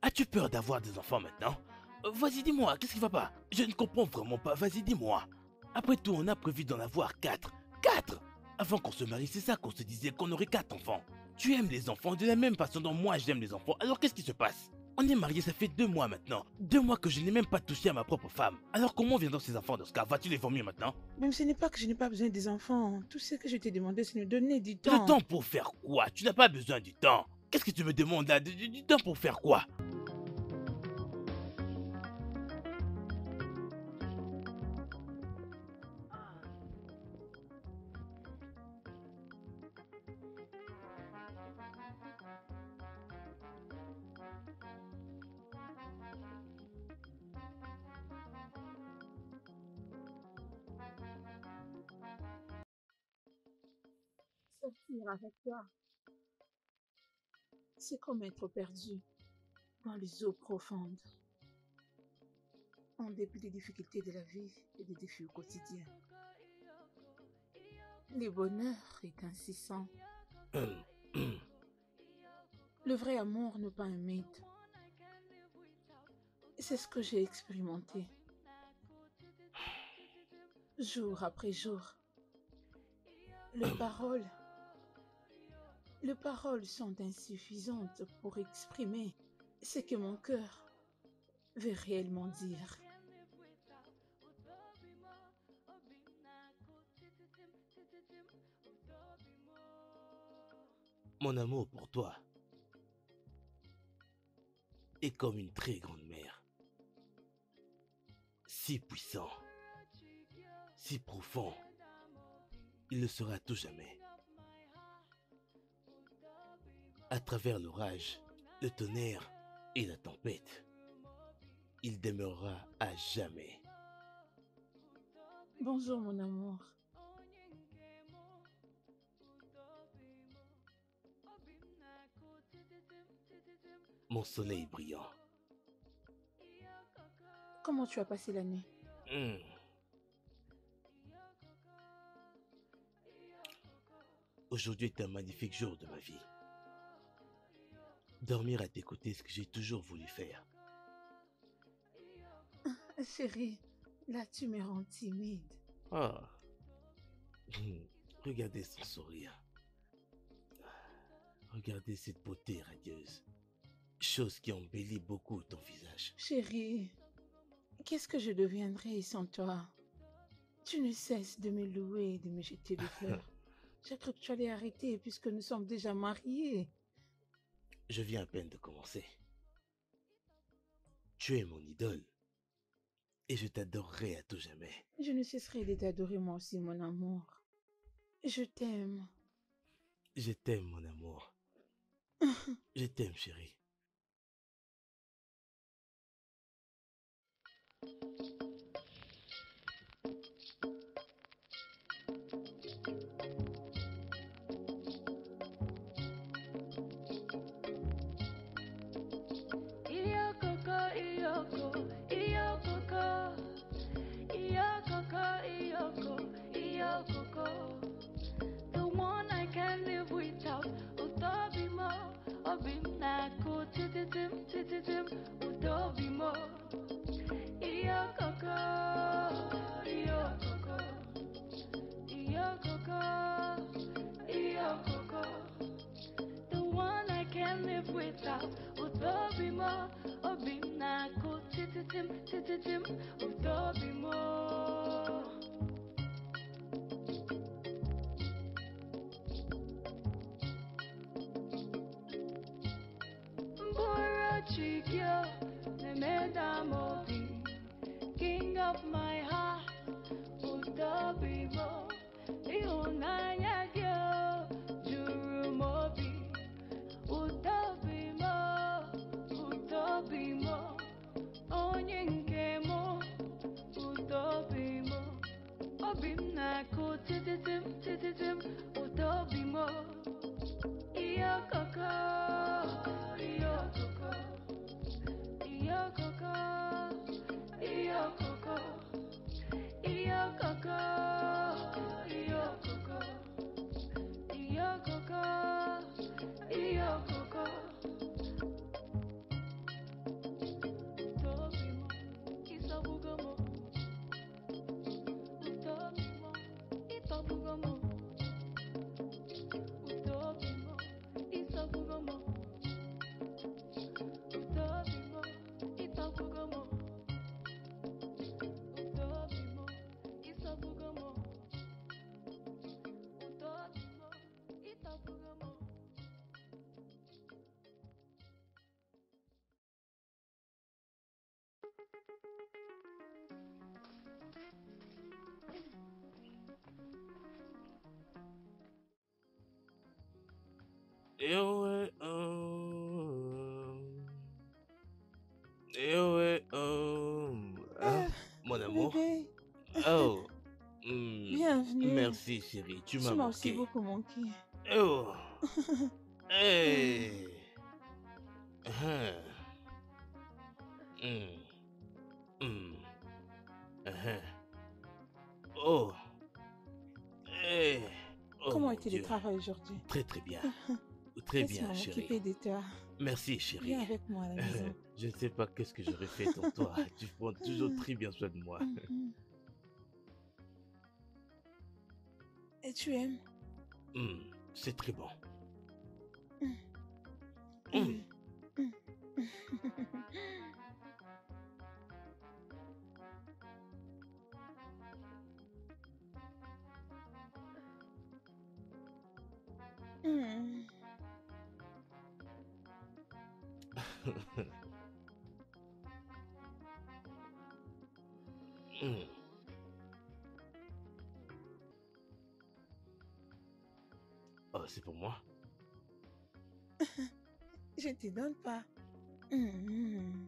As-tu peur d'avoir des enfants maintenant? Vas-y, dis-moi, qu'est-ce qui va pas? Je ne comprends vraiment pas, vas-y, dis-moi. Après tout, on a prévu d'en avoir 4. 4! Avant qu'on se marie, c'est ça qu'on se disait, qu'on aurait 4 enfants. Tu aimes les enfants de la même façon dont moi j'aime les enfants, alors qu'est-ce qui se passe? On est mariés, ça fait 2 mois maintenant. 2 mois que je n'ai même pas touché à ma propre femme. Alors comment viendront ces enfants dans ce cas? Vas-tu les voir mieux maintenant? Même ce n'est pas que je n'ai pas besoin des enfants. Tout ce que je t'ai demandé, c'est de me donner du Le temps. temps pour faire quoi? Tu n'as pas besoin du temps. Qu'est-ce que tu me demandes là? Du temps pour faire quoi? Sortir avec toi, c'est comme être perdu dans les eaux profondes, en dépit des difficultés de la vie et des défis au quotidien. Le bonheur est incessant. Le vrai amour n'est pas un mythe. C'est ce que j'ai expérimenté. Jour après jour, les paroles sont insuffisantes pour exprimer ce que mon cœur veut réellement dire. Mon amour pour toi est comme une très grande mer. Si puissant, si profond, il le sera à tout jamais. À travers l'orage, le tonnerre et la tempête, il demeurera à jamais. Bonjour mon amour. Mon soleil brillant. Comment tu as passé la nuit? Aujourd'hui est un magnifique jour de ma vie. Dormir à tes côtés, ce que j'ai toujours voulu faire. Chérie, là tu me rends timide. Ah. Regardez son sourire. Regardez cette beauté radieuse. Chose qui embellit beaucoup ton visage. Chérie, qu'est-ce que je deviendrais sans toi? Tu ne cesses de me louer et de me jeter des fleurs. J'ai cru que tu allais arrêter puisque nous sommes déjà mariés. Je viens à peine de commencer. Tu es mon idole. Et je t'adorerai à tout jamais. Je ne cesserai de t'adorer moi aussi, mon amour. Je t'aime. Je t'aime, mon amour. Je t'aime, chérie. The one I can't live without. Utobimo, obinako, tititim, tititim, utobimo. Iyo coco, iyo coco. The one I can't live without. Utobimo, obinako, tititim, tititim, utobimo. Chikyo, Nemedamobi, King of my heart, Utobimo, Ihunanyagyo, Jurumobi, Utobimo, Utobimo, Onyinkemo, Utobimo, Obimnako, Tititim, Tititim, Utobimo, Iyokoko, Iyokoko. Iyo coco, iyo coco, iyo coco, iyo coco, iyo coco, iyo coco. Eh ouais, oh. Eh ouais, oh. Hein, Ah, mon amour. bébé, Oh. Hmm, bienvenue. merci, chérie. Tu m'as Tu m'as aussi manqué. beaucoup manqué. Oh. Ah, Hey. Hein. Hmm, hmm, hein. Oh. Hey. Oh comment mon était le Dieu. travail aujourd'hui? Très très bien. Très bien, Laisse-moi chérie. m'occuper de toi. Merci, chérie. Viens avec moi à la maison. Je ne sais pas qu'est-ce que j'aurais fait sans toi. Tu prends toujours très bien soin de moi. Mhm. Et tu aimes? Hmm, c'est très bon. Mhm. Hmm. Mhm. Mhm. Hmm. Oh, c'est pour moi. Je ne te donne pas. Mhm.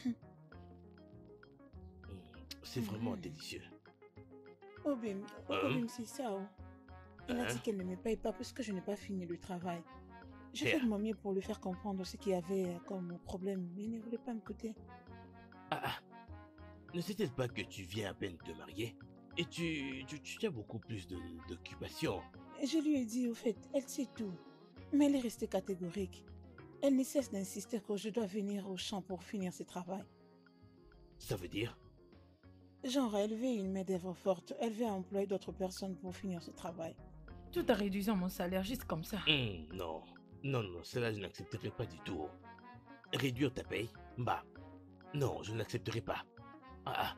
Hmm, c'est vraiment Mhm. délicieux. Obim, Hein? Obim, c'est ça. Oh. Elle a dit Hein? qu'elle ne me paye pas parce que je n'ai pas fini le travail. J'ai fait Here. de mon mieux pour lui faire comprendre ce qu'il y avait comme problème, mais il ne voulait pas m'écouter. Ah, ah. Ne sait-elle pas que tu viens à peine de te marier? Et tu as beaucoup plus d'occupation. Et je lui ai dit, au fait, elle sait tout. Mais elle est restée catégorique. Elle ne cesse d'insister que je dois venir au champ pour finir ce travail. Ça veut dire? Genre, elle veut une main-d'œuvre forte. Elle veut employer d'autres personnes pour finir ce travail. Tout en réduisant mon salaire juste comme ça. Non. Non, non, cela je n'accepterai pas du tout. Réduire ta paye? Bah, non, je n'accepterai pas. Ah, ah.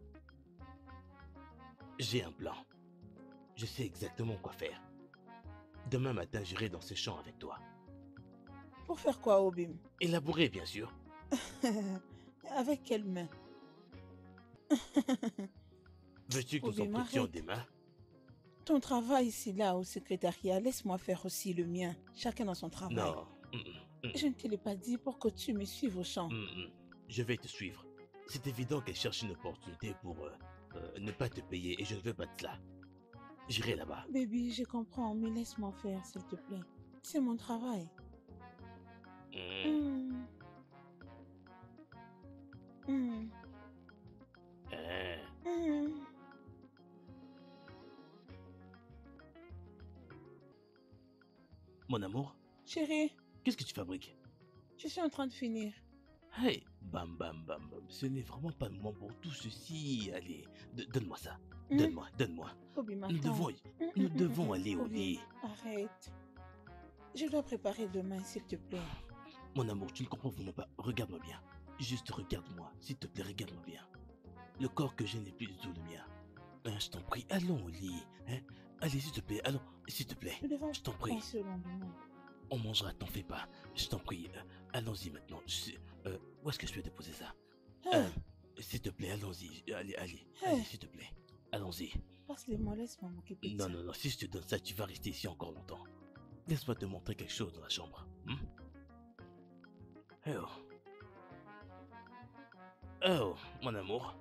J'ai un plan. Je sais exactement quoi faire. Demain matin, j'irai dans ces champs avec toi. Pour faire quoi, Obim? Élaboré, bien sûr. Avec quelle main? Veux-tu que nous Obim, empruntions arrête. des mains? Ton travail ici, là, au secrétariat, laisse-moi faire aussi le mien. Chacun dans son travail. Non. Je ne te l'ai pas dit pour que tu me suives au champ. Je vais te suivre. C'est évident qu'elle cherche une opportunité pour ne pas te payer et je ne veux pas de cela. J'irai là-bas. Baby, je comprends, mais laisse-moi faire, s'il te plaît. C'est mon travail. Hmm. Hmm. Hmm. Hein. Hmm. Mon amour, Chérie, qu'est-ce que tu fabriques? je suis en train de finir. Hey, bam bam bam bam, ce n'est vraiment pas le moment pour tout ceci. Allez, donne-moi ça. Hmm. Donne-moi, donne-moi. Obim, Nous attends. devons, nous devons aller au Obim, lit. arrête. Je dois préparer demain, s'il te plaît. Mon amour, tu ne comprends vraiment pas. Regarde-moi bien. Juste regarde-moi, s'il te plaît, regarde-moi bien. Le corps que j'ai n'est plus du tout le mien. Hein, je t'en prie, allons au lit. Hein? Allez, s'il te plaît, allons, s'il te plaît. Nous devons Je t'en prie. penser au lendemain. On mangera, t'en fais pas. Je t'en prie, allons-y maintenant. Où est-ce que je peux déposer ça? Ah, S'il te plaît, allons-y. Allez, allez, Ah. allez, s'il te plaît. Allons-y. passe-le-moi, laisse-moi m'occuper de Non, ça. non, non, si je te donne ça, tu vas rester ici encore longtemps. Laisse-moi te montrer quelque chose dans la chambre. Oh. Oh, mon amour.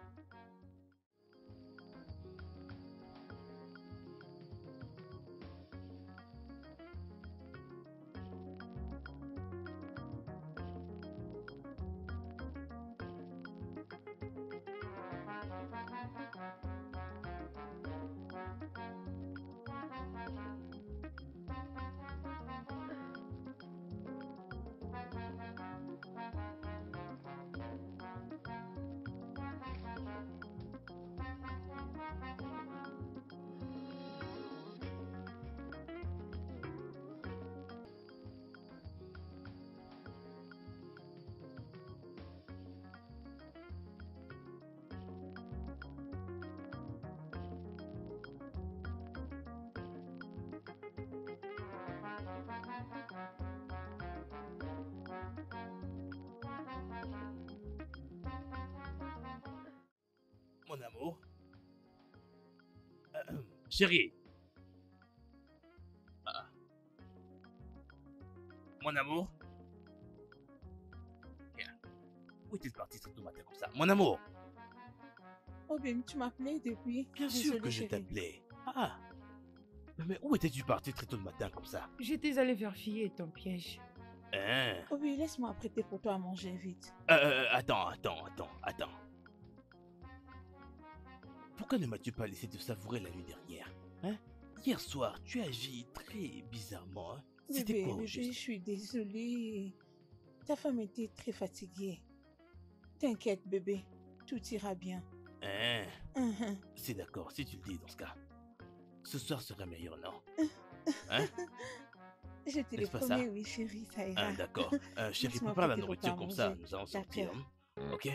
Mon amour. Chérie. Ah. Mon amour? Bien. Où était parti très tôt le matin comme ça? Mon amour! Obim, tu m'appelais depuis? Bien sûr Désolée, que je chérie. t'appelais. Ah! Mais où étais-tu parti très tôt le matin comme ça? J'étais allée vérifier ton piège. Hein? Obim, laisse-moi prêter pour toi à manger vite. Attends. Pourquoi ne m'as-tu pas laissé te savourer la nuit dernière? Hein? Hier soir, tu agis très bizarrement. Hein? C'était Bébé, quoi au bébé, je juste? suis désolée. Ta femme était très fatiguée. T'inquiète, bébé. Tout ira bien. Hein? Uhum. C'est d'accord, si tu le dis dans ce cas. Ce soir serait meilleur, non? Hein? Je te le N'est-ce pas ça? promets, oui, chérie, ça ira. Hein, d'accord. Chérie, Laisse-moi prépare la prêter pour toi nourriture à comme ça, manger. nous allons sortir. D'accord. Hein? Ok?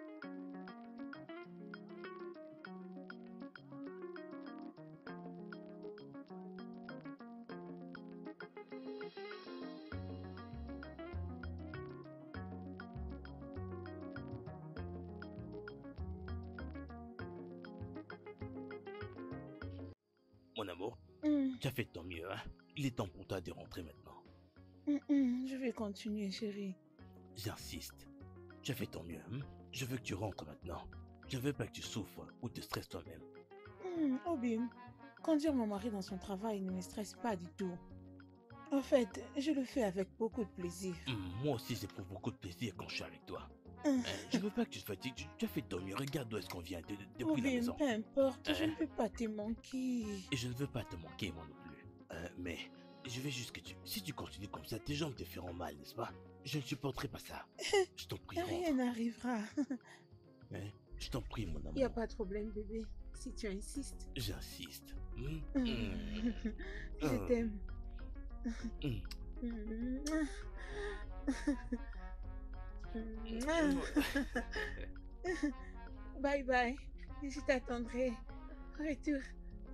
Mon amour, Hum, tu as fait de ton mieux, hein? Il est temps pour toi de rentrer maintenant. Je vais continuer, chérie. J'insiste. Tu as fait ton mieux, hein? Je veux que tu rentres maintenant. Je veux pas que tu souffres ou te stresses toi-même. Obim, conduire mon mari dans son travail ne me stresse pas du tout. En fait, je le fais avec beaucoup de plaisir. Moi aussi, j'éprouve beaucoup de plaisir quand je suis avec toi. Hum, Je veux pas que tu te fatigues. Tu as fait de ton mieux. Regarde d'où est-ce qu'on vient depuis la Obim, maison. peu importe, je Hein? ne peux pas te manquer. Et je ne veux pas te manquer, moi non plus. Mais je veux juste que si tu continues comme ça, tes jambes te feront mal, n'est-ce pas? Je ne supporterai pas ça. Je t'en prie, Rien rentre. n'arrivera. Hein? Je t'en prie, mon Il n'y a amour. pas de problème, bébé, si tu insistes. J'insiste. Je t'aime. Hum. Bye bye. Je t'attendrai. Retour.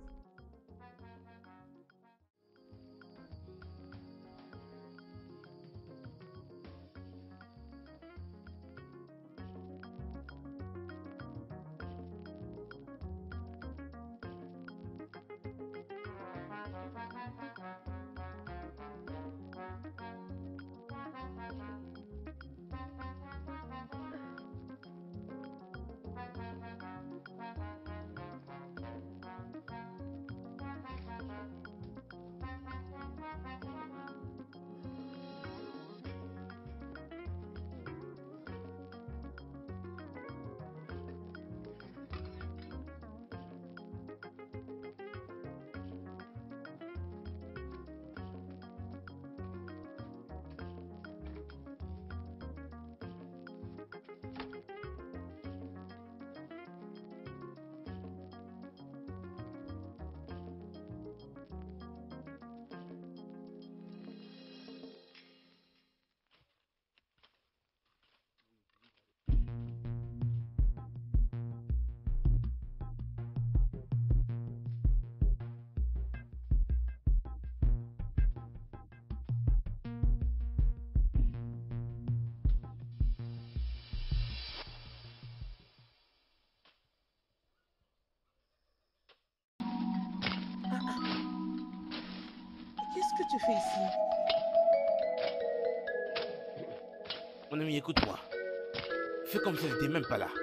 Qu'est-ce que tu fais ici? Mon ami, écoute-moi. Fais comme si elle n'était même pas là.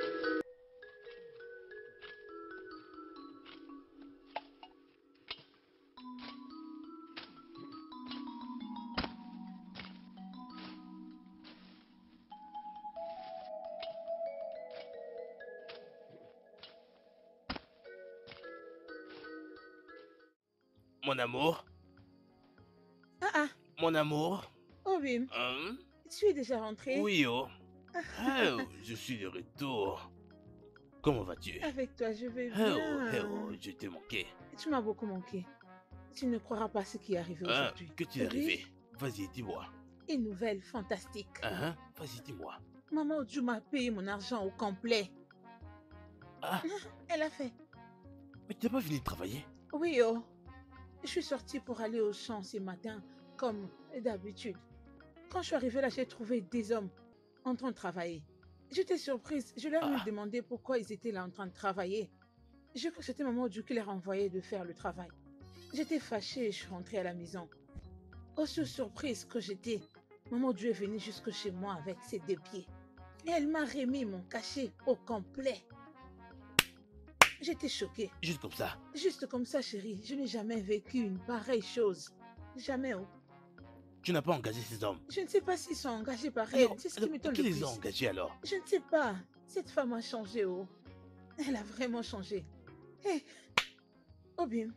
Mon amour, Ah, mon amour. Obim, Hein? tu es déjà rentré? Oui, oh. Oh, je suis de retour. Comment vas-tu? Avec toi, je vais Oh, bien. oh, je t'ai manqué. Tu m'as beaucoup manqué. Tu ne croiras pas ce qui est arrivé aujourd'hui. Que tu es Oui, arrivé? Vas-y, dis-moi. Une nouvelle fantastique. Vas-y, dis-moi. Maman Oju m'a payé mon argent au complet. Ah, Elle a fait. mais tu n'as pas fini de travailler? Oui, oh. Je suis sortie pour aller au champ ce matin, comme d'habitude. Quand je suis arrivée là, j'ai trouvé des hommes en train de travailler. J'étais surprise. Je leur ai Ah. demandé pourquoi ils étaient là en train de travailler. J'ai cru que c'était maman Oju qui leur envoyait de faire le travail. J'étais fâchée et je suis rentrée à la maison. Aussi surprise que j'étais, Maman Dieu est venue jusque chez moi avec ses 2 pieds. Et elle m'a remis mon cachet au complet. J'étais choquée. Juste comme ça. Juste comme ça, chérie, je n'ai jamais vécu une pareille chose. Jamais. Oh. Tu n'as pas engagé ces hommes. Je ne sais pas s'ils sont engagés par elle. Alors, C'est ce qui m'étonne qui le les plus. a engagés alors? Je ne sais pas. Cette femme a changé, oh. Elle a vraiment changé. Hé, Obim.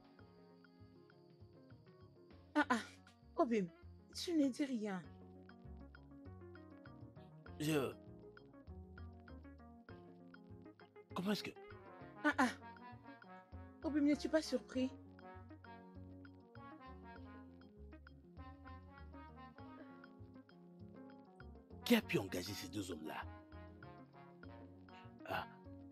Ah, Obim, tu ne dis rien. Comment est-ce que... Obim, n'es-tu pas surpris? Qui a pu engager ces 2 hommes-là? Ah,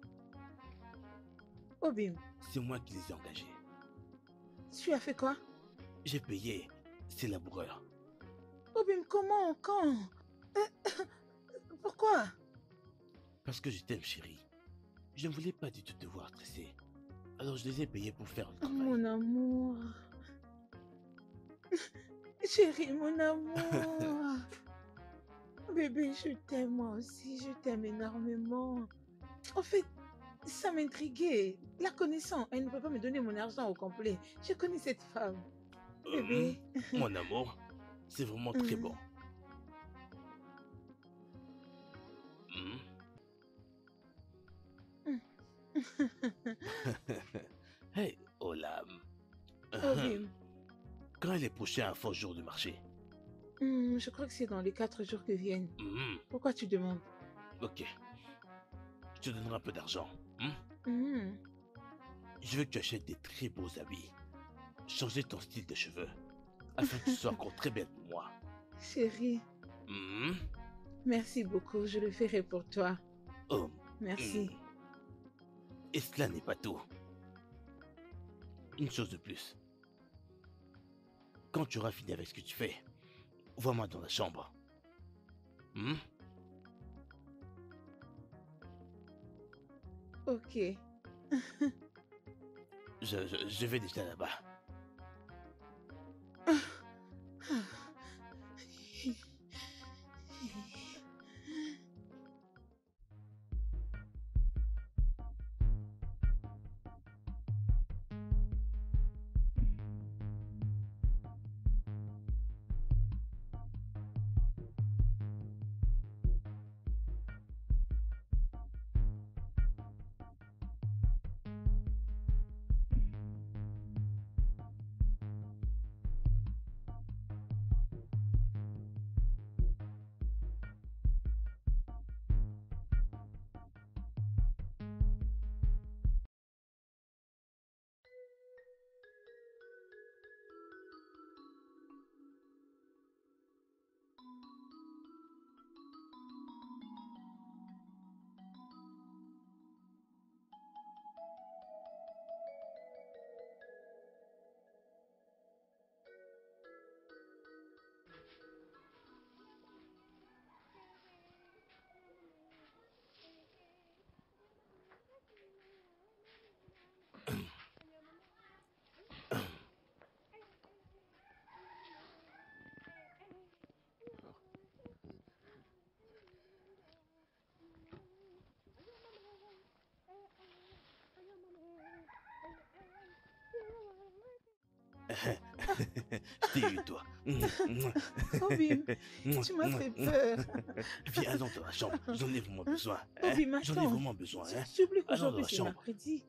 Obim, c'est moi qui les ai engagés. tu as fait quoi? J'ai payé ces laboureurs. Obim, comment? Quand? Pourquoi? Parce que je t'aime, chérie. Je ne voulais pas du tout te voir stressée. Alors je les ai payés pour faire le travail. Mon amour. Chérie, mon amour. Bébé, je t'aime moi aussi. Je t'aime énormément. En fait, ça m'intriguait. La connaissant, elle ne peut pas me donner mon argent au complet. Je connais cette femme. Bébé. Mon amour, c'est vraiment très bon. Hey, Olam. Obim. Quand est le prochain fort jour du marché? Je crois que c'est dans les 4 jours qui viennent. Pourquoi tu demandes? Ok. Je te donnerai un peu d'argent. Je veux que tu achètes des très beaux habits. Changer ton style de cheveux. Afin que tu sois encore très belle pour moi. Chérie. Merci beaucoup. Je le ferai pour toi. Oh. Merci. Et cela n'est pas tout. Une chose de plus. Quand tu auras fini avec ce que tu fais, vois-moi dans la chambre. Ok. Je vais déjà là-bas. Je t'ai eu, toi. Obim, tu m'as fait peur. Viens, allons dans la chambre. J'en ai vraiment besoin. Obim, J'en ai attends. vraiment besoin. Tu oublies Allons dans qu'aujourd'hui la c'est chambre. mercredi.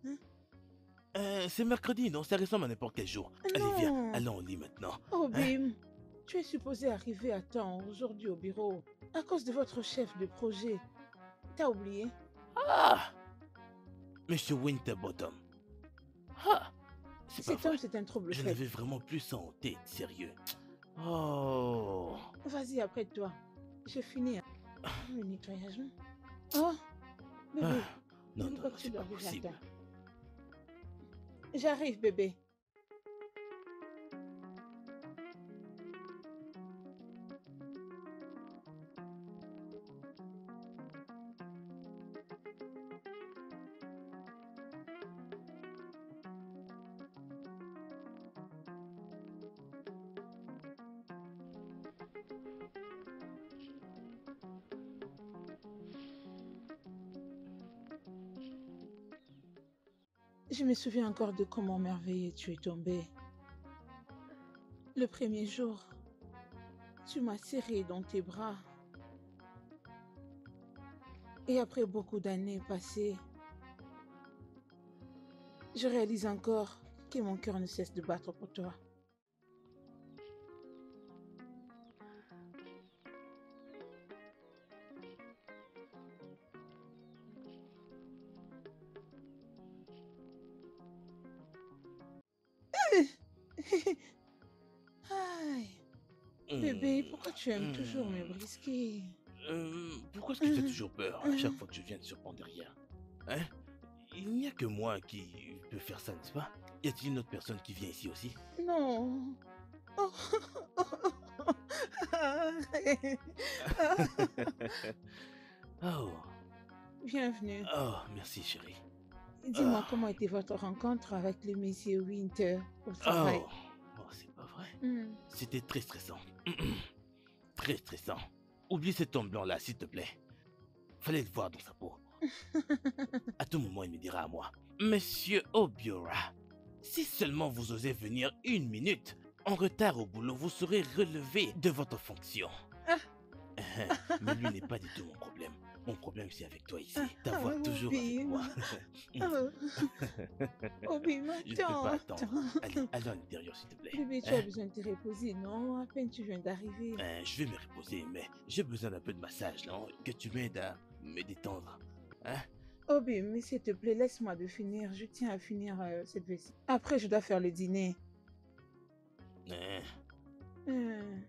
C'est mercredi, non? Ça ressemble à n'importe quel jour. Allez, viens. Allons au lit maintenant. Obim, tu es supposé arriver à temps aujourd'hui au bureau à cause de votre chef de projet. T'as oublié? Ah! Monsieur Winterbottom. Ah! C'est pas Cet homme, vrai. c'est un trouble Je fait. n'avais vraiment plus ça en tête, sérieux. Oh! Vas-y, après toi. J'ai fini le nettoyage. Oh, bébé. Ah, non, n'oublie non, pas non, que tu c'est dois pas arriver à possible. temps. J'arrive, bébé. Je me souviens encore de comment merveilleux tu es tombé. Le premier jour, tu m'as serré dans tes bras. Et après beaucoup d'années passées, je réalise encore que mon cœur ne cesse de battre pour toi. Aïe, bébé, pourquoi tu aimes toujours me brisquer? Pourquoi est-ce que tu as toujours peur à chaque fois que je viens te surprendre derrière? Hein? Il n'y a que moi qui peux faire ça, n'est-ce pas? Y a-t-il une autre personne qui vient ici aussi? Non. Oh. Arrête. Oh, Bienvenue. oh, merci chérie. Dis-moi comment était votre rencontre avec le monsieur Winter au travail. Oh, c'est pas vrai. Hmm. C'était très stressant. Très stressant. Oublie cet homme blanc-là, s'il te plaît. Fallait le voir dans sa peau. À tout moment, il me dira à moi: Monsieur Obiora, si seulement vous osez venir 1 minute en retard au boulot, vous serez relevé de votre fonction. Ah. Mais lui n'est pas du tout mon problème. Mon problème, c'est avec toi ici. Ta Ah, voix toujours avec Obi. moi. Obi, Je ne peux pas m'attends. attendre. Allez, allons à l'intérieur, s'il te plaît. Bébé, tu as besoin de te reposer, non? À peine tu viens d'arriver. Je vais me reposer, mais j'ai besoin d'un peu de massage, non? Que tu m'aides à me détendre. Hein? Obi, mais s'il te plaît, laisse-moi de finir. Je tiens à finir cette vaisselle. Après, je dois faire le dîner. Hein? Hmm.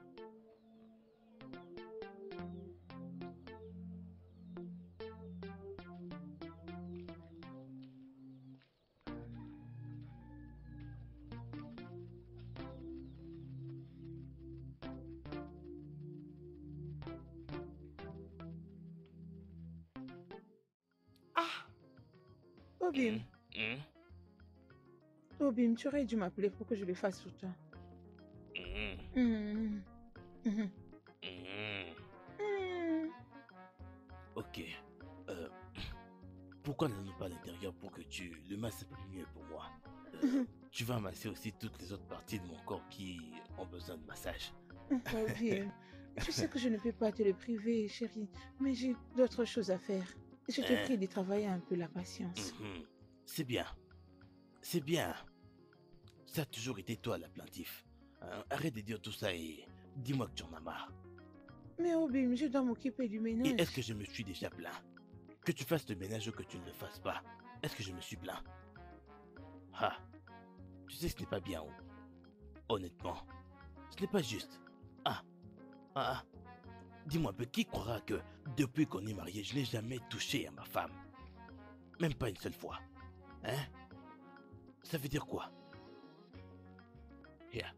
Obim, Hum, Obim, tu aurais dû m'appeler pour que je le fasse pour toi. hum, Hmm. Mhm. hum. Hmm. Ok. Euh, Pourquoi n'allons-nous pas à l'intérieur pour que tu le masses un peu mieux pour moi? Tu vas masser aussi toutes les autres parties de mon corps qui ont besoin de massage. Obim, tu sais que je ne peux pas te le priver, chérie, mais j'ai d'autres choses à faire. Je te Hein? prie de travailler un peu la patience. Mhm. C'est bien. C'est bien. Ça a toujours été toi la plaintif. Hein? Arrête de dire tout ça et dis-moi que tu en as marre. Mais Obim, je dois m'occuper du ménage. Et est-ce que je me suis déjà plaint? Que tu fasses le ménage ou que tu ne le fasses pas, est-ce que je me suis plaint? Ah, tu sais que ce n'est pas bien. Honnêtement, ce n'est pas juste. Ah, ah, dis-moi un peu, qui croira que depuis qu'on est mariés, je n'ai jamais touché à ma femme? Même pas une seule fois. Hein? Ça veut dire quoi? Here.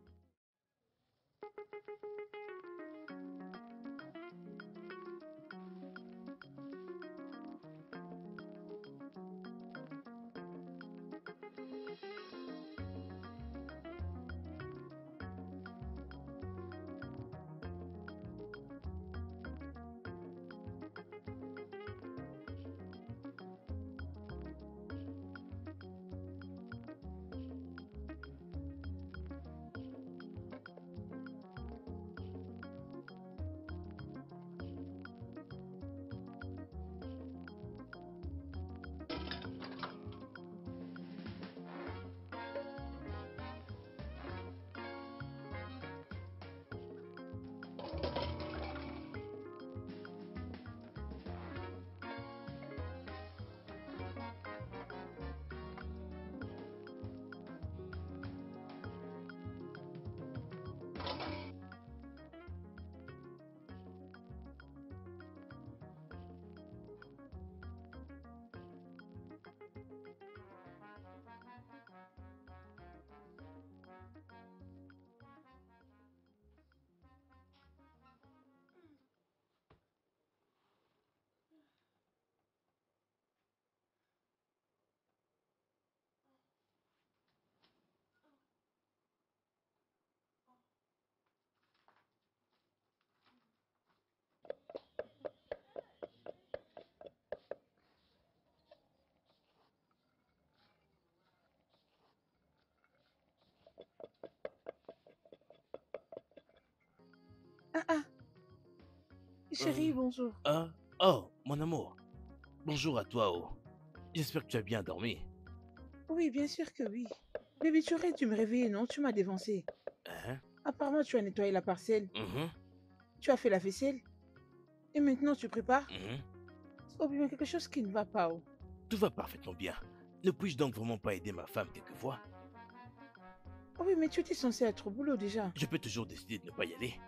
Ah, ah, chérie, bonjour. Ah, oh, mon amour. Bonjour à toi, oh. J'espère que tu as bien dormi. Oui, bien sûr que oui. Bébé, tu aurais dû me réveiller, non? Tu m'as dévancé. Hein? Apparemment, tu as nettoyé la parcelle, Mhm, tu as fait la vaisselle, et maintenant tu prépares. mhm. Oh, bien, quelque chose qui ne va pas, oh. Tout va parfaitement bien. Ne puis-je donc vraiment pas aider ma femme quelquefois? Oh oui, mais tu étais censé être au boulot déjà. Je peux toujours décider de ne pas y aller.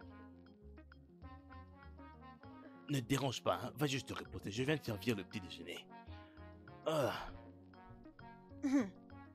Ne te dérange pas, hein. Va juste te reposer. Je viens de servir le petit déjeuner. Ah, Hum,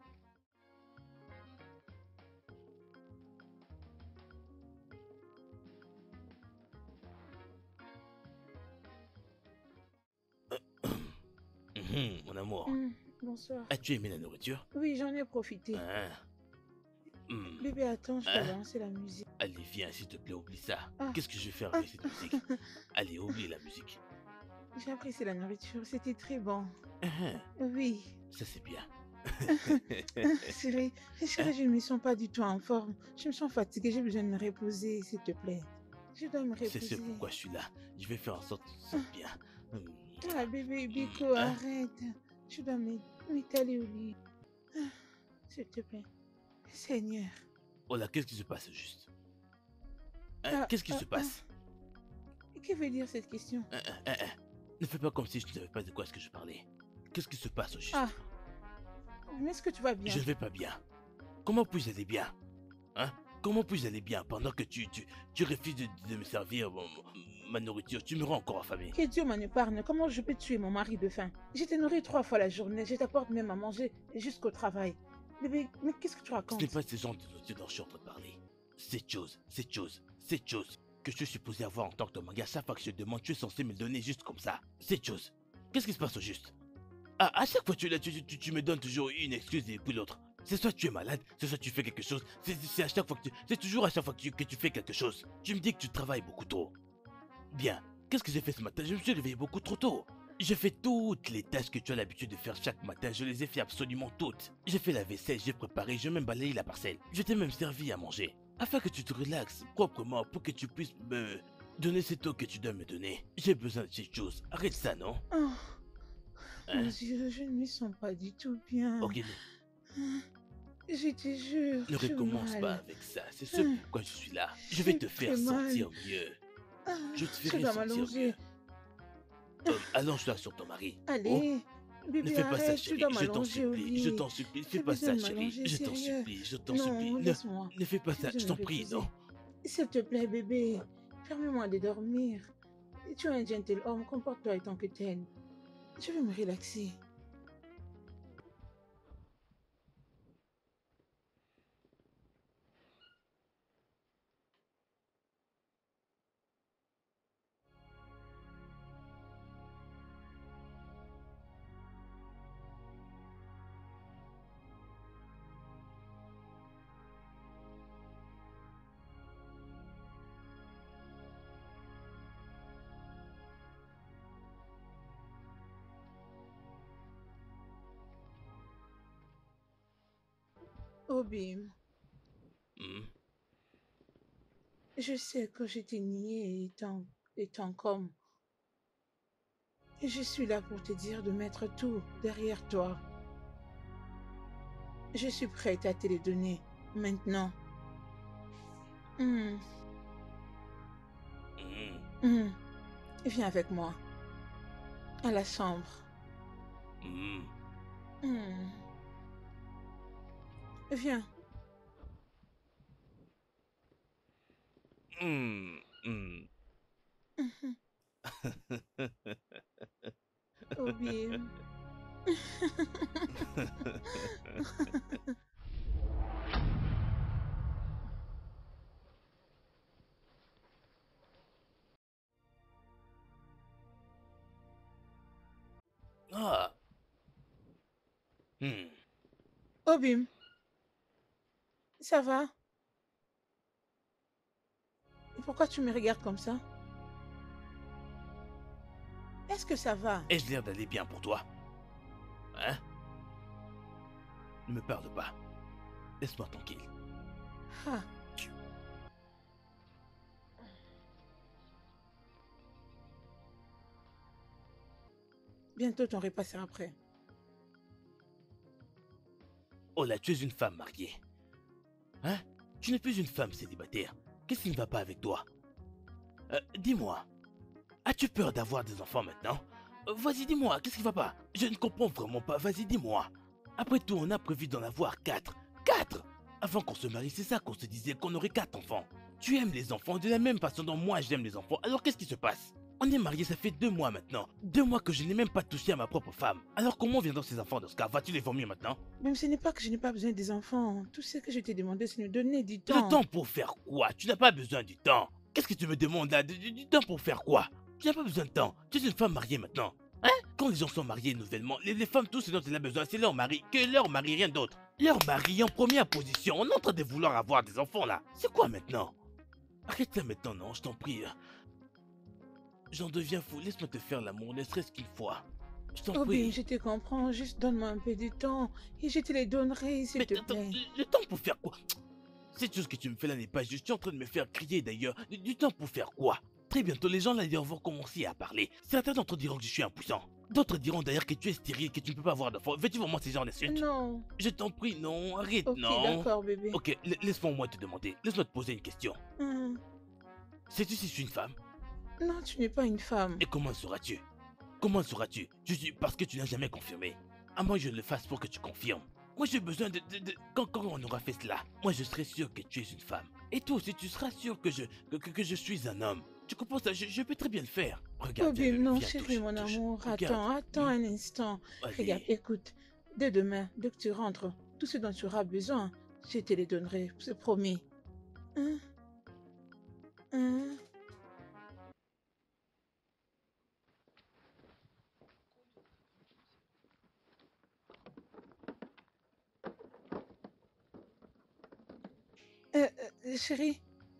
mon amour. Bonsoir. As-tu aimé la nourriture? Oui, j'en ai profité. Hein? Hmm. Bébé, attends, je dois Hein? balancer la musique. Allez, viens, s'il te plaît, oublie ça. Ah. Qu'est-ce que je vais faire Ah. avec cette musique? Allez, oublie la musique. J'ai apprécié la nourriture, c'était très bon. Hein, Oui, ça c'est bien. chérie, chérie, je ne me sens pas du tout en forme. Je me sens fatiguée, j'ai besoin de me reposer, s'il te plaît. Je dois me C'est reposer. ce pourquoi je suis là. Je vais faire en sorte que tu te sentes bien. Hmm. Ah, bébé, Biko, Hein? arrête. Je dois m'étaler au lit. Ah, s'il te plaît. Seigneur. Oh là, qu'est-ce qui se passe au juste? Hein? Ah, Qu'est-ce qui ah, se passe? Que veut dire cette question? Ne fais pas comme si je ne savais pas de quoi est-ce que je parlais. Qu'est-ce qui se passe au juste? Ah, mais est-ce que tu vas bien? Je ne vais pas bien. Comment puis-je aller bien? Hein? Comment puis-je aller bien pendant que tu refuses de me servir ma nourriture? Tu me rends encore affamé. Que Dieu m'en épargne. Comment je peux tuer mon mari de faim? Je t'ai nourri 3 fois la journée. Je t'apporte même à manger jusqu'au travail. Bébé, mais qu'est-ce que tu Ce racontes? n'est pas ce genre de nourriture dont je suis en train de parler. Cette chose que je suis supposé avoir en tant que ton mari, à chaque fois que je te demande, tu es censé me le donner juste comme ça. Cette chose. Qu'est-ce qui se passe au juste? Ah, à chaque fois tu es là, tu me donnes toujours une excuse et puis l'autre. C'est soit tu es malade, c'est soit tu fais quelque chose. C'est à chaque fois c'est toujours à chaque fois que tu fais quelque chose. Tu me dis que tu travailles beaucoup trop. Bien. Qu'est-ce que j'ai fait ce matin? Je me suis réveillé beaucoup trop tôt. J'ai fait toutes les tâches que tu as l'habitude de faire chaque matin. Je les ai fait absolument toutes. J'ai fait la vaisselle, j'ai préparé, j'ai même balayé la parcelle. Je t'ai même servi à manger. Afin que tu te relaxes proprement pour que tu puisses me donner cette eau que tu dois me donner. J'ai besoin de ces choses. Arrête ça, non? Oh, Hein? mon Dieu, je ne me sens pas du tout bien. Ok, Je te jure. ne j'ai recommence mal. pas avec ça. C'est ce pourquoi je suis là. Je vais te J'ai faire mal. sentir mieux. Ah, Je te je ferai dois sentir m'allonger. mieux. Allonge-toi sur ton mari. Oh, Allez, ne bébé, fais pas ça, arrête, tu chérie. dois Je t'en m'allonger au supplie. Je lit. t'en supplie. Fais J'ai pas besoin ça, de chérie. m'allonger, Je t'en sérieux. supplie. Je t'en Non, supplie. laisse-moi. Ne fais pas J'ai ça. Je besoin t'en de prie, reposer. non? S'il te plaît, bébé, permets-moi de dormir. Tu es un gentilhomme, comporte-toi autant que tel. Je veux me relaxer. Obim, Hmm. je sais que je t'ai nié étant comme. Et je suis là pour te dire de mettre tout derrière toi. Je suis prête à te les donner maintenant. Hmm, Hmm. hmm. Viens avec moi à la chambre. Hmm. Hmm. Viens. Hmm. Hmm. Mhm. Obim. Ah. Hmm. Obim, ça va? Pourquoi tu me regardes comme ça? Est-ce que ça va? Ai-je l'air d'aller bien pour toi? Hein? Ne me parle pas. Laisse-moi tranquille. Ah. Bientôt ton repas sera prêt. Oh là, tu es une femme mariée. Hein? Tu n'es plus une femme célibataire. Qu'est-ce qui ne va pas avec toi? Dis-moi, as-tu peur d'avoir des enfants maintenant? Vas-y, dis-moi, qu'est-ce qui va pas? Je ne comprends vraiment pas, vas-y, dis-moi. Après tout, on a prévu d'en avoir 4. 4! Avant qu'on se marie, c'est ça qu'on se disait qu'on aurait 4 enfants. Tu aimes les enfants de la même façon dont moi j'aime les enfants, alors qu'est-ce qui se passe? On est mariés, ça fait 2 mois maintenant. 2 mois que je n'ai même pas touché à ma propre femme. Alors comment viendront ces enfants dans ce cas? Vas-tu les voir mieux maintenant? Même ce n'est pas que je n'ai pas besoin des enfants. Tout ce que je t'ai demandé, c'est de me donner du Le temps. temps pour faire quoi? Tu n'as pas besoin du temps. Qu'est-ce que tu me demandes là? Du temps pour faire quoi? Tu n'as pas besoin de temps. Tu es une femme mariée maintenant. Hein? Quand les gens sont mariés nouvellement, les femmes, tout ce dont elles ont besoin, c'est leur mari. Que leur mari, rien d'autre. Leur mari en première position. On est en train de vouloir avoir des enfants là. C'est quoi maintenant? Arrête ça maintenant, non, je t'en prie. J'en deviens fou. Laisse-moi te faire l'amour, ne serait-ce qu'une fois. Je t'en Oh bien, prie. je te comprends. Juste donne-moi un peu de temps et je te les donnerai, s'il Mais te attends, plaît. le temps pour faire quoi? Cette chose que tu me fais là n'est pas juste. Je suis en train de me faire crier d'ailleurs. Du temps pour faire quoi? Très bientôt, les gens là vont commencer à parler. Certains d'entre eux diront que je suis impuissant. D'autres diront d'ailleurs que tu es stérile, que tu ne peux pas avoir d'enfant. Veux-tu vraiment ces gens d'insultes? Non. Je t'en prie, non, arrête, Ok, non. d'accord, bébé. Ok, laisse-moi au moins te demander. Laisse-moi te poser une question. Hum. Sais-tu si je suis une femme? Non, tu n'es pas une femme. Et comment sauras-tu? Comment sauras-tu? Je suis parce que tu n'as jamais confirmé. À moins que je le fasse pour que tu confirmes. Moi j'ai besoin Quand on aura fait cela, moi je serai sûr que tu es une femme. Et toi aussi tu seras sûr que je suis un homme. Tu comprends ça? Je peux très bien le faire. Regarde, Oh bien, viens, non, viens, chérie, touche, mon touche. amour. Regarde. Attends un instant. Allez. Regarde, écoute. Dès demain, dès que tu rentres, tout ce dont tu auras besoin, je te les donnerai. C'est promis. Hein? Hein? Chérie,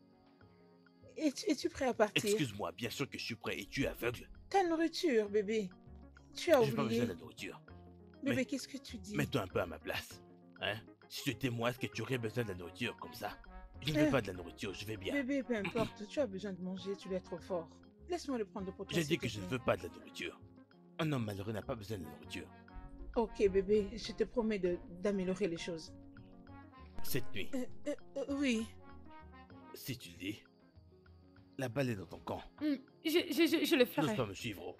es-tu prêt à partir? Excuse-moi, bien sûr que je suis prêt et tu es aveugle. Ta nourriture, bébé. Tu as J'ai pas besoin oublié. de la nourriture. Bébé, mais- qu'est-ce que tu dis? Mets-toi un peu à ma place. Hein? Si c'était moi, est-ce que tu aurais besoin de la nourriture comme ça? Je ne veux pas de la nourriture, je vais bien. Bébé, peu importe, tu as besoin de manger, tu dois être fort. Laisse-moi le prendre pour toi. J'ai s'il dit te que je ne plaît. veux pas de la nourriture. Un homme malheureux n'a pas besoin de la nourriture. Ok, bébé, je te promets d'améliorer les choses. Cette nuit, Oui. si tu le dis, la balle est dans ton camp. Je le N'ose ferai. pas me suivre.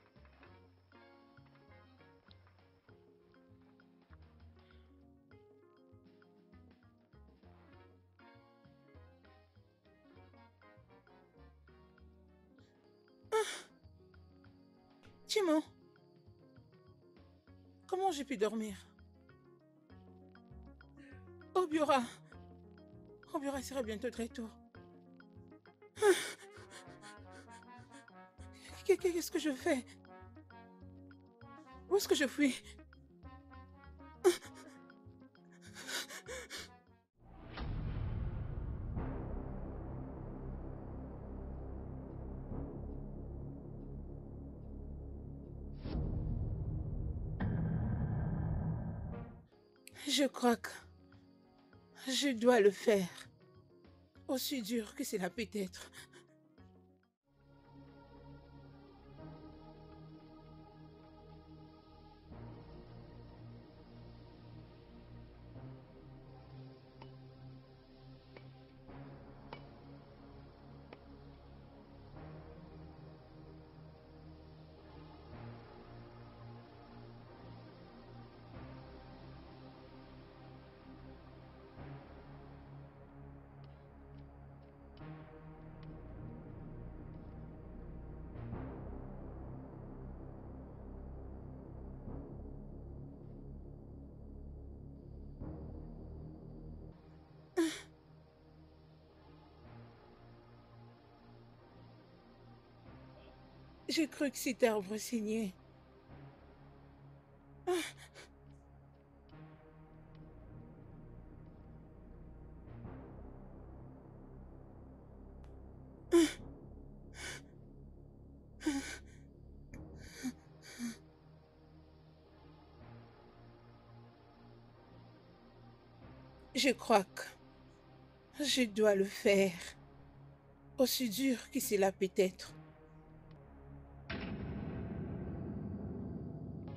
Timon, comment j'ai pu dormir? Obiora. Obiora sera bientôt de retour. Qu'est-ce que je fais? Où est-ce que je fuis? Je crois que je dois le faire. Aussi dur que cela peut être. J'ai cru que cet arbre saignait. Je crois que je dois le faire. Aussi dur que cela peut être.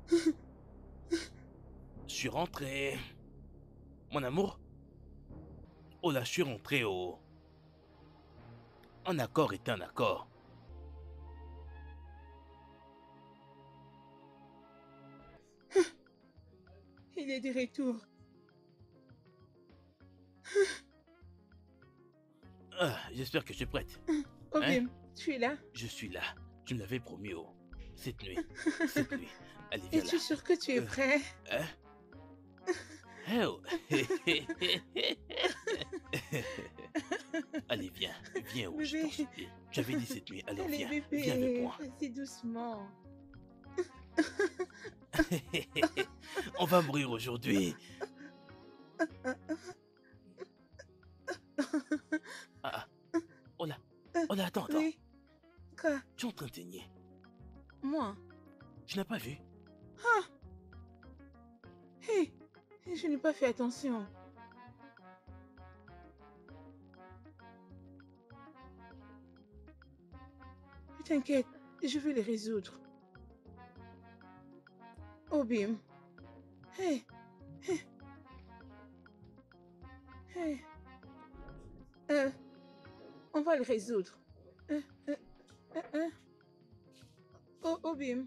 Je suis rentré. Mon amour. Oh là, je suis rentré au... Un accord est un accord. Il est de retour. Ah, j'espère que tu es prête. Obim, tu es là? Je suis là. Tu me l'avais promis, oh. Cette nuit. Cette nuit. Allez, viens là. Es-tu sûr que tu es prêt? Hein? Oh. Allez, viens. Viens, oh, je t'en Bébé. supplie. Tu avais dit cette nuit. Alors, Allez, viens. bébé, Viens avec moi. vas-y doucement. On va mourir aujourd'hui. Ah, oh là. Oh là, attends. Oui. Quoi? Tu es en train de saigner. Moi? Tu n'as pas vu? Hé, je n'ai pas fait attention. T'inquiète, je vais les résoudre. Obim. Hé, hé. Hé. On va le résoudre. Oh, Obim.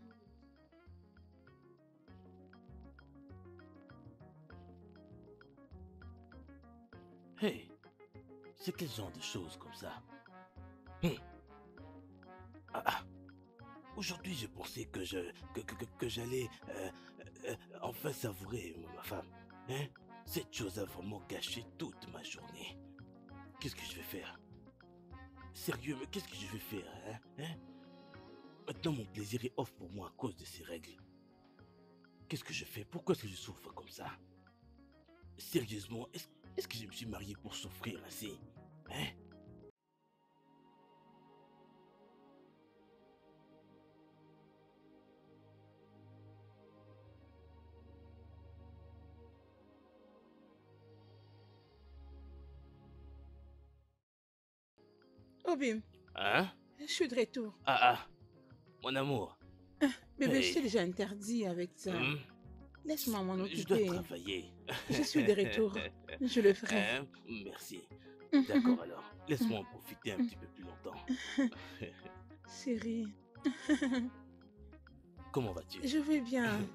Hey, c'est quel genre de choses comme ça? Aujourd'hui, je pensais que j'allais enfin savourer ma femme. Hein? Cette chose a vraiment gâché toute ma journée. Qu'est-ce que je vais faire? Sérieux, mais qu'est-ce que je vais faire? Hein? Maintenant, mon plaisir est off pour moi à cause de ces règles. Qu'est-ce que je fais? Pourquoi est-ce que je souffre comme ça? Sérieusement, est-ce que je me suis marié pour souffrir ainsi? Hein? Obim, Hein? je suis de retour. Ah, mon amour. Bébé, je Hey. t'ai déjà interdit avec ça. Hmm? Laisse-moi m'en Je dois occuper. travailler. Je suis de retour. Je le ferai. Hein? Merci. D'accord alors. Laisse-moi en profiter un petit peu plus longtemps. Chérie, Comment vas-tu? je vais bien.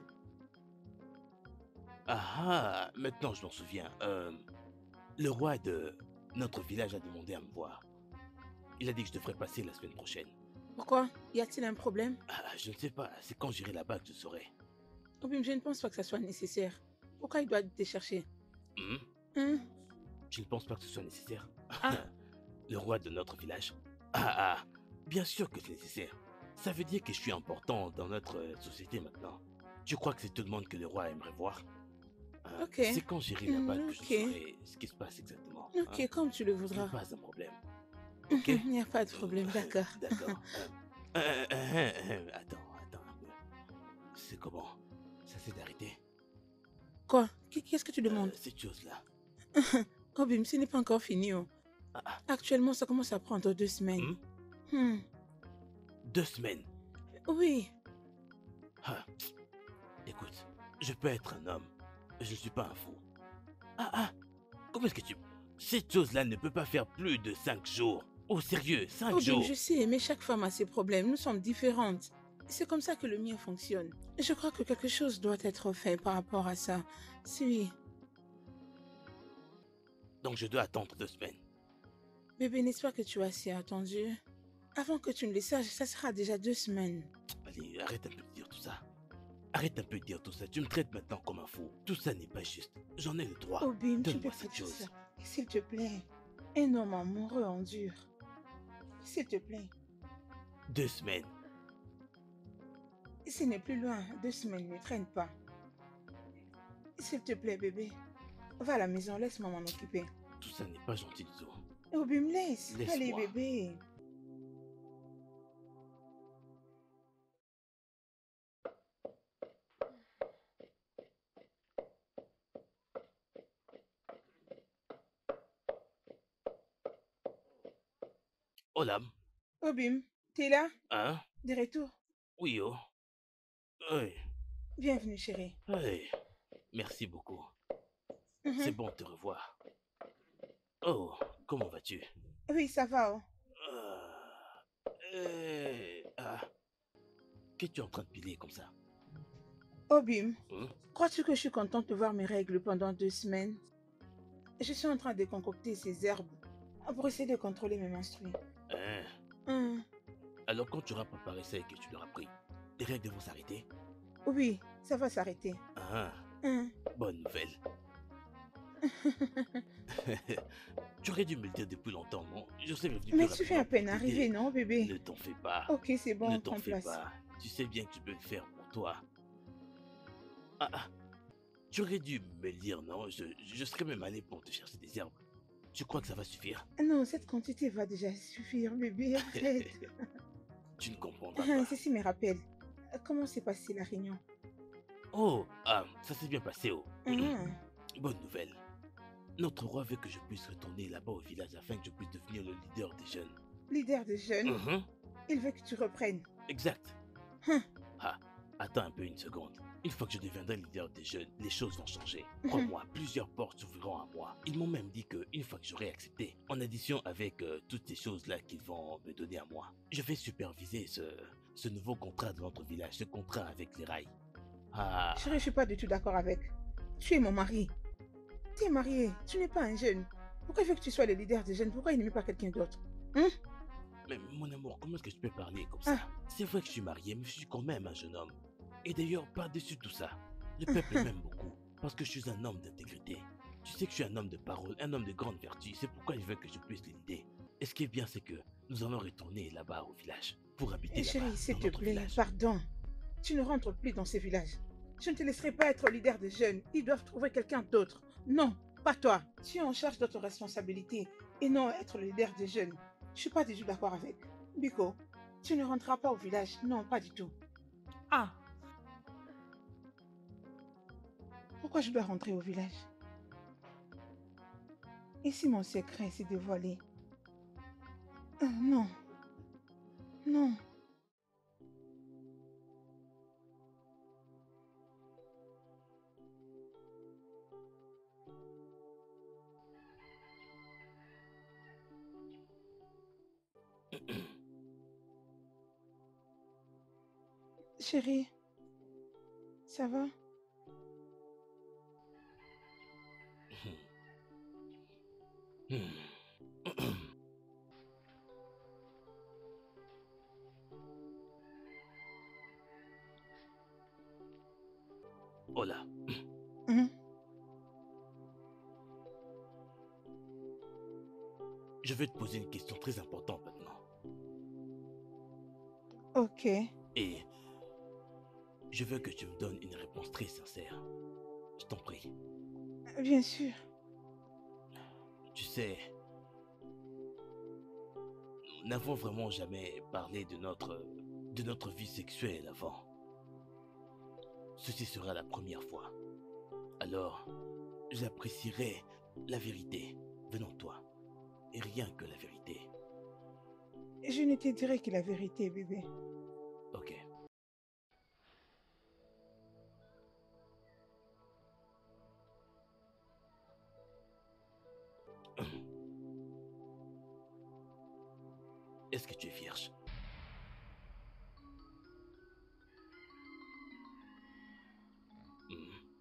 Ah, maintenant je m'en souviens. Le roi de notre village a demandé à me voir. Il a dit que je devrais passer la semaine prochaine. Pourquoi? Y a-t-il un problème? Ah, je ne sais pas, c'est quand j'irai là-bas que je saurai. Obim, je ne pense pas que ça soit nécessaire. Pourquoi il doit te chercher? Hmm? Hein? Tu ne penses pas que ce soit nécessaire? Ah. Le roi de notre village? Bien sûr que c'est nécessaire. Ça veut dire que je suis important dans notre société maintenant. Tu crois que c'est tout le monde que le roi aimerait voir? Ok. C'est quand j'irai là-bas que je Ok. saurai ce qui se passe exactement. Ok, comme tu le Ce n'est voudras. pas un problème. Ok? Il n'y a pas de problème, d'accord. D'accord. Attends un peu. C'est comment? Ça s'est arrêté? Quoi? Qu'est-ce que tu demandes? Cette chose-là. Obim, ce n'est pas encore fini. Oh. Actuellement, ça commence à prendre 2 semaines. Hmm. 2 semaines. Oui. Écoute, je peux être un homme. Je ne suis pas un fou. Comment est-ce que tu... Cette chose-là ne peut pas faire plus de 5 jours. Oh, sérieux, 5 Obim, jours. je sais, mais chaque femme a ses problèmes. Nous sommes différentes. C'est comme ça que le mien fonctionne. Je crois que quelque chose doit être fait par rapport à ça. Si. Donc je dois attendre 2 semaines. Bébé, n'est-ce pas que tu as assez attendu? Avant que tu ne le saches, ça sera déjà 2 semaines. Allez, arrête un peu de dire tout ça. Arrête un peu de dire tout ça. Tu me traites maintenant comme un fou. Tout ça n'est pas juste. J'en ai le droit. Obim, tu ne peux Donne-moi pas cette dire chose. ça. S'il te plaît. Un homme amoureux endure. S'il te plaît. 2 semaines. Ce n'est plus loin. 2 semaines, ne traîne pas. S'il te plaît, bébé. Va à la maison, laisse-moi m'en occuper. Tout ça n'est pas gentil du tout. Obim, laisse. Laisse-moi. Allez, bébé. Olam. Obim, t'es là? Hein? De retour? Oui, oh. Oui. Bienvenue, chérie. Hey, merci beaucoup. Mhm. C'est bon de te revoir. Oh, comment vas-tu? Oui, ça va. Oh. Ah, qu'est-ce que tu es en train de piler comme ça? Oh, Bim, Hein? crois-tu que je suis contente de voir mes règles pendant 2 semaines? Je suis en train de concocter ces herbes pour essayer de contrôler mes menstrues. Hein? Hum, Alors quand tu auras préparé ça et que tu l'auras pris, les règles vont s'arrêter? Oui, ça va s'arrêter. Ah, Hum. bonne nouvelle. Tu aurais dû me le dire depuis longtemps, non? Je serais venu Mais plus tu fais à rapidement pour peine arriver, t'aider. non, bébé? Ne t'en fais pas. Ok, c'est Ne bon, t'en prends fais place. pas. Tu sais bien que tu peux le faire pour toi. Ah, tu aurais dû me le dire, non? Je serais même allé pour te chercher des herbes. Tu crois que ça va suffire? Non, cette quantité va déjà suffire, bébé, arrête. Tu ne comprendras pas. Ceci me rappelle. Comment s'est passée la réunion? Oh, ça s'est bien passé, oh. Hum, Bonne nouvelle. Notre roi veut que je puisse retourner là-bas au village afin que je puisse devenir le leader des jeunes. Leader de jeunes, Mhm, il veut que tu reprennes. exact. Hum. Ah, attends un peu une seconde. Une fois que je deviendrai leader des jeunes, les choses vont changer. Mhm. Crois-moi, plusieurs portes s'ouvriront à moi. Ils m'ont même dit que une fois que j'aurai accepté, en addition avec toutes ces choses-là qu'ils vont me donner à moi, je vais superviser ce nouveau contrat de notre village, ce contrat avec les rails. Ah, Chérie, je suis pas du tout d'accord avec. Tu es mon mari. Tu es marié, tu n'es pas un jeune. Pourquoi il veut que tu sois le leader des jeunes? Pourquoi il ne met pas quelqu'un d'autre? mais mon amour, comment est-ce que je peux parler comme ça? C'est vrai que je suis marié, mais je suis quand même un jeune homme. Et d'ailleurs, par-dessus tout ça, le peuple m'aime beaucoup, parce que je suis un homme d'intégrité. Tu sais que je suis un homme de parole, un homme de grande vertu, c'est pourquoi il veut que je puisse les l'idée. Et ce qui est bien, c'est que nous allons retourner là-bas au village, pour habiter là-bas, Chérie, s'il dans te notre plaît, village. pardon. Tu ne rentres plus dans ces villages. Je ne te laisserai pas être leader des jeunes. Ils doivent trouver quelqu'un d'autre. Non, pas toi. Tu es en charge d'autres responsabilités et non être le leader des jeunes. Je suis pas du tout d'accord avec. Biko, tu ne rentreras pas au village. Non, pas du tout. Ah, pourquoi je dois rentrer au village? Et si mon secret s'est dévoilé? Non, non. Chérie, ça va? Oh là, Hum, je vais te poser une question très importante maintenant. Ok. Et je veux que tu me donnes une réponse très sincère. Je t'en prie. Bien sûr. Tu sais, nous n'avons vraiment jamais parlé de notre vie sexuelle avant. Ceci sera la première fois. Alors, j'apprécierais la vérité venant de toi. Et rien que la vérité. Je ne te dirai que la vérité, bébé. Ok. Est-ce que tu es vierge? Hmm.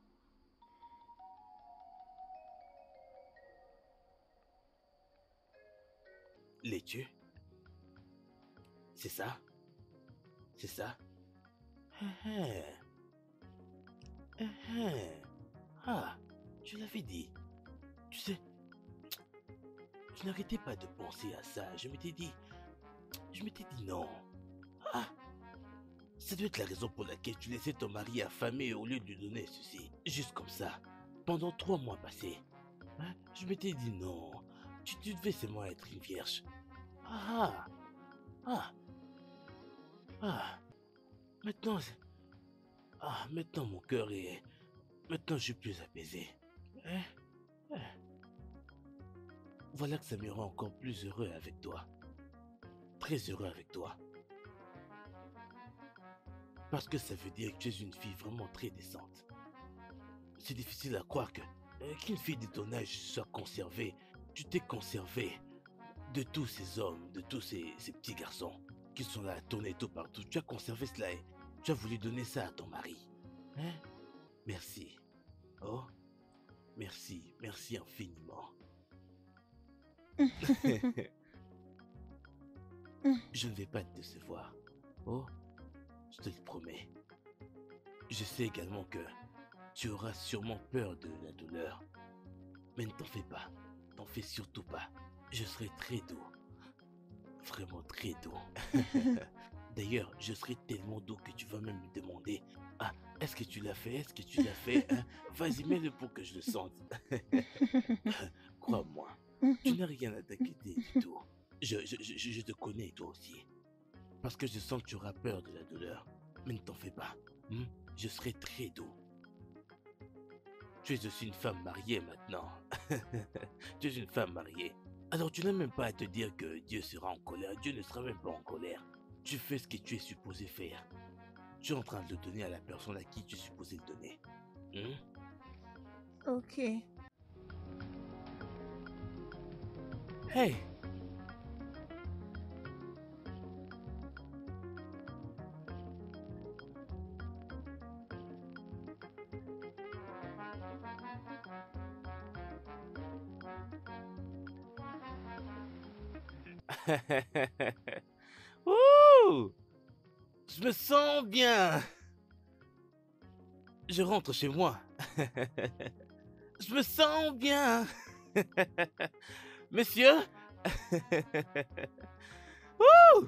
L'es-tu? C'est ça? C'est ça? Ah, ah. Ah, je l'avais dit. Tu sais, je n'arrêtais pas de penser à ça. Je m'étais dit non. Ah, ça doit être la raison pour laquelle tu laissais ton mari affamé au lieu de lui donner ceci. Juste comme ça. Pendant 3 mois passés. Hein, je m'étais dit non. Tu devais seulement être une vierge. Ah, ah, ah. Maintenant, maintenant mon cœur est... Maintenant je suis plus apaisé. Hein? Hein. Voilà que ça me rend encore plus heureux avec toi. Très heureux avec toi. Parce que ça veut dire que tu es une fille vraiment très décente. C'est difficile à croire qu'une fille de ton âge soit conservée. Tu t'es conservé de tous ces hommes, de tous ces petits garçons qui sont là à tourner tout partout. Tu as conservé cela et tu as voulu donner ça à ton mari. Hein? Merci. Oh, merci, merci infiniment. Je ne vais pas te décevoir. Oh, je te le promets. Je sais également que tu auras sûrement peur de la douleur. Mais ne t'en fais pas. T'en fais surtout pas. Je serai très doux. Vraiment très doux. D'ailleurs, je serai tellement doux que tu vas même me demander: ah, est-ce que tu l'as fait? Est-ce que tu l'as fait, hein? Vas-y, mets-le pour que je le sente. Crois-moi, tu n'as rien à t'inquiéter du tout. Je te connais toi aussi. Parce que je sens que tu auras peur de la douleur. Mais ne t'en fais pas. Je serai très doux. Tu es aussi une femme mariée maintenant. Tu es une femme mariée. Alors tu n'as même pas à te dire que Dieu sera en colère. Dieu ne sera même pas en colère. Tu fais ce que tu es supposé faire. Tu es en train de le donner à la personne à qui tu es supposé le donner. Ok. Hey! Ouh! Je me sens bien. Je rentre chez moi. Je me sens bien. Monsieur? Ouh!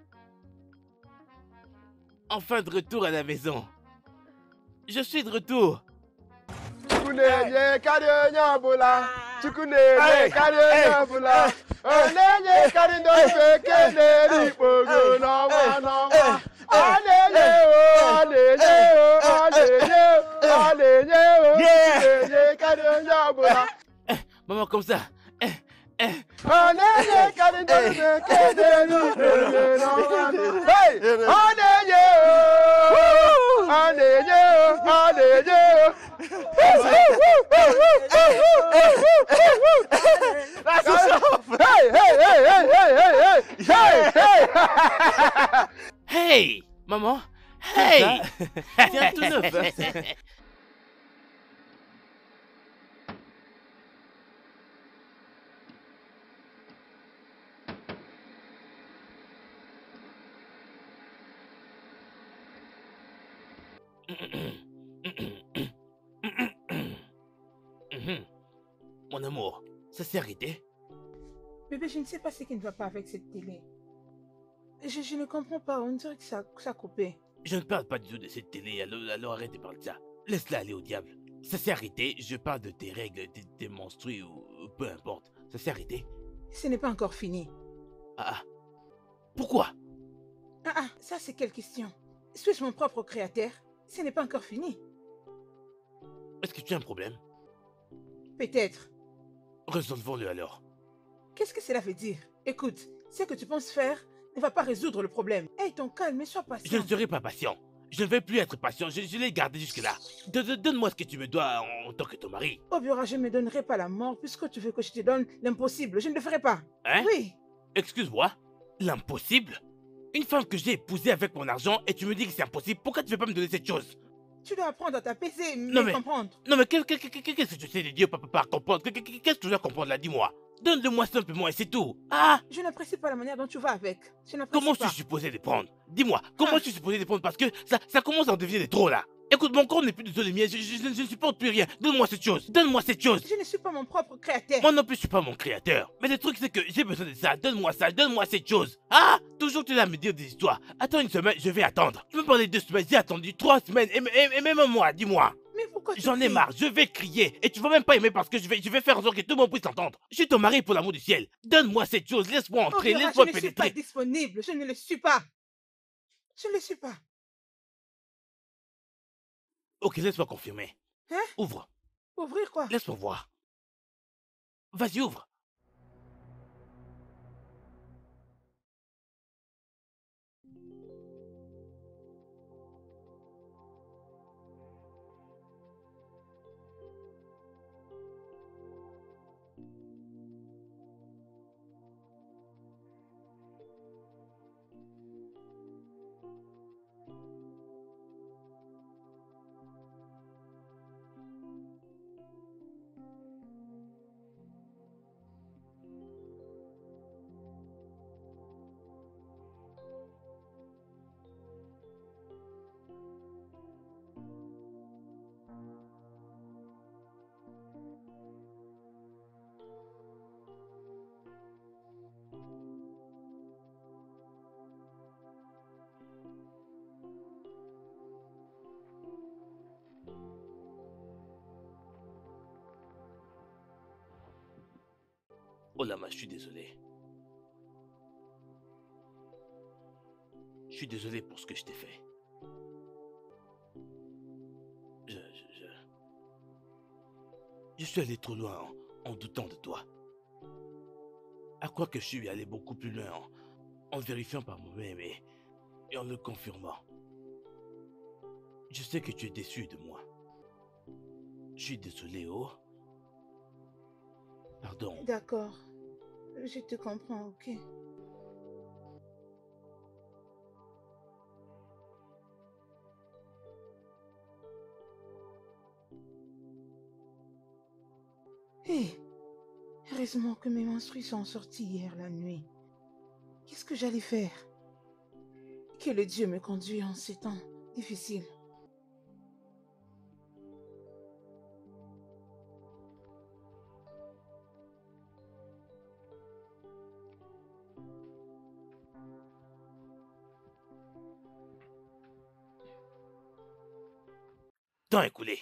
Enfin de retour à la maison. Je suis de retour. Chukuneye karinya bula. Chukuneye karinya bula. Oneye karindo pekene ripogo no wa no wa. Aleye o, aleye o, aleye o, aleye o. Chukuneye karinya bula. Maman comme ça. Oneye karindo pekene ripogo no wa no wa. Hey! Aleye o, aleye o, aleye o. That's what's up. Hey! Maman! Hey! Tiens, tout neuf. Mon amour, ça s'est arrêté? Bébé, je ne sais pas ce qui ne va pas avec cette télé. Je ne comprends pas, on dirait que ça a coupé. Je ne parle pas du tout de cette télé, alors arrête de parler de ça. Laisse-la aller au diable. Ça s'est arrêté, je parle de tes règles, tes menstrues ou peu importe. Ça s'est arrêté. Ce n'est pas encore fini. Ah. Pourquoi? Ça c'est quelle question? Suis-je mon propre créateur? Ce n'est pas encore fini. Est-ce que tu as un problème? Peut-être. Résolvons-le alors. Qu'est-ce que cela veut dire? Écoute, ce que tu penses faire ne va pas résoudre le problème. Aie ton calme et sois patient. Je ne serai pas patient. Je ne vais plus être patient. Je l'ai gardé jusque-là. Donne-moi ce que tu me dois en tant que ton mari. Obiora, je ne me donnerai pas la mort puisque tu veux que je te donne l'impossible. Je ne le ferai pas. Hein? Oui. Excuse-moi. L'impossible? Une femme que j'ai épousée avec mon argent et tu me dis que c'est impossible. Pourquoi tu ne veux pas me donner cette chose? Tu dois apprendre à t'apaiser, Non, mais- comprendre. Non mais qu'est-ce que tu sais de Dieu par comprendre? Qu'est-ce que tu dois comprendre là? Dis-moi. Donne-le-moi simplement et c'est tout. Ah! Je n'apprécie pas la manière dont tu vas avec. Je n'apprécie Comment pas. suis-je supposé de prendre? Dis-moi, comment je suis supposé de prendre? Parce que ça commence à en devenir de trop là. Écoute, mon corps n'est plus de les miens, je ne supporte plus rien. Donne-moi cette chose, donne-moi cette chose. Je ne suis pas mon propre créateur. Moi non plus, je suis pas mon créateur. Mais le truc, c'est que j'ai besoin de ça. Donne-moi cette chose. Ah! Toujours tu es là à me dire des histoires. Attends une semaine, je vais attendre. Tu me parlais 2 semaines, j'ai attendu 3 semaines et même un mois, dis-moi. Mais pourquoi tu J'en ai cries? marre, je vais crier. Et tu vas même pas aimer parce que je vais faire en sorte que tout le monde puisse t'entendre. Je suis ton mari pour l'amour du ciel. Donne-moi cette chose, laisse-moi entrer, Obiora, laisse-moi je ne suis pas pénétrer. disponible. Je ne le suis pas. Je ne le suis pas. Ok, laisse-moi confirmer. Hein? Ouvre, Ouvrir quoi? laisse-moi voir. Vas-y, ouvre. Oh Lama, je suis désolé. Je suis désolé pour ce que je t'ai fait. Je suis allé trop loin en doutant de toi. À quoi que je suis allé beaucoup plus loin en vérifiant par moi-même et en le confirmant. Je sais que tu es déçu de moi. Je suis désolé, oh. Pardon. D'accord. Je te comprends, ok? Hé, heureusement que mes menstrues sont sorties hier la nuit. Qu'est-ce que j'allais faire? Que le Dieu me conduise en ces temps difficiles. Temps écoulé.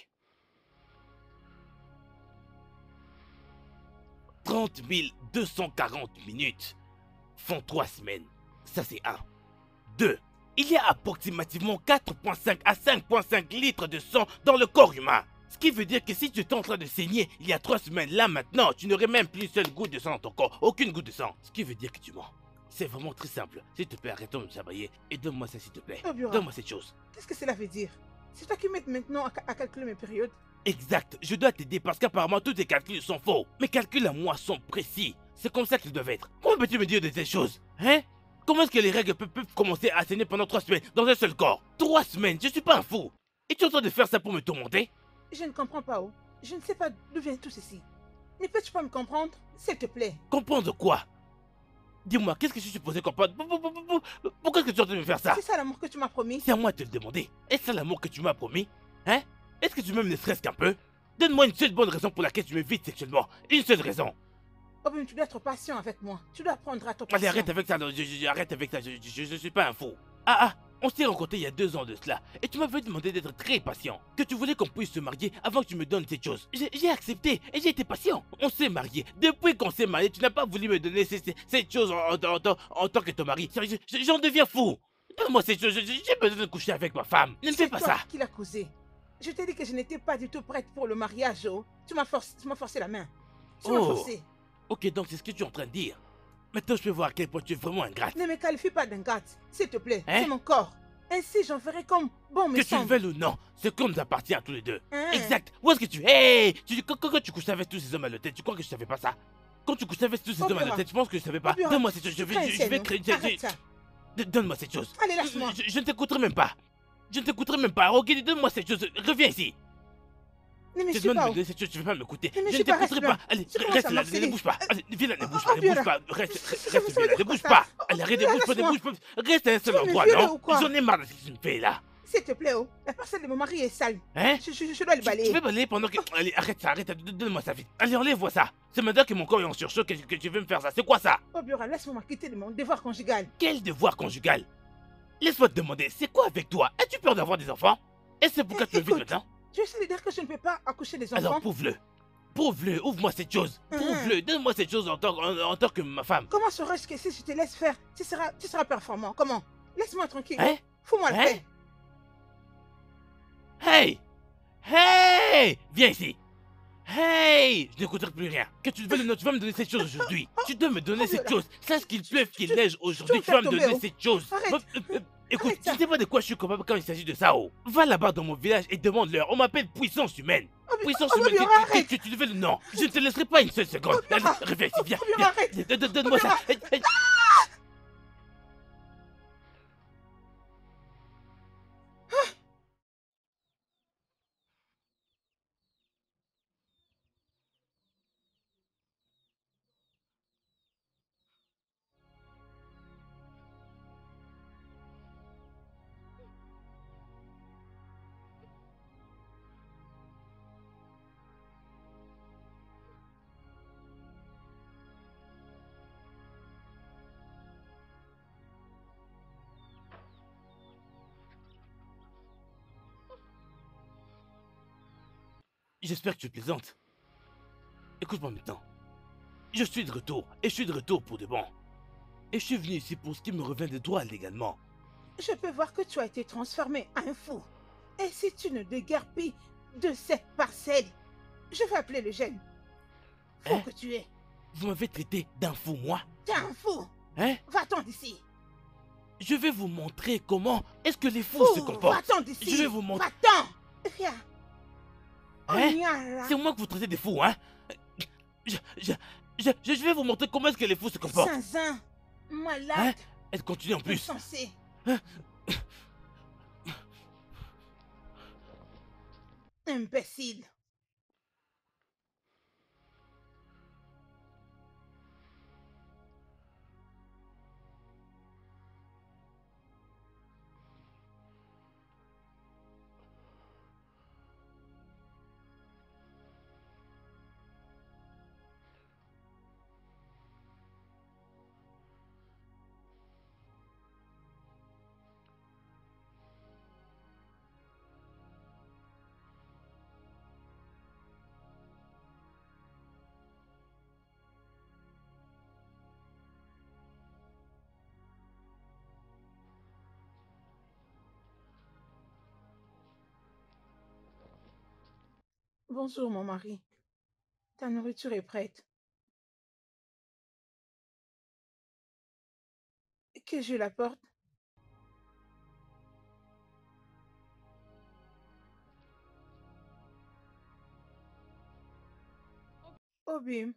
30 240 minutes font 3 semaines. Ça c'est 1. 2. Il y a approximativement 4,5 à 5,5 litres de sang dans le corps humain. Ce qui veut dire que si tu étais en train de saigner il y a 3 semaines, là maintenant, tu n'aurais même plus une seule goutte de sang dans ton corps. Aucune goutte de sang. Ce qui veut dire que tu mens. C'est vraiment très simple. S'il te plaît, arrête de me sabayer et donne-moi ça s'il te plaît. Obiora, Donne-moi cette chose. qu'est-ce que cela veut dire? C'est toi qui m'aides maintenant à calculer mes périodes? Exact, je dois t'aider parce qu'apparemment tous tes calculs sont faux. Mes calculs à moi sont précis. C'est comme ça qu'ils doivent être. Comment peux-tu me dire de ces choses? Hein? Comment est-ce que les règles peuvent commencer à saigner pendant 3 semaines dans un seul corps? 3 semaines, je suis pas un fou. Et tu es en train de faire ça pour me tourmenter? Je ne comprends pas, oh. Je ne sais pas d'où vient tout ceci. Ne peux-tu pas me comprendre, s'il te plaît? Comprendre quoi? Dis-moi, qu'est-ce que je suis supposé comprendre? Pourquoi est-ce que tu es en train de me faire ça? C'est ça l'amour que tu m'as promis? C'est à moi de te le demander. Est-ce ça l'amour que tu m'as promis? Hein? Est-ce que tu m'aimes ne serait-ce qu'un peu? Donne-moi une seule bonne raison pour laquelle tu m'évites sexuellement. Une seule raison. Oh, mais tu dois être patient avec moi. Tu dois apprendre à ton Allez, arrête avec ça, arrête avec ça, je suis pas un fou. Ah, on s'est rencontrés il y a 2 ans de cela, et tu m'avais demandé d'être très patient, que tu voulais qu'on puisse se marier avant que tu me donnes cette chose. J'ai accepté, et j'ai été patient. On s'est mariés. Depuis qu'on s'est mariés, tu n'as pas voulu me donner cette chose en tant que ton mari. J'en deviens fou. Donne-moi cette chose, j'ai besoin de coucher avec ma femme. Ne me fais pas ça. C'est toi qui l'as causé. Je t'ai dit que je n'étais pas du tout prête pour le mariage, oh. Tu m'as forcé la main. Tu m'as forcé. Ok, donc c'est ce que tu es en train de dire. Maintenant, je peux voir à quel point tu es vraiment ingrate. Ne me qualifie pas d'ingrate, s'il te plaît. Hein? C'est mon corps. Ainsi, j'en ferai comme bon me Que tu le semble. veuilles ou non, c'est comme nous appartient à tous les deux. Hein? Exact. Où est-ce que tu es? Quand tu couchais avec tous ces hommes à l'hôtel, tu crois que je savais pas ça? Quand tu couchais avec tous ces hommes à l'hôtel, tu penses que je savais pas? Obiora, Donne-moi cette chose, je tu vais créer... Arrête ça. Donne-moi cette chose. Allez, lâche-moi. Je ne t'écouterai même pas. Je ne t'écouterai même pas. Ok, donne-moi cette chose. Reviens ici. Ne me Je te suis demande pas, de me oh. donner cette chose, tu ne veux pas m'écouter. Ne me Je ne suis pas, t'écouterai reste pas. là. Allez, Tu commences reste à là, ne m'harceler. bouge pas. Allez, viens là, ne bouge pas, ne Obiora. bouge pas. Reste Ça viens veut là, dire ne quoi, bouge ça? pas. Oh, Allez, arrête de bouger pas, ne lâche-moi. bouge pas. Reste à un seul Tu veux me endroit, violer non? ou quoi? J'en ai marre de ce que tu me fais là. S'il te plaît, oh. La parcelle de mon mari est sale. Hein? Je dois le Tu balayer. veux balayer pendant que... Allez, arrête ça, donne-moi ça vite. Allez, enlève-moi ça. C'est maintenant que mon corps est en surchauffe que tu veux me faire ça. C'est quoi ça? Obiora, laisse-moi m'acquitter de mon devoir conjugal. Quel devoir conjugal? Laisse-moi te demander, c'est quoi avec toi? As-tu peur d'avoir des enfants? Et c'est pourquoi tu me vis Écoute, maintenant? Je sais dire que je ne peux pas accoucher des enfants. Alors prouve-le. Prouve-le, ouvre-moi cette chose. Prouve-le, donne-moi cette chose en tant que ma femme. Comment saurais-je que si je te laisse faire, tu seras performant? Comment? Laisse-moi tranquille. Hein? Fous-moi le Hein? paix. Hey! Hey! Viens ici. Hey! Je n'écouterai plus rien. Que tu le veuilles ou non, tu vas me donner cette chose aujourd'hui. Tu dois me donner cette chose. Sache qu'il pleuve, qu'il neige aujourd'hui, tu vas me donner cette chose. Arrête. Écoute, Arrête ça. tu sais pas de quoi je suis capable quand il s'agit de ça, oh. Va là-bas dans mon village et demande-leur. On m'appelle puissance humaine. Puissance humaine, Obiora, arrête. que tu le veuilles ou non. Je ne te laisserai pas une seule seconde. Allez, Obiora. reviens ici, viens. Obiora, viens. arrête. Donne-moi ça. Obiora. J'espère que tu plaisantes. Écoute-moi maintenant. Je suis de retour, et je suis de retour pour de bon. Et je suis venu ici pour ce qui me revient de droit légalement. Je peux voir que tu as été transformé en un fou. Et si tu ne déguerpis de cette parcelle, je vais appeler le jeune. Fou Hein? que tu es. Vous m'avez traité d'un fou, moi? T'es un fou. Hein? Va-t'en d'ici. Je vais vous montrer comment est-ce que les fous se comportent. Va-t'en d'ici. Je vais vous montrer. Va-t'en. Viens. Hein? Viens C'est moi que vous traitez de fous, hein? Je vais vous montrer comment est-ce que les fous se comportent. Zinzin. Malade. Hein? Elle continue en plus. Insensé. Hein? Imbécile. Bonjour, mon mari. Ta nourriture est prête. Que je la porte? Obim.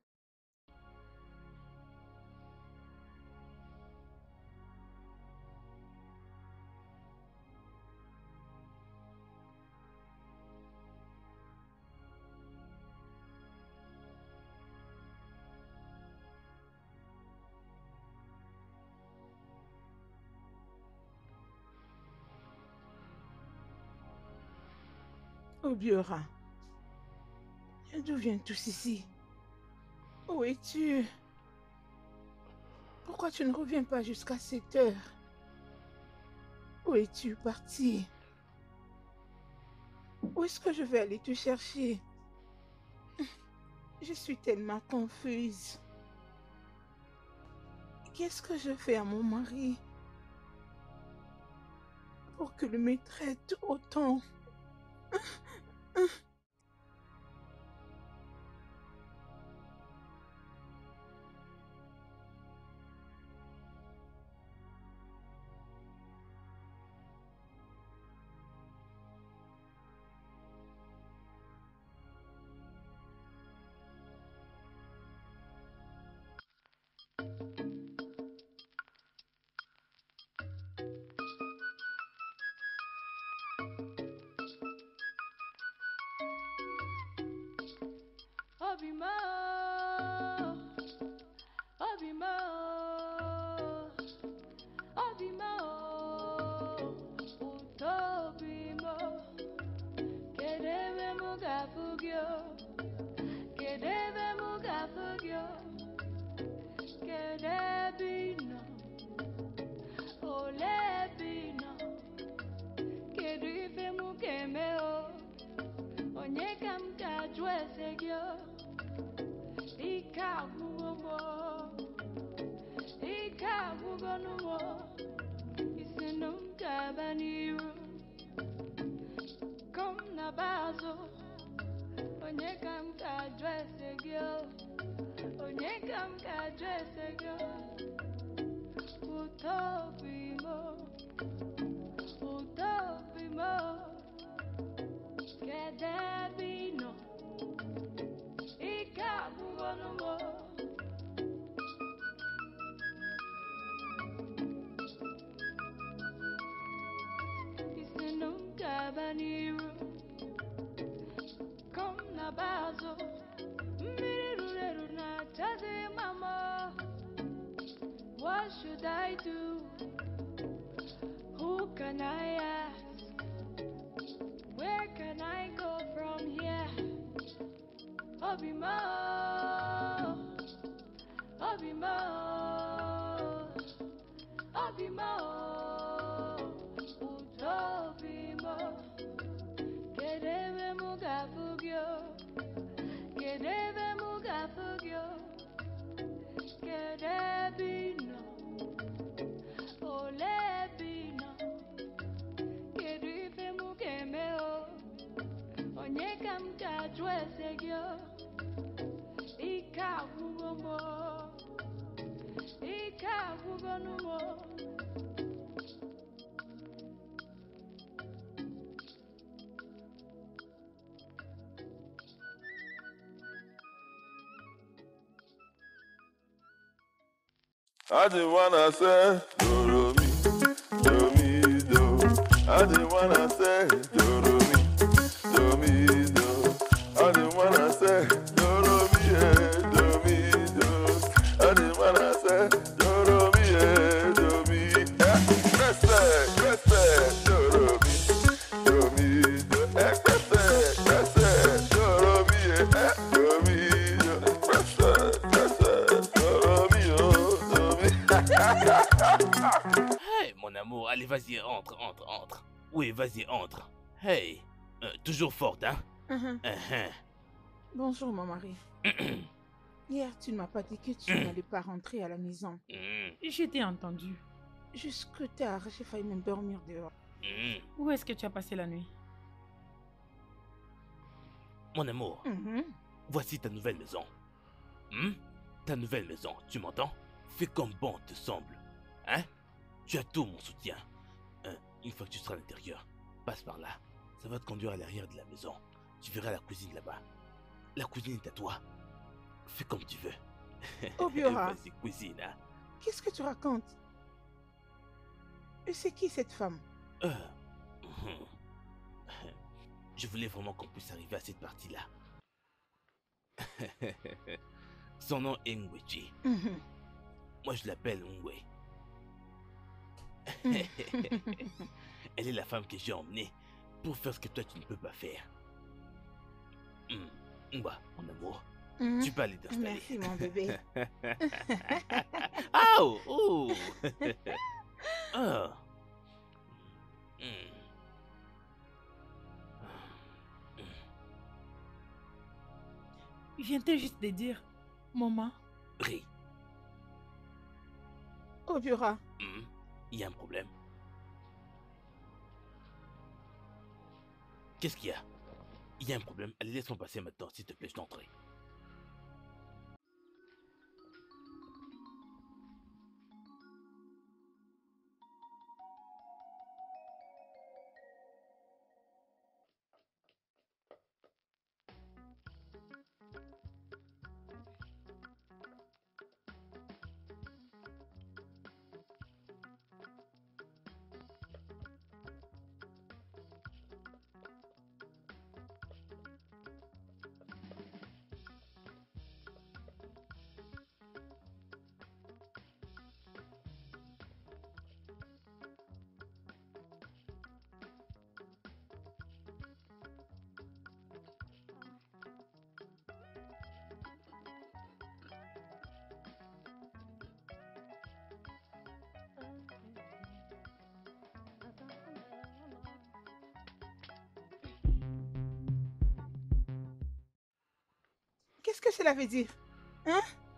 Obiora. D'où viennent tous ici? Où es-tu? Pourquoi tu ne reviens pas jusqu'à cette heure? Où es-tu parti? Où est-ce que je vais aller te chercher? Je suis tellement confuse. Qu'est-ce que je fais à mon mari pour qu'il me traite autant? Obima, Obima, Obima, Utobima, Kedeve Mugafugyo, Kedeve Mugafugyo, Kedebino, Olebino, Kedive Mugemeo, Onyekam Kajwesegyo. Ika wugonumo, isenum kabaniru, kom na bazo, onyekam ka dresse girl, onyekam ka dresse girl, utopimo, kedebino, ika wugonumo. Baniru, come na bazo, miriru na taze mama. What should I do? Who can I ask? Where can I go from here? Obima, Obima, Obima, Utopima. Kedeve mugafugyo, kedeve mugafugyo, Mombo, Ika Bugonumo. I didn't wanna say, do me, do. I didn't wanna say, do me, do. I didn't wanna say, do me, do. I didn't wanna say, do me, respect, do me, do. Respect, do me, Hey, mon amour, allez, vas-y, entre. Oui, vas-y, entre. Hey, toujours forte, hein? Bonjour, mon mari. Hier, tu ne m'as pas dit que tu n'allais pas rentrer à la maison. Je t'ai entendu. Jusque tard, j'ai failli même dormir dehors. Où est-ce que tu as passé la nuit? Mon amour, voici ta nouvelle maison. Ta nouvelle maison, tu m'entends? Fais comme bon te semble. Hein? Tu as tout mon soutien. Une fois que tu seras à l'intérieur, passe par là. Ça va te conduire à l'arrière de la maison. Tu verras la cuisine là-bas. La cuisine est à toi. Fais comme tu veux. Obiora, Vas-y, cuisine, hein? qu'est-ce que tu racontes? Et c'est qui cette femme? Je voulais vraiment qu'on puisse arriver à cette partie-là. Son nom est Ngwechi. Moi, je l'appelle Ngwe. Elle est la femme que j'ai emmenée pour faire ce que toi, tu ne peux pas faire. Ngwa, mon amour, tu peux aller t'installer. Merci, mon bébé. Oh, oh. Oh. Viens-tu juste de dire, maman? Ri, Obiora, il y a un problème. Qu'est-ce qu'il y a? Il y a un problème. Allez, laisse-moi passer maintenant, s'il te plaît, je t'entrerai. qu'est-ce que cela veut dire? Hein?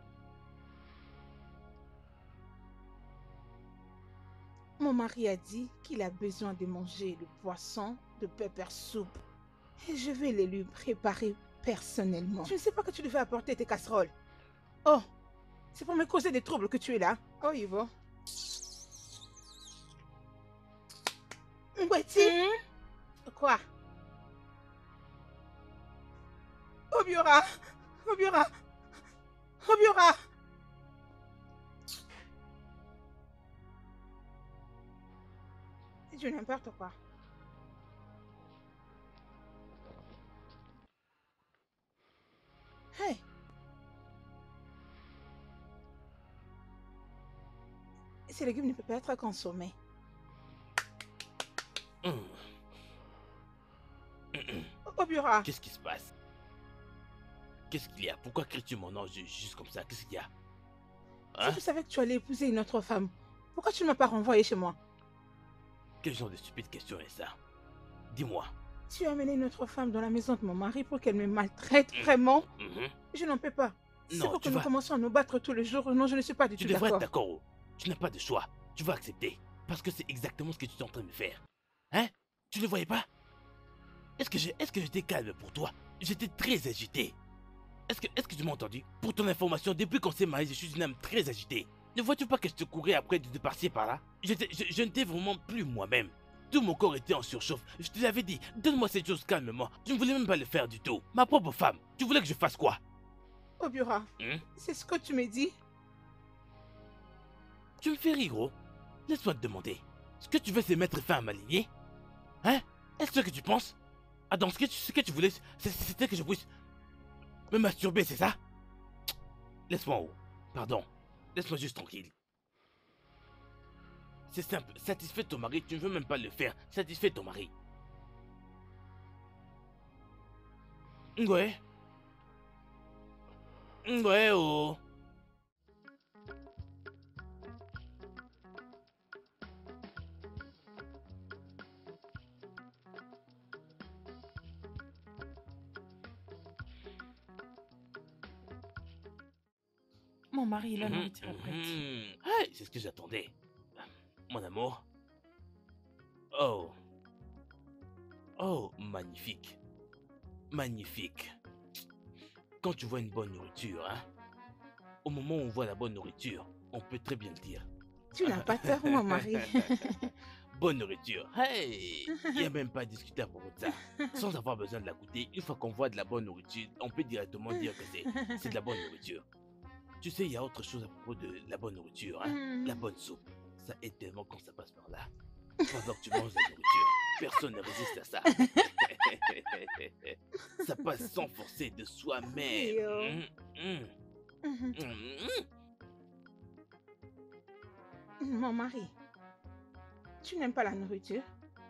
Mon mari a dit qu'il a besoin de manger le poisson de pepper soup. Et je vais le lui préparer personnellement. Je ne sais pas que tu devais apporter tes casseroles. Oh, c'est pour me causer des troubles que tu es là. Oh, Yvo. Ngweti? Quoi? Obiora! Obiora! Obiora! C'est du n'importe quoi. Hey! Ces légumes ne peuvent pas être consommés. Obiora! Qu'est-ce qui se passe? Qu'est-ce qu'il y a? Pourquoi cries-tu mon nom juste comme ça? Qu'est-ce qu'il y a? Si tu savais que tu allais épouser une autre femme, pourquoi tu ne m'as pas renvoyé chez moi? Quel genre de stupide question est ça? Dis-moi. Tu as amené une autre femme dans la maison de mon mari pour qu'elle me maltraite vraiment? Je n'en peux pas. C'est Non, pour que tu nous vas... commençons à nous battre tous les jours. Non, je ne suis pas du Tu tout devrais être d'accord. d'accord. Tu n'as pas de choix. Tu vas accepter. Parce que c'est exactement ce que tu es en train de faire. Hein? Tu ne voyais pas? Est-ce que j'étais calme pour toi? J'étais très agité. Est-ce que tu m'as entendu? Pour ton information, depuis qu'on s'est mariés, je suis une âme très agitée. Ne vois-tu pas que je te courais après de par-ci et par-là? Je n'étais vraiment plus moi-même. Tout mon corps était en surchauffe. Je te l'avais dit, donne-moi cette chose calmement. Je ne voulais même pas le faire du tout. Ma propre femme, tu voulais que je fasse quoi? Obiora, c'est ce que tu me dis? Tu me fais rire, gros. Laisse-moi te demander. Ce que tu veux, c'est mettre fin à ma lignée? Hein? Est-ce ce que tu penses? Ah, donc ce que tu voulais, c'était que je puisse me masturber, c'est ça? Laisse-moi en haut. Pardon. Laisse-moi juste tranquille. C'est simple. Satisfais ton mari, tu ne veux même pas le faire. Satisfais ton mari. Ouais. Ouais, oh. Mon mari, la nourriture est prête. Hey, c'est ce que j'attendais. Mon amour. Oh. Oh, magnifique. Magnifique. Quand tu vois une bonne nourriture, hein, au moment où on voit la bonne nourriture, on peut très bien le dire. Tu n'as pas tort, mon mari. Bonne nourriture. Hey, il n'y a même pas à discuter à propos de ça. Sans avoir besoin de la goûter, une fois qu'on voit de la bonne nourriture, on peut directement dire que c'est de la bonne nourriture. Tu sais, il y a autre chose à propos de la bonne nourriture, hein? La bonne soupe. Ça aide tellement quand ça passe par là. Pendant que tu manges la nourriture, personne ne résiste à ça. Ça passe sans forcer de soi-même. Mon mari, tu n'aimes pas la nourriture?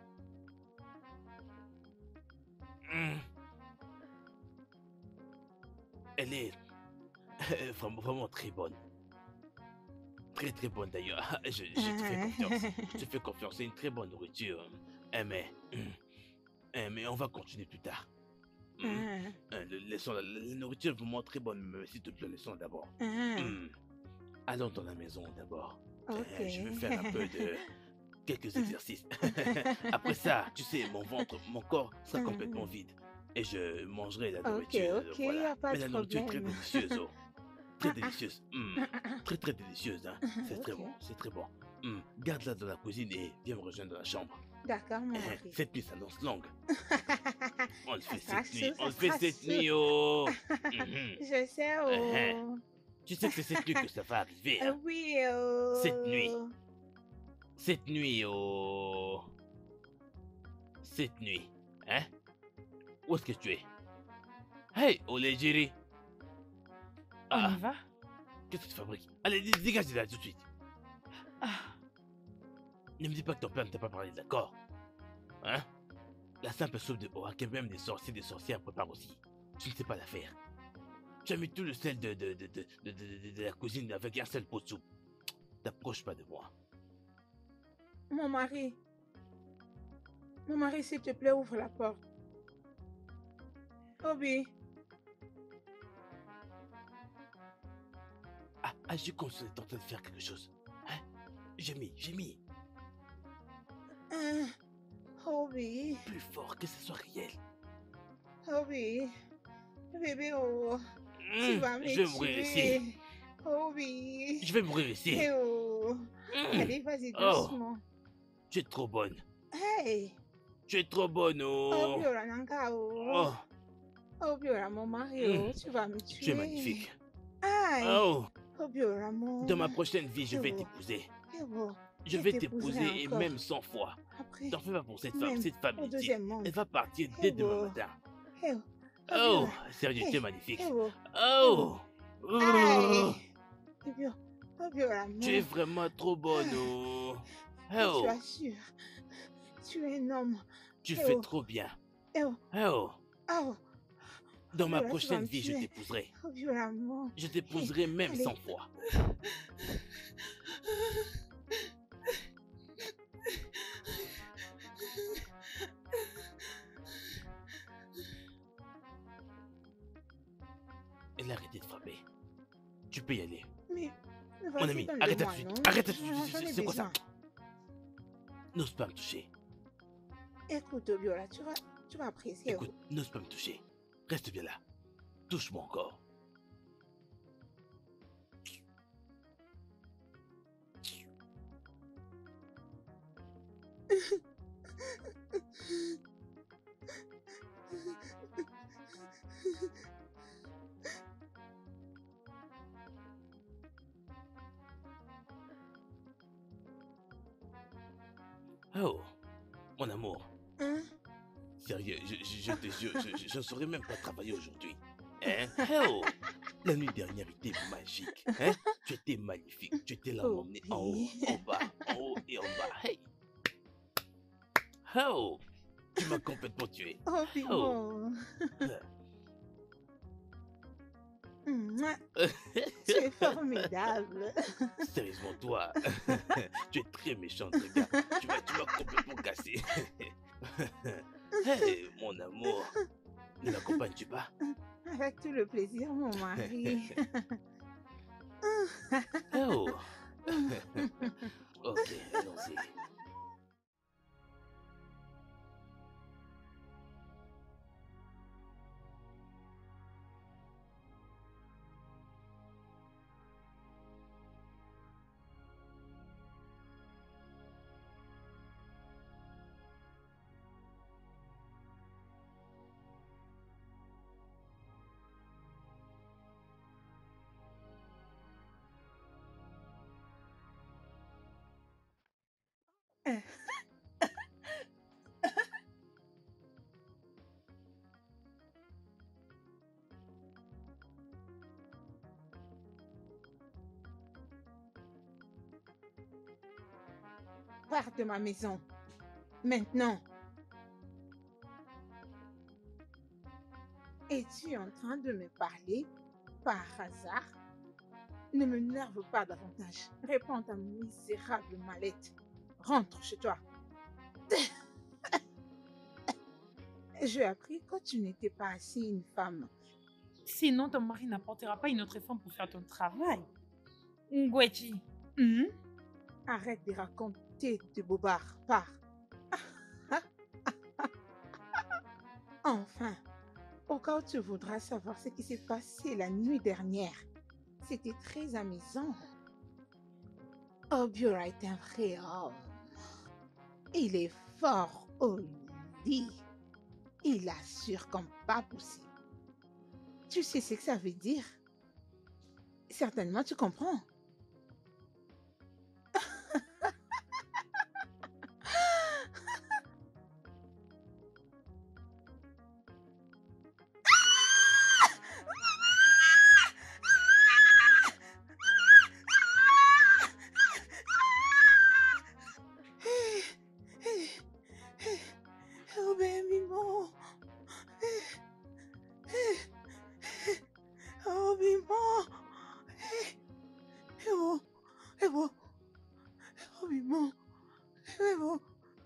Elle est vraiment très bonne. Très très bonne d'ailleurs. Je te fais confiance. Je te fais confiance. C'est une très bonne nourriture. Mais on va continuer plus tard. La nourriture est vraiment très bonne, mais s'il te plaît, laissons d'abord. Allons dans la maison d'abord. Je vais faire un peu de quelques exercices. Après ça, tu sais, mon corps sera complètement vide. Et je mangerai la nourriture. Ok, Voilà. y a pas Mais de la nourriture est très problème. délicieuse. Oh. Très délicieuse. Très très délicieuse. Hein. C'est très Ok. bon. C'est très bon. Garde-la dans la cuisine et viens me rejoindre dans la chambre. D'accord, mon mari. Cette nuit s'annonce longue. On le fait Ça cette nuit. sera chaud, On le ça fait sera cette chaud. nuit. Oh. Mhm. Je sais, oh. Tu sais que c'est cette nuit que ça va arriver. Hein. Oui, oh. Cette nuit. Cette nuit, oh. Cette nuit. Hein? Où est-ce que tu es? Hey, Olejiri. On y va? Qu'est-ce que tu fabriques? Allez, dégage de là tout de suite. Ah, Ne me dis pas que ton père ne t'a pas parlé, d'accord? Hein? La simple soupe de Oa, que même des sorciers et des sorcières préparent aussi. Tu ne sais pas la faire. Tu as mis tout le sel de la cuisine avec un seul pot de soupe. T'approches pas de moi. Mon mari, s'il te plaît, ouvre la porte. Obi, Ah, agis comme si on était en train de faire quelque chose. Hein? J'ai mis. Obi, Plus fort, que ce soit réel. Obi, bébé, oh, tu vas me Je vais mourir ici. tuer. Obi, Je vais mourir ici. eh oh, allez, vas-y Oh. doucement. Tu es trop bonne. Hey, Tu es trop bonne, oh. Obi, ora nanka, oh. Oh, Obi, ora mon mari, oh, tu vas me tuer. tu es magnifique. Aïe, Oh, Obi, ora mon. dans ma prochaine vie, je vais Oh. t'épouser. Eh oh, Je Je vais t'épouserai t'épouser et encore. même 100 fois. après, T'en fais pas pour cette femme. Même Cette femme au ici, deuxième monde. elle va partir Eh dès demain oh. matin. Eh oh, Oh, Obi, sérieux, tu es magnifique. eh oh, Oh, oh. aïe. Obi, ora mon. Tu es vraiment trop bonne, oh. Je Oh, suis assure. Tu es un homme. tu Eh fais oh. trop bien. Eh oh, Oh, oh, dans ma Voilà, tu vas prochaine me vie, je tuer. t'épouserai. Obi, ora mon. Je t'épouserai même Allez. 100 fois. Elle a arrêté de frapper. Tu peux y aller. Mais, Mon ami, arrête tout de suite. Arrête tout de suite. C'est quoi ça? N'ose pas me toucher. Écoute, Obiola, tu vas apprécier. Écoute, n'ose pas me toucher. Reste bien là. Touche-moi encore. Oh, mon amour. Hein? Sérieux, je te jure, je ne saurais même pas travailler aujourd'hui. Hein? Oh, la nuit dernière était magique. Hein? Tu étais magnifique. Tu étais là à m'emmener en haut, en bas, en haut et en bas. Hey! Oh, tu m'as complètement tué. Oh, Pimo. Mouah, tu es formidable. Sérieusement, toi, tu es très méchante, regarde. Tu m'as complètement cassé. Hey, mon amour, ne l'accompagnes-tu pas? Avec tout le plaisir, mon mari. Oh, ok, allons-y. Pars de ma maison. Maintenant. Es-tu en train de me parler par hasard? Ne me nerve pas davantage. Réponds à ta misérable mallette. Rentre chez toi. J'ai appris que tu n'étais pas assez une femme. Sinon, ton mari n'apportera pas une autre femme pour faire ton travail. Ngwechi. Arrête de raconter de bobards. Pars. Enfin, au cas où tu voudras savoir ce qui s'est passé la nuit dernière, c'était très amusant. Obiora est un vrai homme. Il est fort au lit. Il assure comme pas possible. Tu sais ce que ça veut dire? Certainement, tu comprends. Oh ben, Mimon. Oh, Mimon. Oh, oh, oh, Mimon. Oh,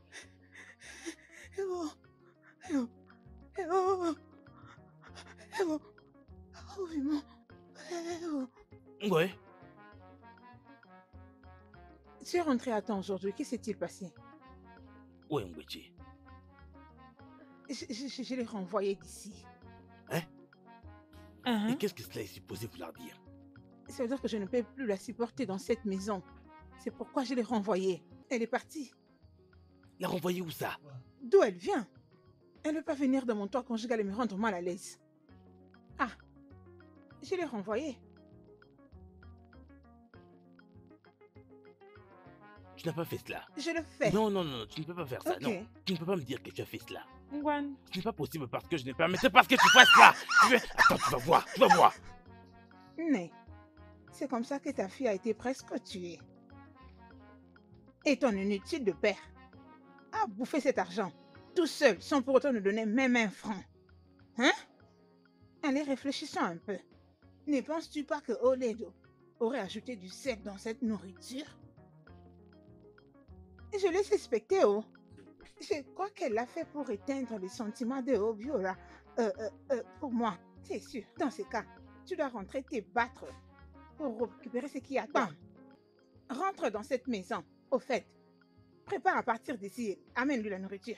oh, oh, oh, Mimon. Ouais, Tu es rentré à temps aujourd'hui. Qu'est-ce qui s'est passé? ouais, Ngwechi. Je l'ai renvoyé d'ici. Et qu'est-ce que cela est supposé vouloir dire? Ça veut dire que je ne peux plus la supporter dans cette maison. C'est pourquoi je l'ai renvoyée. Elle est partie. La renvoyer où ça? D'où elle vient? Elle ne peut pas venir de mon toit conjugal et me rendre mal à l'aise. Ah, je l'ai renvoyée. Tu n'as pas fait cela. Je le fais. Non, non, non, tu ne peux pas faire ça. Ok. Non, tu ne peux pas me dire que tu as fait cela. Ngwan. Ce n'est pas possible parce que je ne permettais pas que tu fasses cela. Attends, tu vas voir, tu vas voir. Mais, c'est comme ça que ta fille a été presque tuée. Et ton inutile de père a bouffé cet argent, tout seul, sans pour autant nous donner même un franc. Hein? Allez, réfléchissons un peu. Ne penses-tu pas que Oledo aurait ajouté du sel dans cette nourriture? Je l'ai suspecté, oh. Je crois qu'elle l'a fait pour éteindre les sentiments de Obiora. Pour moi, c'est sûr. Dans ce cas, tu dois rentrer te battre pour récupérer ce qui attend. Rentre dans cette maison. Au fait, prépare à partir d'ici. Amène-lui la nourriture.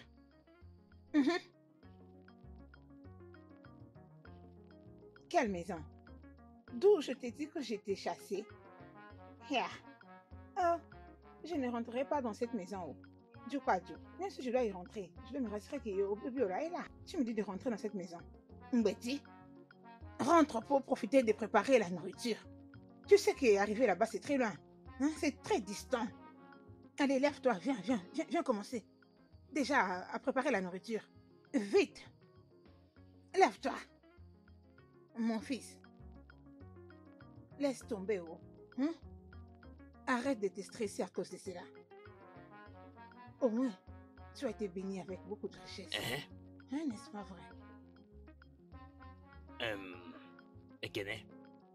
Quelle maison? D'où je t'ai dit que j'étais chassée? Yeah. Oh, je ne rentrerai pas dans cette maison. Oh. Du quoi, Dieu? Même si je dois y rentrer, je dois me rassurer que au bébé là est là. Tu me dis de rentrer dans cette maison. Mbeti, rentre pour profiter de préparer la nourriture. Tu sais qu'arriver là-bas, c'est très loin. Hein? C'est très distant. Allez, lève-toi, viens commencer. Déjà, à préparer la nourriture. Vite. Lève-toi. Mon fils. Laisse tomber, oh. Hein? Arrête de te stresser à cause de cela. Au moins, tu as été béni avec beaucoup de richesse. Hein, n'est-ce pas vrai? Ekene,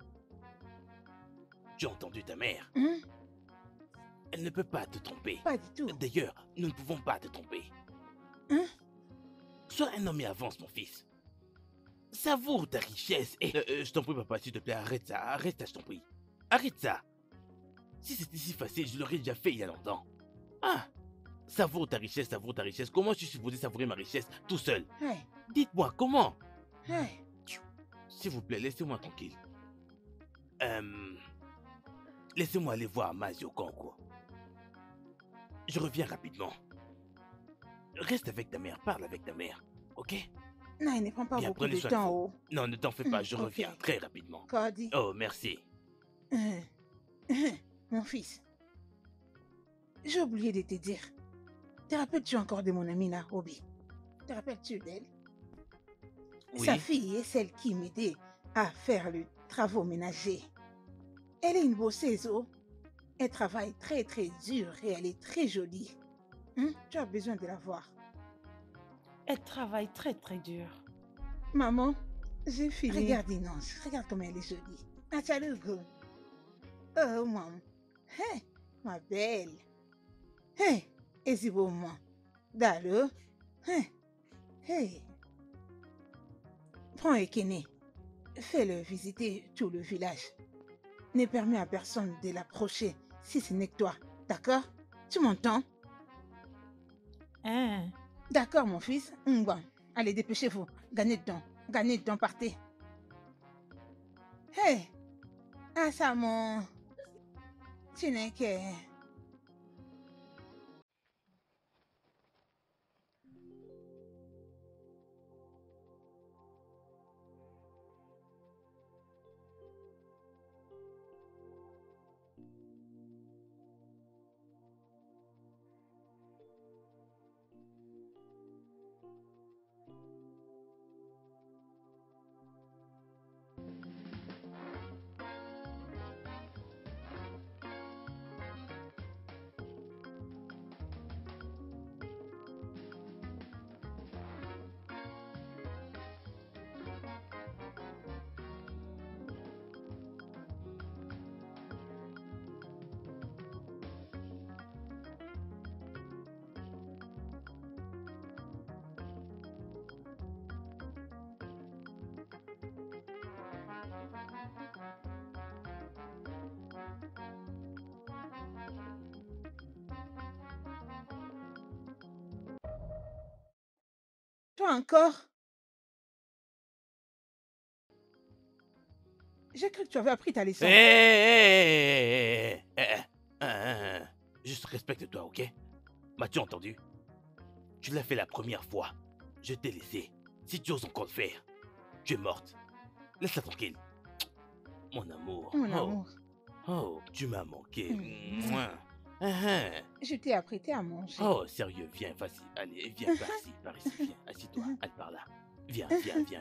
tu as entendu ta mère? Hein? Elle ne peut pas te tromper. Pas du tout. D'ailleurs, nous ne pouvons pas te tromper. Hein? Sois un homme et avance, mon fils. Savoure ta richesse. Et je t'en prie, papa, s'il te plaît, arrête ça, je t'en prie. Arrête ça. Si c'était si facile, je l'aurais déjà fait il y a longtemps. Ah, savoure ta richesse, savoure ta richesse. Comment je suis supposé savourer ma richesse tout seul? Hey. Dites-moi, comment? Hey. S'il vous plaît, laissez-moi tranquille. Laissez-moi aller voir Mazio Kanko. Je reviens rapidement. Reste avec ta mère, parle avec ta mère, ok? Non, il ne prend pas Bien, beaucoup prenez de soin temps, vous. oh. Non, ne t'en fais pas, je ok. reviens très rapidement. Cordy. Oh, merci. Mon fils, j'ai oublié de te dire. Te rappelles-tu encore de mon amie là, Obi? Te rappelles-tu d'elle? Oui. Sa fille est celle qui m'aidait à faire les travaux ménagers. Elle est une bosseuse, oh. Elle travaille très très dur et elle est très jolie. Tu as besoin de la voir. Elle travaille très très dur. Maman, j'ai fini. Regarde Inance, regarde comme elle est jolie. Achalugo. Oh, maman. Hey, ma belle. Hey, ezigbo moi. Dalo. Hey. Prends Ekene. Fais-le visiter tout le village. Ne permets à personne de l'approcher si ce n'est que toi. D'accord? Tu m'entends? Hein? D'accord, mon fils. Bon. Allez, dépêchez-vous. Gagnez de temps, partez. Hey! Ah, ça, mon... Tu n'es que... Toi encore? J'ai cru que tu avais appris ta leçon. Juste respecte-toi, ok? M'as-tu entendu? Tu l'as fait la première fois. Je t'ai laissé. Si tu oses encore le faire, tu es morte. Laisse-la tranquille. Mon amour. Mon amour. Oh, tu m'as manqué. Mm. Mouah. Je t'ai apprêté à manger. Oh, sérieux, viens, vas-y. Allez, viens par ici, viens. Assis-toi, allez par là. Viens.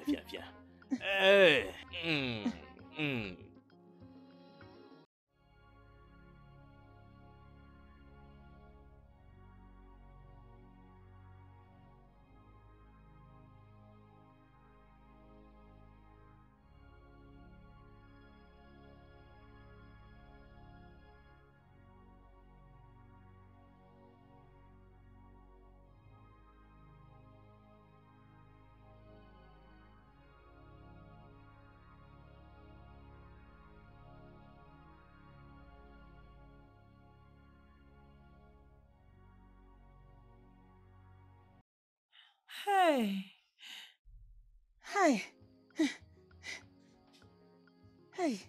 Mm. Hey! Hi. Hey.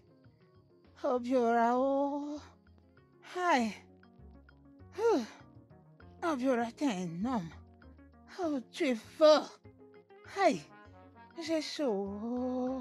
Hope you're out. Hi. Oh, Viola, t'es un homme. Oh, tu es fort. Aïe, j'ai chaud.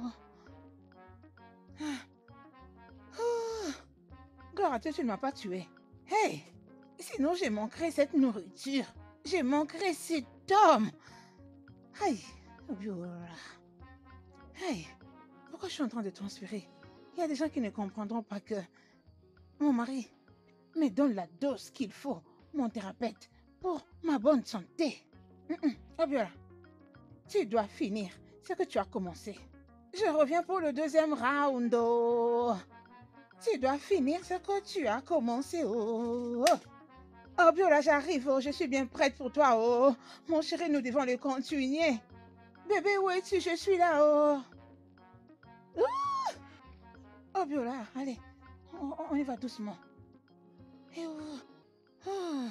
Oh, gloire à Dieu, tu ne m'as pas tué. Hey, sinon je manquerai cette nourriture. Je manquerai cet homme. Aïe, oh, Viola. Hey, pourquoi je suis en train de transpirer? Il y a des gens qui ne comprendront pas que mon mari me donne la dose qu'il faut, mon thérapeute, pour ma bonne santé. Obiola, tu dois finir ce que tu as commencé. Je reviens pour le deuxième round. Oh. Tu dois finir ce que tu as commencé. Oh, Obiola, j'arrive. Oh, je suis bien prête pour toi. Oh, mon chéri, nous devons le continuer. Bébé, où es-tu? Je suis là. Oh. Oh, Biola, allez, on y va doucement. Et oh, oh.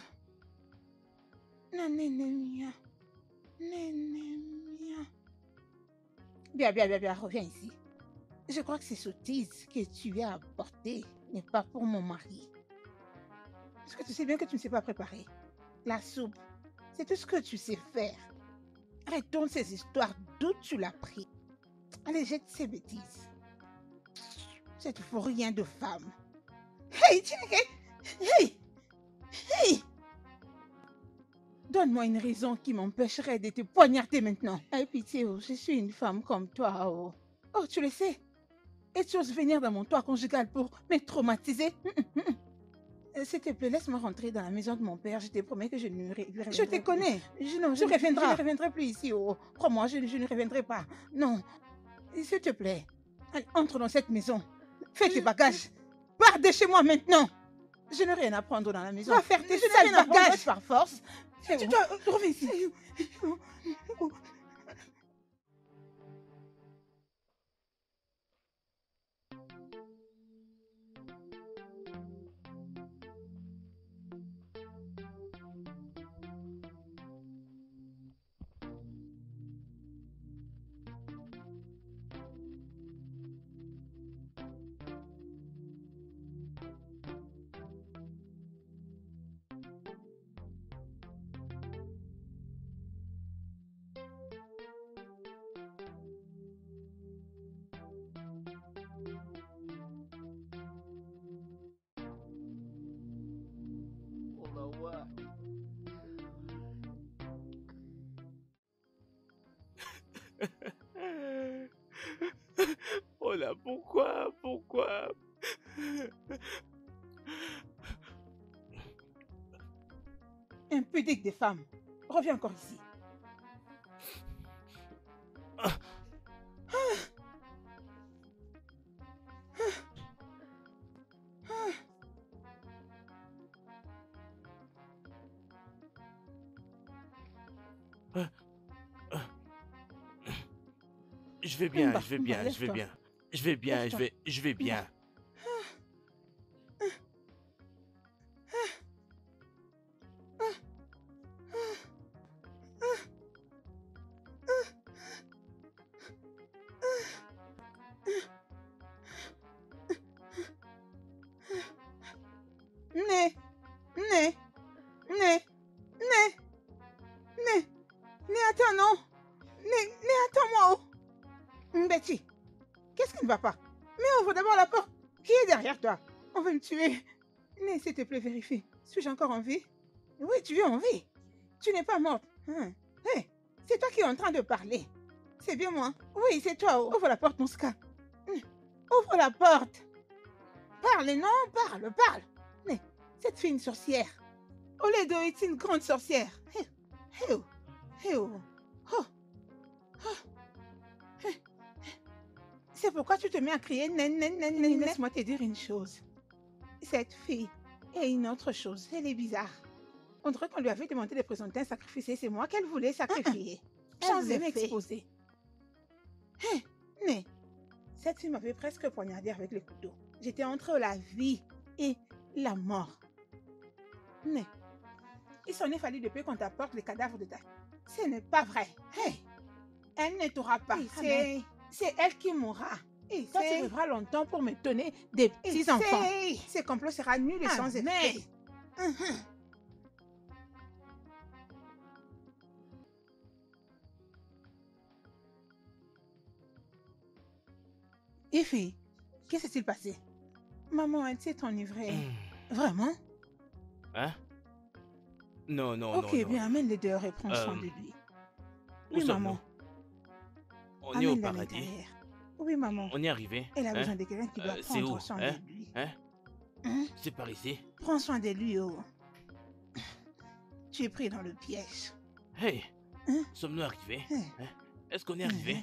Nanénémia. Nénémia. Bien, reviens ici. Je crois que ces sottises que tu as apportées n'est pas pour mon mari. Parce que tu sais bien que tu ne sais pas préparer. La soupe, c'est tout ce que tu sais faire. Retourne ces histoires d'où tu l'as pris. Allez, jette ces bêtises. Cette rien de femme. Hey, hey, hey. Donne-moi une raison qui m'empêcherait de te poignarder maintenant. Aie pitié, oh, je suis une femme comme toi. Oh, oh tu le sais. Et tu oses venir dans mon toit conjugal pour me traumatiser. S'il te plaît, laisse-moi rentrer dans la maison de mon père. Je te promets que je ne reviendrai. Je te connais. Je ne reviendrai plus ici. Oh, crois-moi, je ne reviendrai pas. Non. S'il te plaît, allez, entre dans cette maison. Fais tes bagages. Pars de chez moi maintenant. Je n'ai rien à prendre dans la maison. Va faire tes sales bagages par force. Tu dois revenir ici. Oh là, pourquoi? Impudique des femmes. Reviens encore ici. Je vais bien. Attends, non. Attends-moi. Betty, qu'est-ce qui ne va pas? Mais ouvre d'abord la porte. Qui est derrière toi? On veut me tuer. Mais s'il te plaît, vérifie. Suis-je encore en vie? Oui, tu es en vie. Tu n'es pas morte. Hey, c'est toi qui es en train de parler. C'est bien moi. Oui, c'est toi. Ouvre la porte, Mouska. Ouvre la porte. Parle, non, parle. Mais cette fille est une sorcière. Oledo est une grande sorcière. C'est pourquoi tu te mets à crier. Laisse-moi te dire une chose. Cette fille est une autre chose. Elle est bizarre. On dirait qu'on lui avait demandé de présenter un sacrifice et c'est moi qu'elle voulait sacrifier. Sans m'exposer. Mais cette fille m'avait presque poignardé avec le couteau. J'étais entre la vie et la mort. Mais il s'en est fallu depuis qu'on t'apporte les cadavres de ta... Ce n'est pas vrai. Elle ne t'aura pas. C'est elle qui mourra. Et toi, tu vivras longtemps pour me donner des petits-enfants. Ce complot sera nul et sans effet. Effie, qu'est-ce qui s'est passé? Maman, elle s'est enivrée. Vraiment? Hein? Non, non, Ok, non, non. bien, amène-le dehors et prends soin Euh, de lui. Où Oui, sommes-nous? maman. On est au Amène-le à paradis. l'intérieur. Oui, maman. On est arrivé. Elle a Hein? besoin de quelqu'un qui doit C'est prendre où? soin Hein? de lui. Hein? Hein? C'est par ici. Prends soin de lui, oh. Tu es pris dans le piège. Hey, Hein? sommes-nous arrivés? Hein? Hein? Est-ce qu'on est arrivé?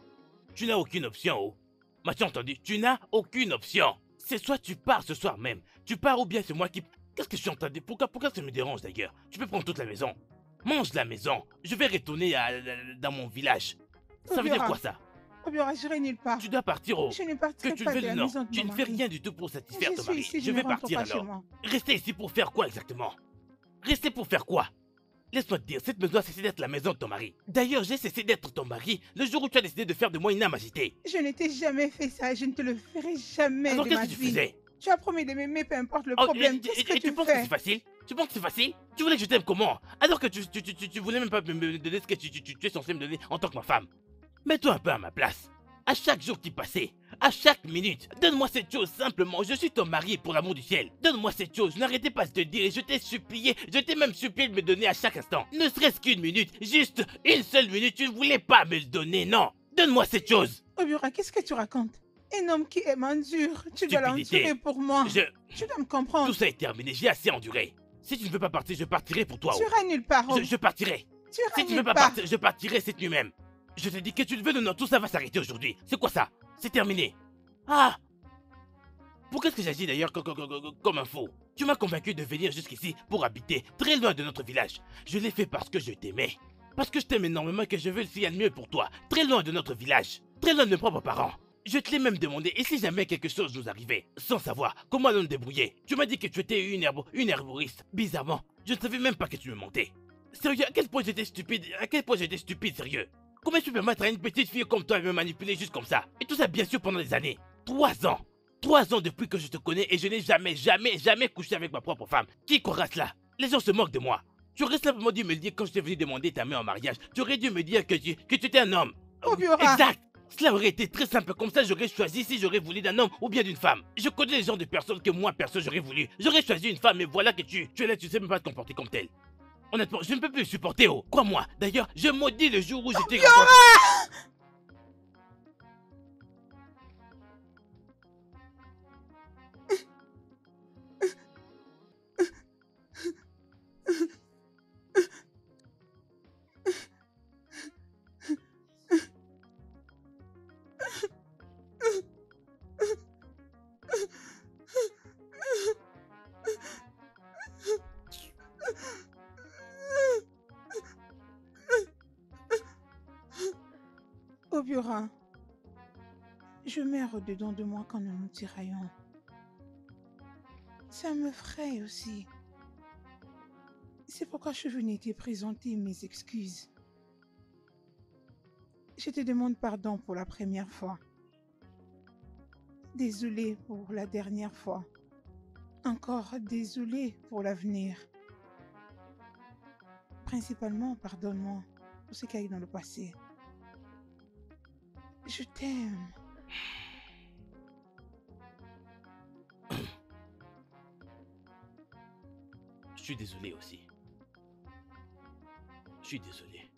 Tu n'as aucune option, oh. M'as-tu entendu? Tu n'as aucune option. C'est soit tu pars ce soir même. Tu pars ou bien c'est moi qui... Qu'est-ce que je suis en train de dire? Pourquoi ça me dérange d'ailleurs? Tu peux prendre toute la maison. Mange la maison. Je vais retourner dans mon village. Ça veut dire quoi ça? Obiora, je n'irai nulle part. Tu dois partir, oh. Je ne Que partirai tu le pas veux de ou la non, maison de tu mon ne fais mari. rien du tout pour satisfaire Je ton suis mari. ici, Je ne vais rentre partir pas chez alors. moi. Rester ici pour faire quoi exactement? Rester pour faire quoi? Laisse-moi te dire, cette maison a cessé d'être la maison de ton mari. D'ailleurs, j'ai cessé d'être ton mari le jour où tu as décidé de faire de moi une âme agitée. Je ne t'ai jamais fait ça et je ne te le ferai jamais Alors de qu'est-ce ma que tu vie. faisais? Tu as promis de m'aimer, peu importe le Oh, problème. Qu'est-ce que et tu tu penses que fais? c'est facile? Tu penses que c'est facile? Tu voulais que je t'aime comment? Alors que tu voulais même pas me donner ce que tu es censé me donner en tant que ma femme. Mets-toi un peu à ma place. À chaque jour qui passait, à chaque minute, donne-moi cette chose simplement. Je suis ton mari pour l'amour du ciel. Donne-moi cette chose. Je n'arrêtais pas de te dire et je t'ai supplié. Je t'ai même supplié de me donner à chaque instant. Ne serait-ce qu'une minute, juste une seule minute. Tu ne voulais pas me le donner, non. Donne-moi cette chose. Obiora, qu'est-ce que tu racontes? Un homme qui aime endure. Tu dois Stupidité. l'endurer pour moi. Tu dois me comprendre. Tout ça est terminé. J'ai assez enduré. Si tu ne veux pas partir, je partirai pour toi. Tu iras nulle part. Oh. Je partirai. Tu iras Si tu ne nulle veux pas part. partir, je partirai cette nuit même. Je te dis que tu le veux ou non, tout ça va s'arrêter aujourd'hui. C'est quoi ça? C'est terminé. Ah! Pourquoi est-ce que j'agis d'ailleurs comme un fou? Tu m'as convaincu de venir jusqu'ici pour habiter très loin de notre village. Je l'ai fait parce que je t'aimais. Parce que je t'aime énormément et que je veux le faire mieux pour toi. Très loin de notre village. Très loin de mes propres parents. Je te l'ai même demandé, et si jamais quelque chose nous arrivait, sans savoir comment allons nous débrouiller? Tu m'as dit que tu étais une herboriste. Bizarrement, je ne savais même pas que tu me mentais. Sérieux, à quel point j'étais stupide? À quel point j'étais stupide, sérieux? Comment tu peux permettre à une petite fille comme toi de me manipuler juste comme ça? Et tout ça bien sûr pendant des années. 3 ans. 3 ans depuis que je te connais et je n'ai jamais couché avec ma propre femme. Qui croira cela? Les gens se moquent de moi. Tu aurais simplement dû me le dire quand je t'ai venu demander ta main en mariage. Tu aurais dû me dire que tu étais un homme. Obiora. Exact. Cela aurait été très simple, comme ça j'aurais choisi si j'aurais voulu d'un homme ou bien d'une femme. Je connais les genres de personnes que moi perso j'aurais voulu. J'aurais choisi une femme mais voilà que tu es là, tu sais même pas te comporter comme telle. Honnêtement, je ne peux plus le supporter, oh. Crois-moi. D'ailleurs, je maudis le jour où j'étais... Obiora, je meurs au-dedans de moi quand nous nous tiraillons. Ça me fraye aussi. C'est pourquoi je suis venue te présenter mes excuses. Je te demande pardon pour la première fois. Désolée pour la dernière fois. Encore désolée pour l'avenir. Principalement, pardonne-moi pour ce qui a eu dans le passé. Je t'aime. Je suis désolé aussi. Je suis désolé.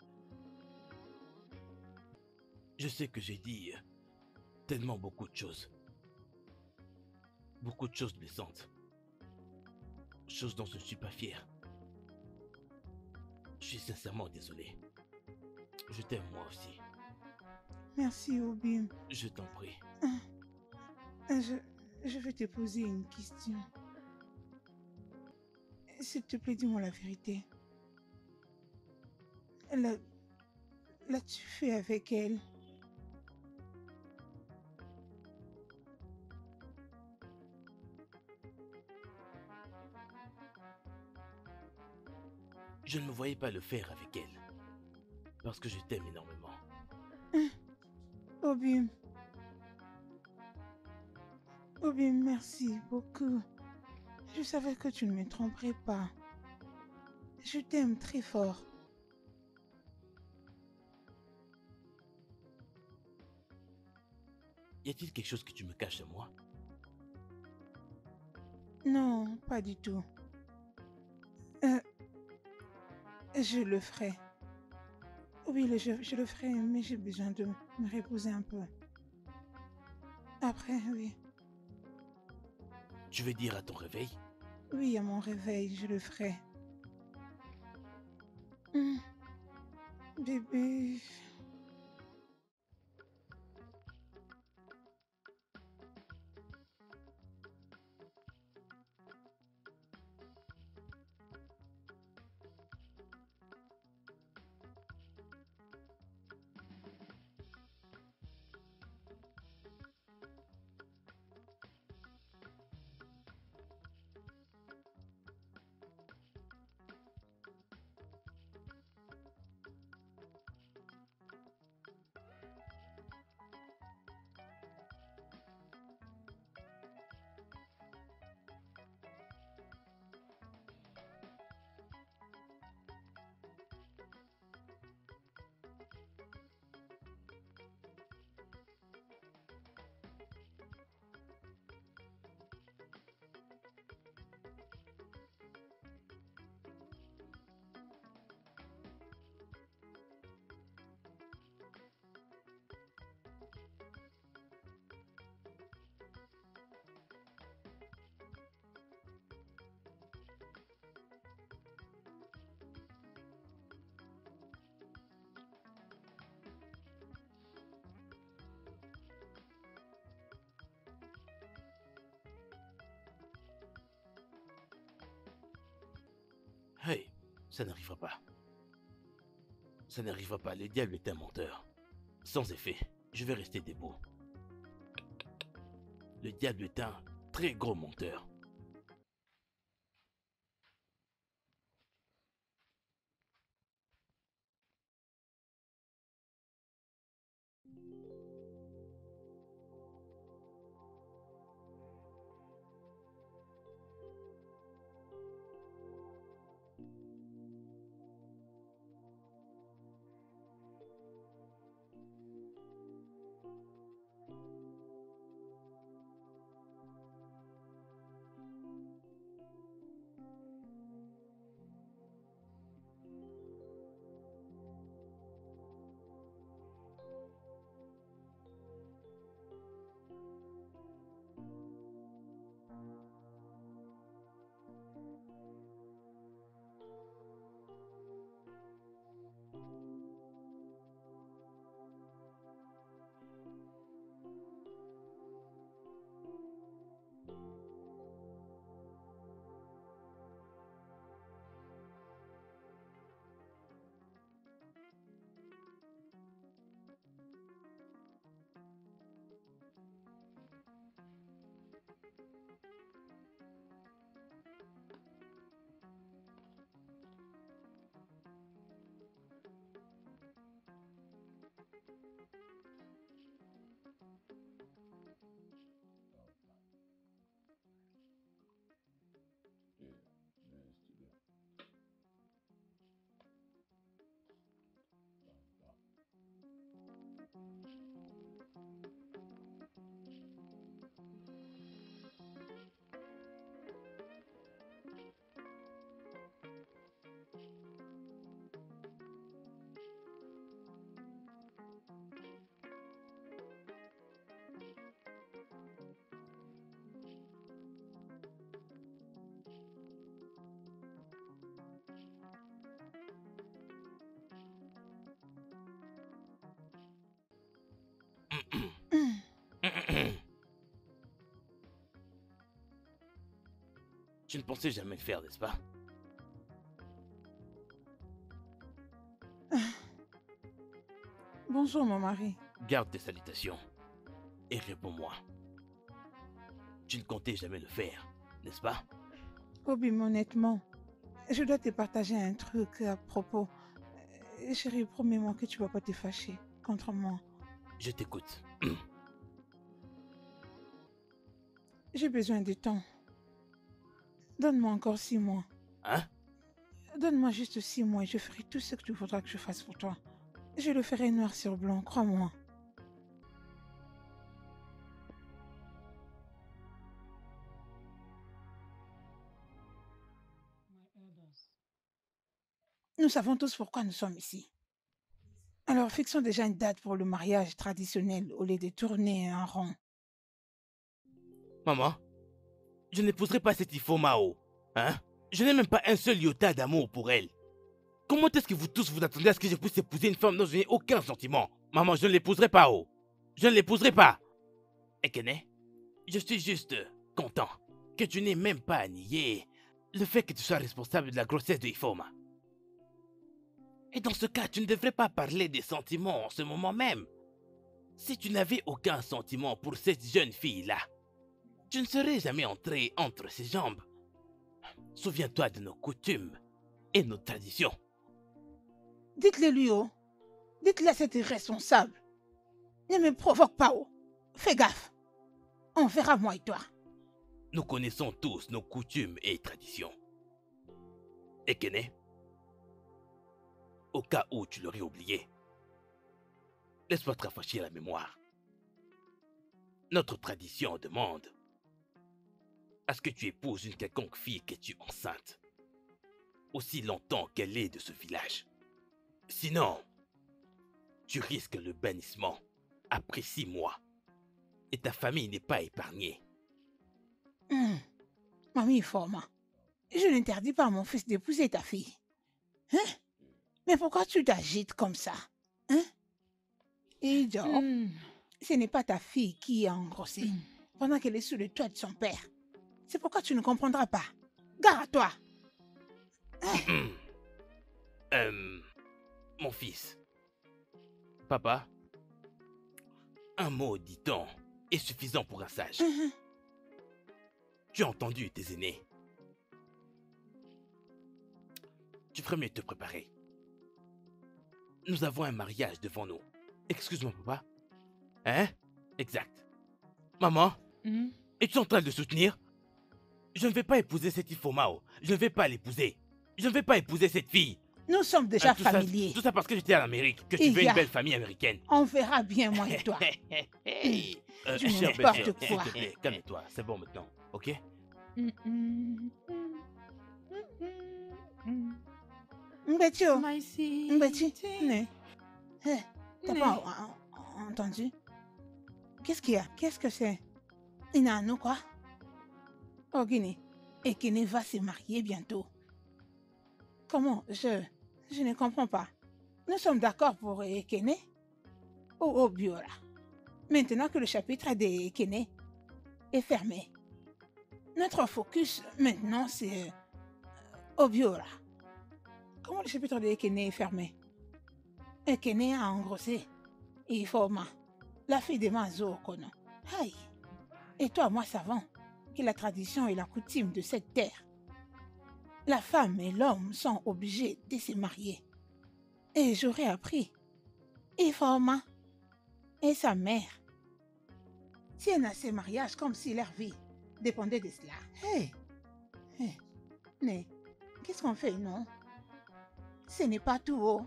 Je sais que j'ai dit tellement beaucoup de choses. Beaucoup de choses blessantes. Choses dont je ne suis pas fier. Je suis sincèrement désolé. Je t'aime moi aussi. Merci, Obim. Je t'en prie. Je vais te poser une question. S'il te plaît, dis-moi la vérité. L'as-tu fait avec elle? Je ne me voyais pas le faire avec elle. Parce que je t'aime énormément. Obim. Obim, merci beaucoup. Je savais que tu ne me tromperais pas. Je t'aime très fort. Y a-t-il quelque chose que tu me caches de moi? Non, pas du tout. Euh, je le ferai. Oui, je le ferai, mais j'ai besoin de me reposer un peu. Après, oui. Tu veux dire à ton réveil? Oui, à mon réveil, je le ferai. Hmm, bébé. Hey, ça n'arrivera pas. Ça n'arrivera pas, le diable est un menteur. Sans effet, je vais rester debout. Le diable est un très gros menteur. Tu ne pensais jamais le faire, n'est-ce pas? Bonjour, mon mari. Garde tes salutations et réponds-moi. Tu ne comptais jamais le faire, n'est-ce pas? Obi, honnêtement, je dois te partager un truc à propos. Chérie, promets-moi que tu vas pas te fâcher contre moi. Je t'écoute. J'ai besoin de temps. Donne-moi encore 6 mois. Hein? Donne-moi juste 6 mois et je ferai tout ce que tu voudras que je fasse pour toi. Je le ferai noir sur blanc, crois-moi. Nous savons tous pourquoi nous sommes ici. Alors fixons déjà une date pour le mariage traditionnel au lieu de tourner en rond. Maman, je n'épouserai pas cette Ifomao. Hein? Je n'ai même pas un seul iota d'amour pour elle. Comment est-ce que vous tous vous attendez à ce que je puisse épouser une femme dont je n'ai aucun sentiment? Maman, je ne l'épouserai pas, oh. Je ne l'épouserai pas. Ekene, je suis juste content que tu n'aies même pas à nier le fait que tu sois responsable de la grossesse de Ifoma. Et dans ce cas, tu ne devrais pas parler des sentiments en ce moment même. Si tu n'avais aucun sentiment pour cette jeune fille-là, tu ne serais jamais entré entre ses jambes. Souviens-toi de nos coutumes et nos traditions. Dites-le lui, oh. Dites-le à cet irresponsable. Ne me provoque pas, oh. Fais gaffe. On verra moi et toi. Nous connaissons tous nos coutumes et traditions. Ekene, au cas où tu l'aurais oublié, laisse-moi te rafraîchir la mémoire. Notre tradition demande à ce que tu épouses une quelconque fille que tu enceinte, aussi longtemps qu'elle est de ce village. Sinon, tu risques le bannissement après 6 mois et ta famille n'est pas épargnée. Mamie Ifoma, je n'interdis pas à mon fils d'épouser ta fille. Hein? Mais pourquoi tu t'agites comme ça? Hein? Et genre, ce n'est pas ta fille qui a engrossé pendant qu'elle est sous le toit de son père. C'est pourquoi tu ne comprendras pas. Gare à toi. Mon fils. Papa, un mot, dit-on, est suffisant pour un sage. Tu as entendu tes aînés. Tu ferais mieux de te préparer. Nous avons un mariage devant nous. Excuse-moi, papa. Hein? Exact. Maman, es-tu en train de soutenir? Je ne vais pas épouser cette Ifomao. Je ne vais pas l'épouser. Je ne vais pas épouser cette fille. Nous sommes déjà Tout familiers. tout ça parce que j'étais en Amérique, que tu veux une belle famille américaine. On verra bien, moi et toi. Tu Cher n'importe belle, s'il quoi. te plaît, calme-toi. C'est bon maintenant, ok? Mbetio, My sweet Mbeti, tea. né. T'as Né. pas entendu? Qu'est-ce qu'il y a? Qu'est-ce que c'est? Inano, quoi? Oh, Guinée. Ekene va se marier bientôt. Comment? Je ne comprends pas. Nous sommes d'accord pour Ekene? Oh, Biora. Maintenant que le chapitre de Ekene est fermé, notre focus maintenant c'est Obiora. Comment le chapitre de Ekene est fermé? Ekene a engrossé. Et Ifoma, la fille de Mazo Okono. Aïe. Et toi, moi, savons que la tradition et la coutume de cette terre, la femme et l'homme sont obligés de se marier. Et j'aurais appris. Ifoma et sa mère. Si elle a ces mariages comme si leur vie dépendait de cela. Mais qu'est-ce qu'on fait, non? Ce n'est pas tout haut.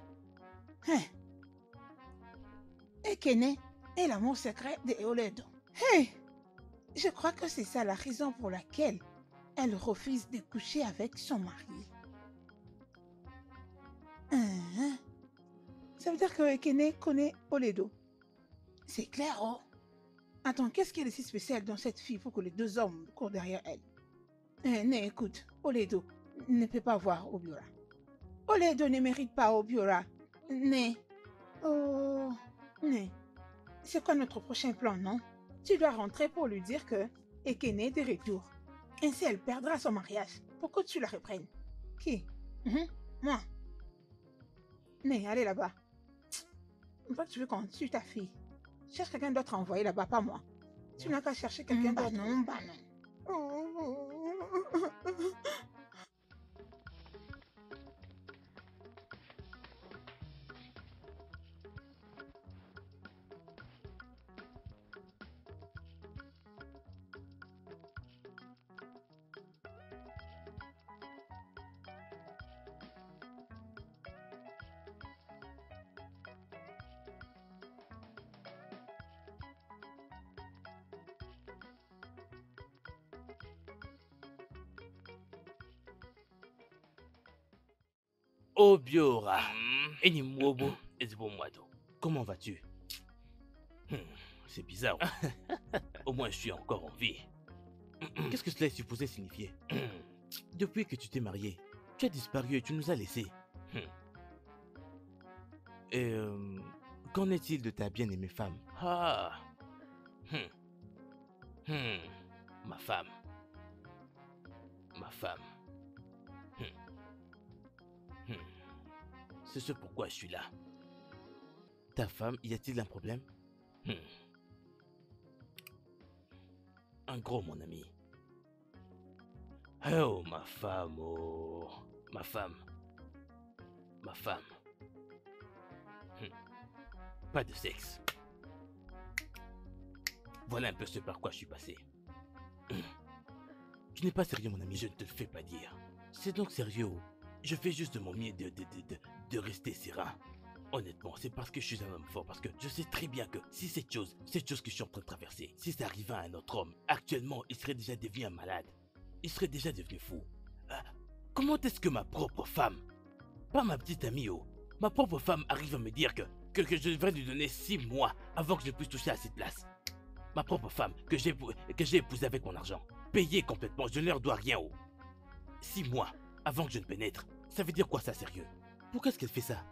Ekene est l'amour secret de Eoledo. Je crois que c'est ça la raison pour laquelle elle refuse de coucher avec son mari. Ça veut dire que Ekene connaît Oledo. C'est clair, oh? Attends, qu'est-ce qui est de si spécial dans cette fille pour que les deux hommes courent derrière elle? Mais écoute, Oledo ne peut pas voir Obiora. Oledo ne mérite pas Obiora. C'est quoi notre prochain plan, non? Tu dois rentrer pour lui dire que Ekene est de retour. Ainsi, elle perdra son mariage pour que tu la reprennes. Qui? Moi. Allez là-bas. Pourquoi tu veux qu'on tue ta fille? Cherche quelqu'un d'autre à envoyer là-bas, pas moi. Tu n'as qu'à chercher quelqu'un d'autre. Non. Obiora. Enimwobo. Ezbomwado. Comment vas-tu? C'est bizarre. Au moins, je suis encore en vie. Qu'est-ce que cela est supposé signifier? Depuis que tu t'es marié, tu as disparu et tu nous as laissés. Et qu'en est-il de ta bien-aimée femme? Ah. Ma femme. Ma femme. C'est ce pourquoi je suis là. Ta femme, y a-t-il un problème? Un gros, mon ami. Oh, ma femme, oh. Ma femme. Ma femme. Pas de sexe. Voilà un peu ce par quoi je suis passé. Tu n'es pas sérieux, mon ami, je ne te le fais pas dire. C'est donc sérieux. Je fais juste de mon mieux de rester serein. Honnêtement, c'est parce que je suis un homme fort, parce que je sais très bien que si cette chose que je suis en train de traverser, si ça arrivait à un autre homme, actuellement, il serait déjà devenu un malade. Il serait déjà devenu fou. Comment est-ce que ma propre femme, pas ma petite amie, ma propre femme arrive à me dire que je devrais lui donner 6 mois avant que je puisse toucher à cette place? Ma propre femme, que j'ai épousée avec mon argent, payée complètement, je ne leur dois rien. 6 mois avant que je ne pénètre, ça veut dire quoi ça, sérieux? Pourquoi est-ce qu'elle fait ça?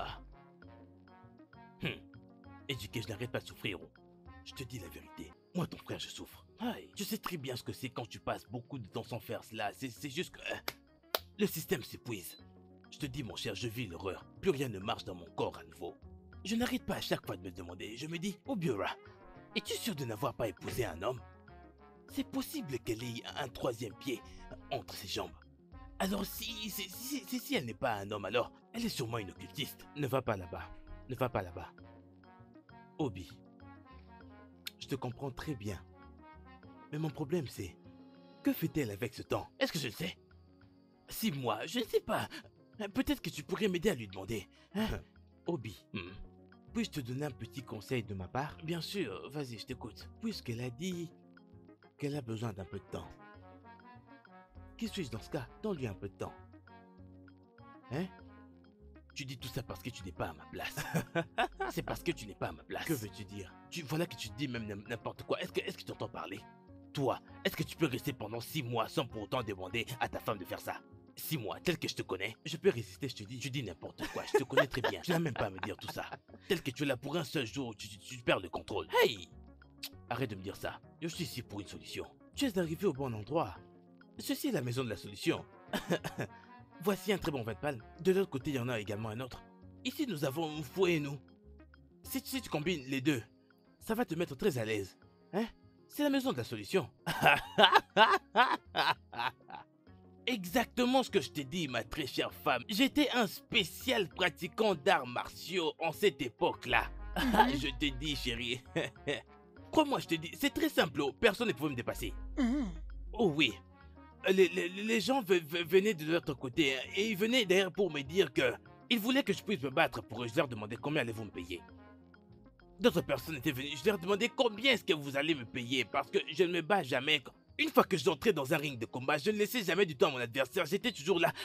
Éduqué, je n'arrête pas de souffrir. Je te dis la vérité. Moi, ton frère, je souffre. Je sais très bien ce que c'est quand tu passes beaucoup de temps sans faire cela. C'est juste que le système s'épuise. Je te dis, mon cher, je vis l'horreur. Plus rien ne marche dans mon corps à nouveau. Je n'arrête pas à chaque fois de me demander. Je me dis, Obiora, es-tu sûr de n'avoir pas épousé un homme? C'est possible qu'elle ait un 3e pied entre ses jambes. Alors si elle n'est pas un homme, alors elle est sûrement une occultiste. Ne va pas là-bas. Ne va pas là-bas. Obi, je te comprends très bien. Mais mon problème c'est, que fait-elle avec ce temps? Est-ce que je le sais? 6 mois, je ne sais pas. Peut-être que tu pourrais m'aider à lui demander. Obi, puis-je te donner un petit conseil de ma part? Bien sûr, vas-y, je t'écoute. Puisqu'elle a dit qu'elle a besoin d'un peu de temps. Qui suis-je dans ce cas? Donne-lui un peu de temps. Tu dis tout ça parce que tu n'es pas à ma place. C'est parce que tu n'es pas à ma place. Que veux-tu dire? Voilà que tu dis même n'importe quoi. Est-ce que tu entends parler? Toi, est-ce que tu peux rester pendant 6 mois sans pour autant demander à ta femme de faire ça? 6 mois, tel que je te connais, je peux résister, je te dis. Tu dis n'importe quoi, je te connais très bien. Tu n'as même pas à me dire tout ça. Tel que tu es là pour un seul jour, tu perds le contrôle. Hey! Arrête de me dire ça. Je suis ici pour une solution. Tu es arrivé au bon endroit. Ceci est la maison de la solution. Voici un très bon vin de palme. De l'autre côté, il y en a également un autre. Ici, nous avons fou et nous. Si tu combines les deux, ça va te mettre très à l'aise. C'est la maison de la solution. Exactement ce que je t'ai dit, ma très chère femme. J'étais un spécial pratiquant d'arts martiaux en cette époque-là. Je te dis, chérie. Crois-moi, je te dis, c'est très simple. Personne ne pouvait me dépasser. Oh oui. Les gens venaient de l'autre côté et ils venaient d'ailleurs pour me dire que ils voulaient que je puisse me battre pour eux. Je leur demandais combien allez-vous me payer. D'autres personnes étaient venues, je leur demandais combien est-ce que vous allez me payer parce que je ne me bats jamais. Une fois que j'entrais dans un ring de combat, je ne laissais jamais du temps à mon adversaire, j'étais toujours là.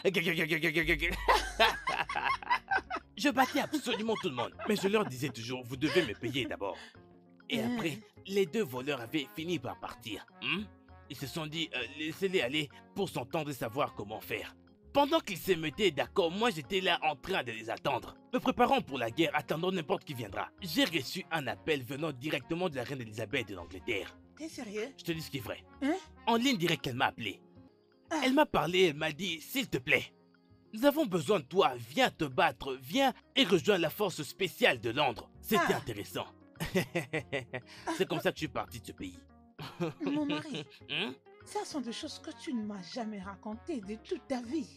Je battais absolument tout le monde, mais je leur disais toujours, vous devez me payer d'abord. Et après, les deux voleurs avaient fini par partir. Ils se sont dit, laissez-les aller pour s'entendre et savoir comment faire. Pendant qu'ils se mettaient d'accord, moi j'étais là en train de les attendre. Me préparant pour la guerre, attendant n'importe qui viendra. J'ai reçu un appel venant directement de la reine Elisabeth de l'Angleterre. T'es sérieux? Je te dis ce qui est vrai. En ligne directe, elle m'a appelé. Elle m'a parlé, elle m'a dit, s'il te plaît, nous avons besoin de toi, viens te battre, viens et rejoins la force spéciale de Londres. C'était intéressant. C'est comme ça que je suis parti de ce pays. Mon mari, ça sont des choses que tu ne m'as jamais racontées de toute ta vie.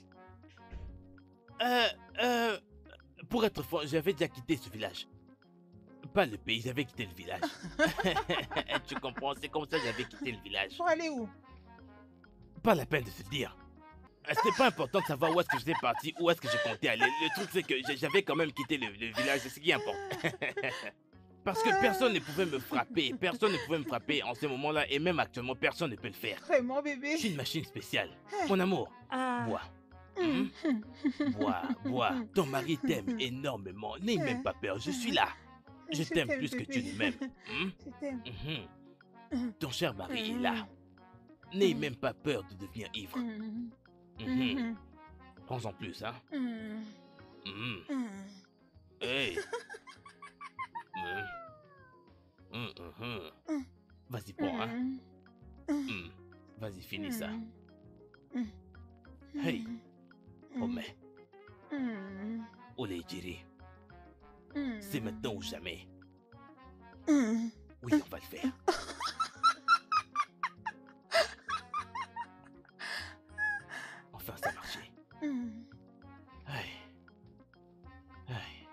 Pour être franc, j'avais déjà quitté ce village. Pas le pays, j'avais quitté le village. Tu comprends, c'est comme ça que j'avais quitté le village. Pour aller où? Pas la peine de se le dire. C'était pas important de savoir où est-ce que j'étais parti, où est-ce que je comptais aller. Le truc c'est que j'avais quand même quitté le village, c'est ce qui importe. Parce que personne ne pouvait me frapper, personne ne pouvait me frapper en ce moment-là et même actuellement personne ne peut le faire. Vraiment bébé? Je suis une machine spéciale. Mon amour, bois. Hmm? Bois. Ton mari t'aime énormément. N'aie même pas peur, je suis là. Je t'aime plus que tu bébé. ne m'aimes. Hmm? Je t'aime. Ton cher mari est là. N'aie même pas peur de devenir ivre. Prends-en plus, hein. Hey. Vas-y, prends, hein. Vas-y, finis ça. Hey. Promets. Olé, Jiri. C'est maintenant ou jamais. Oui, on va le faire. Enfin, ça a marché. Hey. Hey.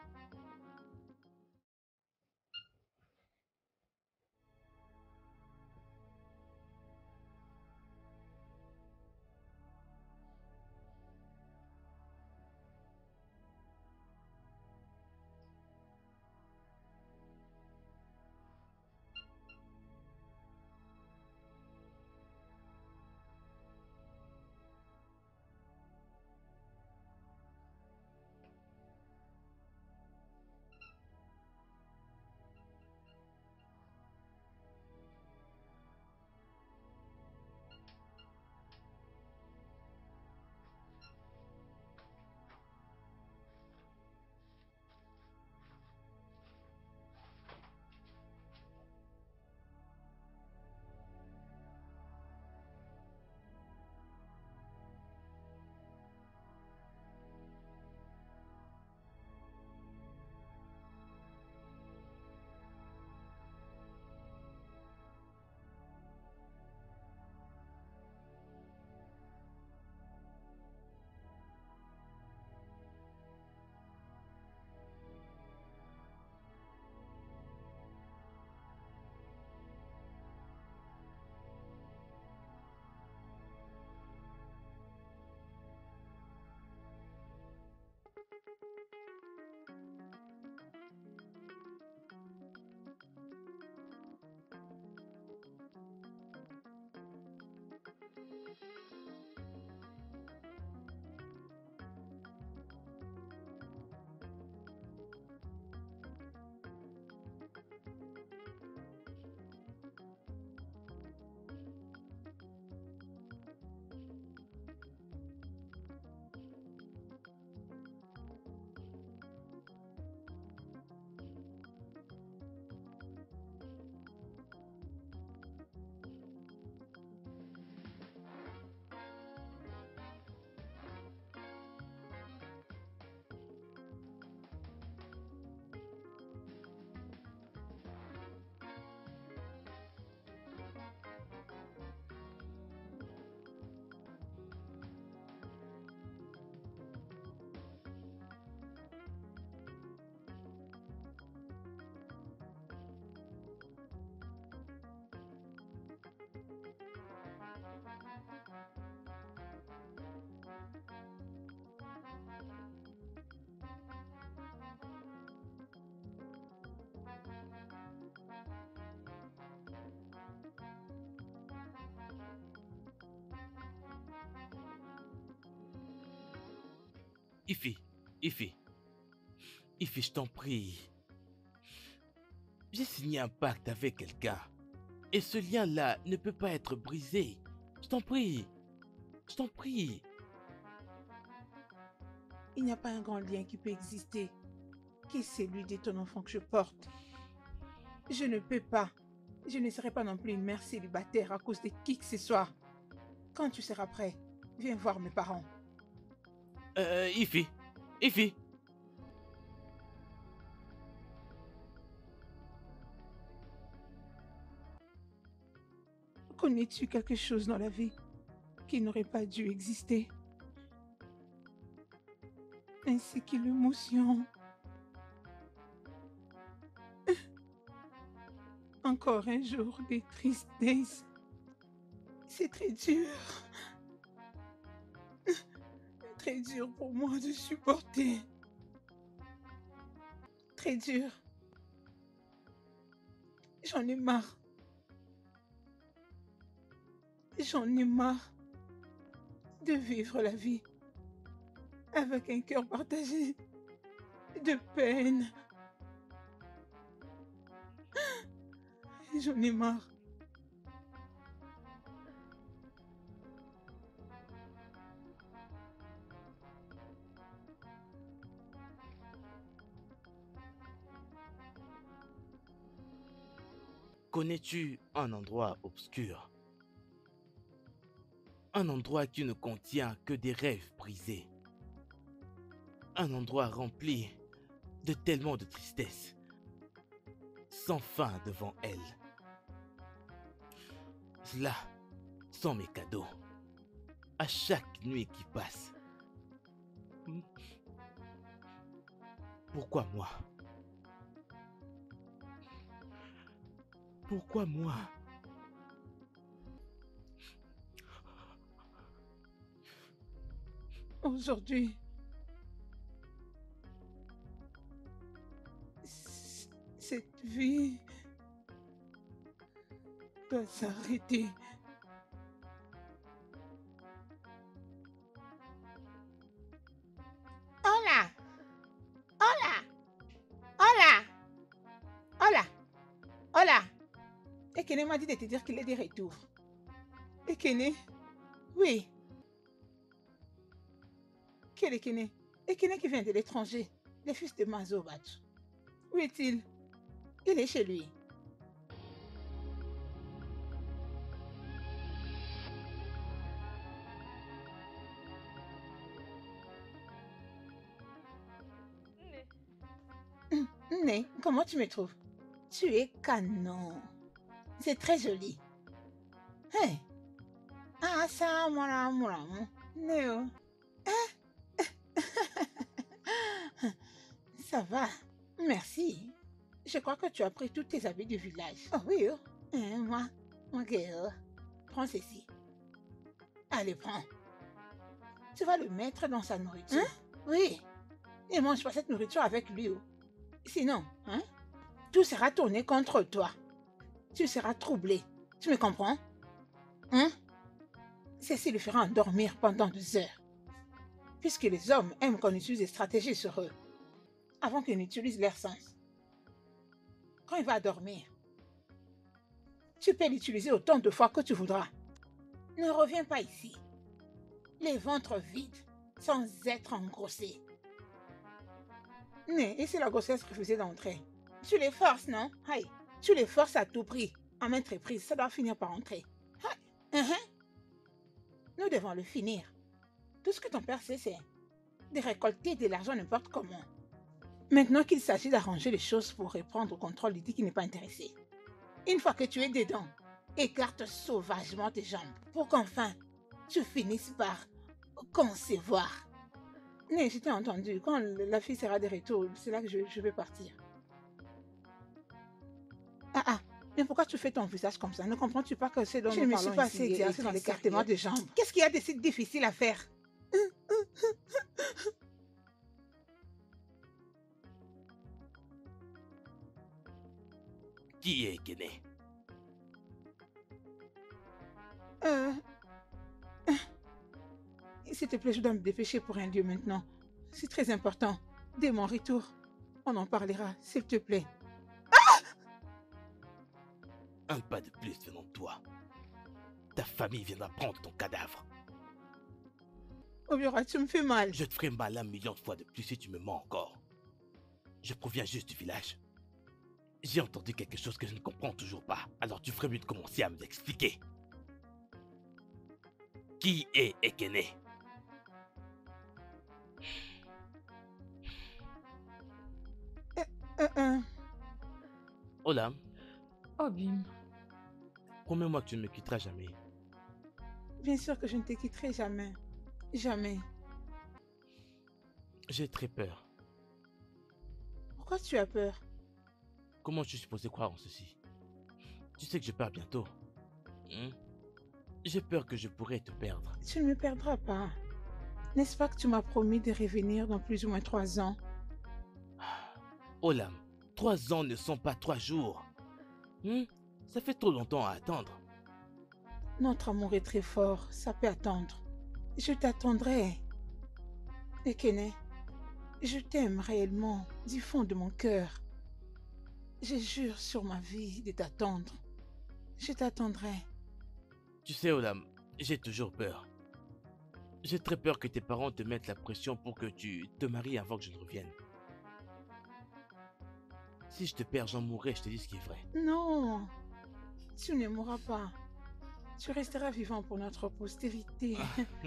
Ifi, je t'en prie. J'ai signé un pacte avec quelqu'un. Et ce lien-là ne peut pas être brisé. Je t'en prie. Je t'en prie. Il n'y a pas un grand lien qui peut exister, qui est celui de ton enfant que je porte. Je ne peux pas. Je ne serai pas non plus une mère célibataire à cause de qui que ce soit. Quand tu seras prêt, viens voir mes parents. Ifi. Connais-tu quelque chose dans la vie qui n'aurait pas dû exister? Ainsi que l'émotion. Encore un jour de tristesse. C'est très dur. Très dur pour moi de supporter. Très dur. J'en ai marre. J'en ai marre de vivre la vie avec un cœur partagé de peine. J'en ai marre. Connais-tu un endroit obscur? Un endroit qui ne contient que des rêves brisés. Un endroit rempli de tellement de tristesse, sans fin devant elle. Cela sont mes cadeaux, à chaque nuit qui passe. Pourquoi moi? Pourquoi moi? Aujourd'hui, cette vie doit s'arrêter. Hola! Hola! Hola! Hola! Hola! Ekene m'a dit de te dire qu'il est de retour. Ekene? Oui. Quel Ekene? Ekene qui vient de l'étranger, le fils de Mazobat. Où est-il? Il est chez lui. Né, comment tu me trouves? Tu es canon. C'est très joli. Hey. Ah, ça, mon amour. Néo. Ça va. Merci. Je crois que tu as pris tous tes habits du village. Oh oui, oh. Moi, guerre. Prends ceci. Allez, prends. Tu vas le mettre dans sa nourriture. Hein? Oui. Et mange pas cette nourriture avec lui. Oh. Sinon, hein, tout sera tourné contre toi. Tu seras troublé. Tu me comprends? Hein? Ceci le fera endormir pendant 2 heures. Puisque les hommes aiment qu'on utilise des stratégies sur eux, avant qu'ils n'utilisent leur sens. Quand il va dormir, tu peux l'utiliser autant de fois que tu voudras. Ne reviens pas ici, les ventres vides, sans être engrossés. Mais, et si la grossesse refusait d'entrer? Tu les forces, non? Aïe, tu les forces à tout prix. À maintes reprises, ça doit finir par entrer. Nous devons le finir. Tout ce que ton père sait, c'est de récolter de l'argent n'importe comment. Maintenant qu'il s'agit d'arranger les choses pour reprendre le contrôle, il dit qu'il n'est pas intéressé. Une fois que tu es dedans, écarte sauvagement tes jambes pour qu'enfin tu finisses par concevoir. Mais je t'ai entendu, quand la fille sera de retour, c'est là que je vais partir. Mais pourquoi tu fais ton visage comme ça? Ne comprends-tu pas que c'est dont nous parlons ici? Je ne me suis pas assez exercée dans l'écartement des jambes. Qu'est-ce qu'il y a de si difficile à faire? Qui est Ekene? S'il te plaît, je dois me dépêcher pour un lieu maintenant. C'est très important. Dès mon retour, on en parlera, s'il te plaît. Un pas de plus venant de toi. Ta famille viendra prendre ton cadavre. Obiora, tu me fais mal. Je te ferai mal 1 million de fois de plus si tu me mens encore. Je proviens juste du village. J'ai entendu quelque chose que je ne comprends toujours pas. Alors tu ferais mieux de commencer à me l'expliquer. Qui est Ekene? Olam, Obim. promets-moi que tu ne me quitteras jamais. Bien sûr que je ne te quitterai jamais. Jamais. J'ai très peur. Pourquoi tu as peur? Comment je suis supposé croire en ceci? Tu sais que je pars bientôt. J'ai peur que je pourrais te perdre. Tu ne me perdras pas. N'est-ce pas que tu m'as promis de revenir dans plus ou moins 3 ans? Olam, 3 ans ne sont pas 3 jours. Ça fait trop longtemps à attendre. Notre amour est très fort, ça peut attendre. Je t'attendrai. Ekene, je t'aime réellement, du fond de mon cœur. Je jure sur ma vie de t'attendre. Je t'attendrai. Tu sais, Olam, j'ai toujours peur. J'ai très peur que tes parents te mettent la pression pour que tu te maries avant que je ne revienne. Si je te perds, j'en mourrai, je te dis ce qui est vrai. Non, tu ne mourras pas. Tu resteras vivant pour notre postérité.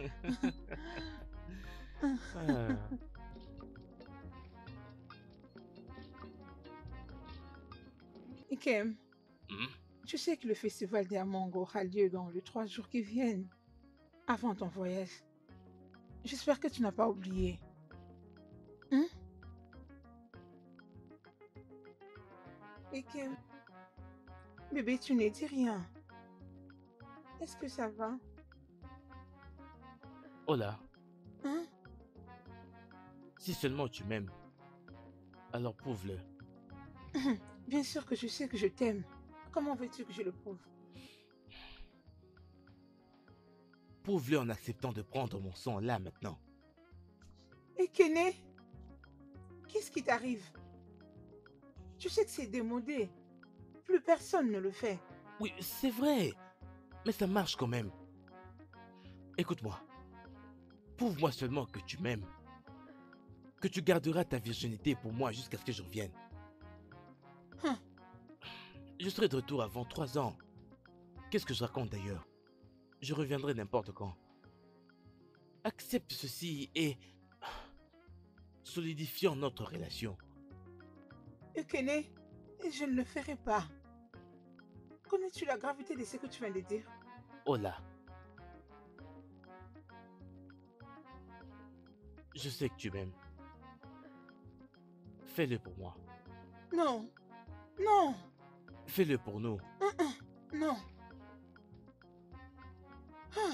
Ah. Ikem, Hmm? tu sais que le festival des Amango aura lieu dans les 3 jours qui viennent, avant ton voyage. J'espère que tu n'as pas oublié. Hein? Ikem, bébé, tu ne dis rien. Est-ce que ça va? Hola, Hein? si seulement tu m'aimes, alors prouve-le. Bien sûr que je sais que je t'aime. Comment veux-tu que je le prouve? Prouve-le en acceptant de prendre mon sang là maintenant. Ekene, qu'est-ce qui t'arrive? Tu sais que c'est démodé. Plus personne ne le fait. Oui, c'est vrai, mais ça marche quand même. Écoute-moi, prouve-moi seulement que tu m'aimes. Que tu garderas ta virginité pour moi jusqu'à ce que je revienne. Hum. Je serai de retour avant 3 ans. Qu'est-ce que je raconte d'ailleurs? Je reviendrai n'importe quand. Accepte ceci et solidifions notre relation. Ekene, je ne le ferai pas. Connais-tu la gravité de ce que tu viens de dire? Hola. Je sais que tu m'aimes. Fais-le pour moi. Non, non, Fais-le pour nous. non. Ah.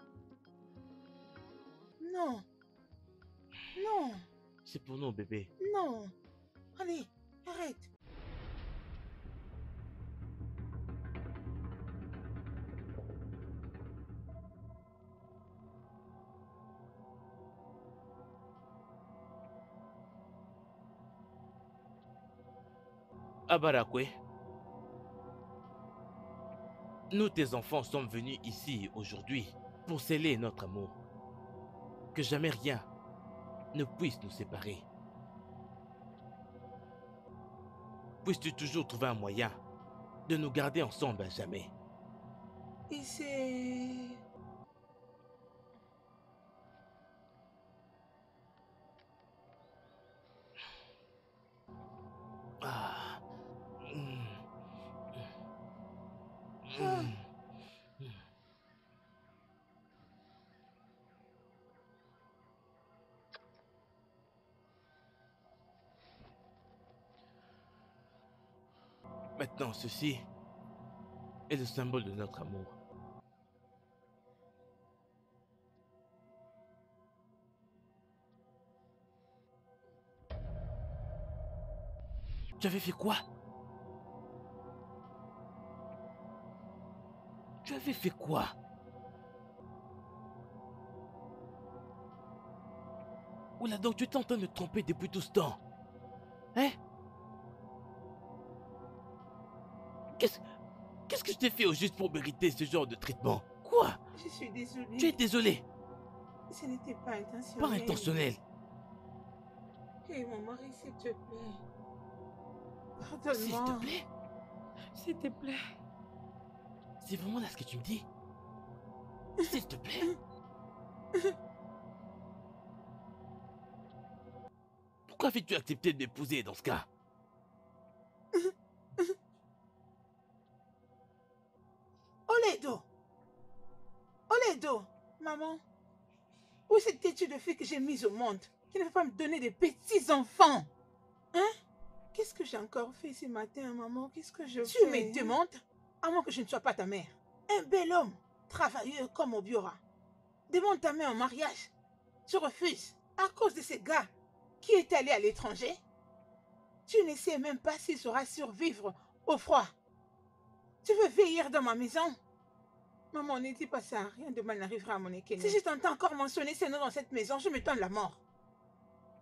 Non, non, C'est pour nous, bébé. non. Allez, arrête. Abarakwe. Nous, tes enfants, sommes venus ici aujourd'hui pour sceller notre amour. Que jamais rien ne puisse nous séparer. Puisses-tu toujours trouver un moyen de nous garder ensemble à jamais. Et c'est... Ah. Mm. Ah. Mm. Maintenant, ceci est le symbole de notre amour. Tu avais fait quoi? Tu avais fait quoi? Oula, donc tu étais en train de te tromper depuis tout ce temps. Hein? Qu'est-ce que je t'ai fait au juste pour mériter ce genre de traitement? Quoi? Je suis désolée. Tu es désolé. Ce n'était pas intentionnel. Pas intentionnel. Hé, mon mari, s'il te plaît. S'il Pardonne-moi. te plaît. S'il te plaît. C'est vraiment là ce que tu me dis? S'il te plaît. Pourquoi avais-tu accepté de m'épouser dans ce cas? Oledo! Oledo! Maman, où est cette têtue de fille que j'ai mise au monde qui ne veut pas me donner des petits enfants? Hein? Qu'est-ce que j'ai encore fait ce matin, maman? Qu'est-ce que je fais? Tu me demandes, à moins que je ne sois pas ta mère. Un bel homme, travailleur comme Obiora, demande ta mère en mariage. Tu refuses à cause de ce gars qui est allé à l'étranger. Tu ne sais même pas s'il saura survivre au froid. Tu veux veiller dans ma maison? Maman, ne dis pas ça. Rien de mal n'arrivera à mon Ekene. Si je t'entends encore mentionner ces noms dans cette maison, je me donne la mort.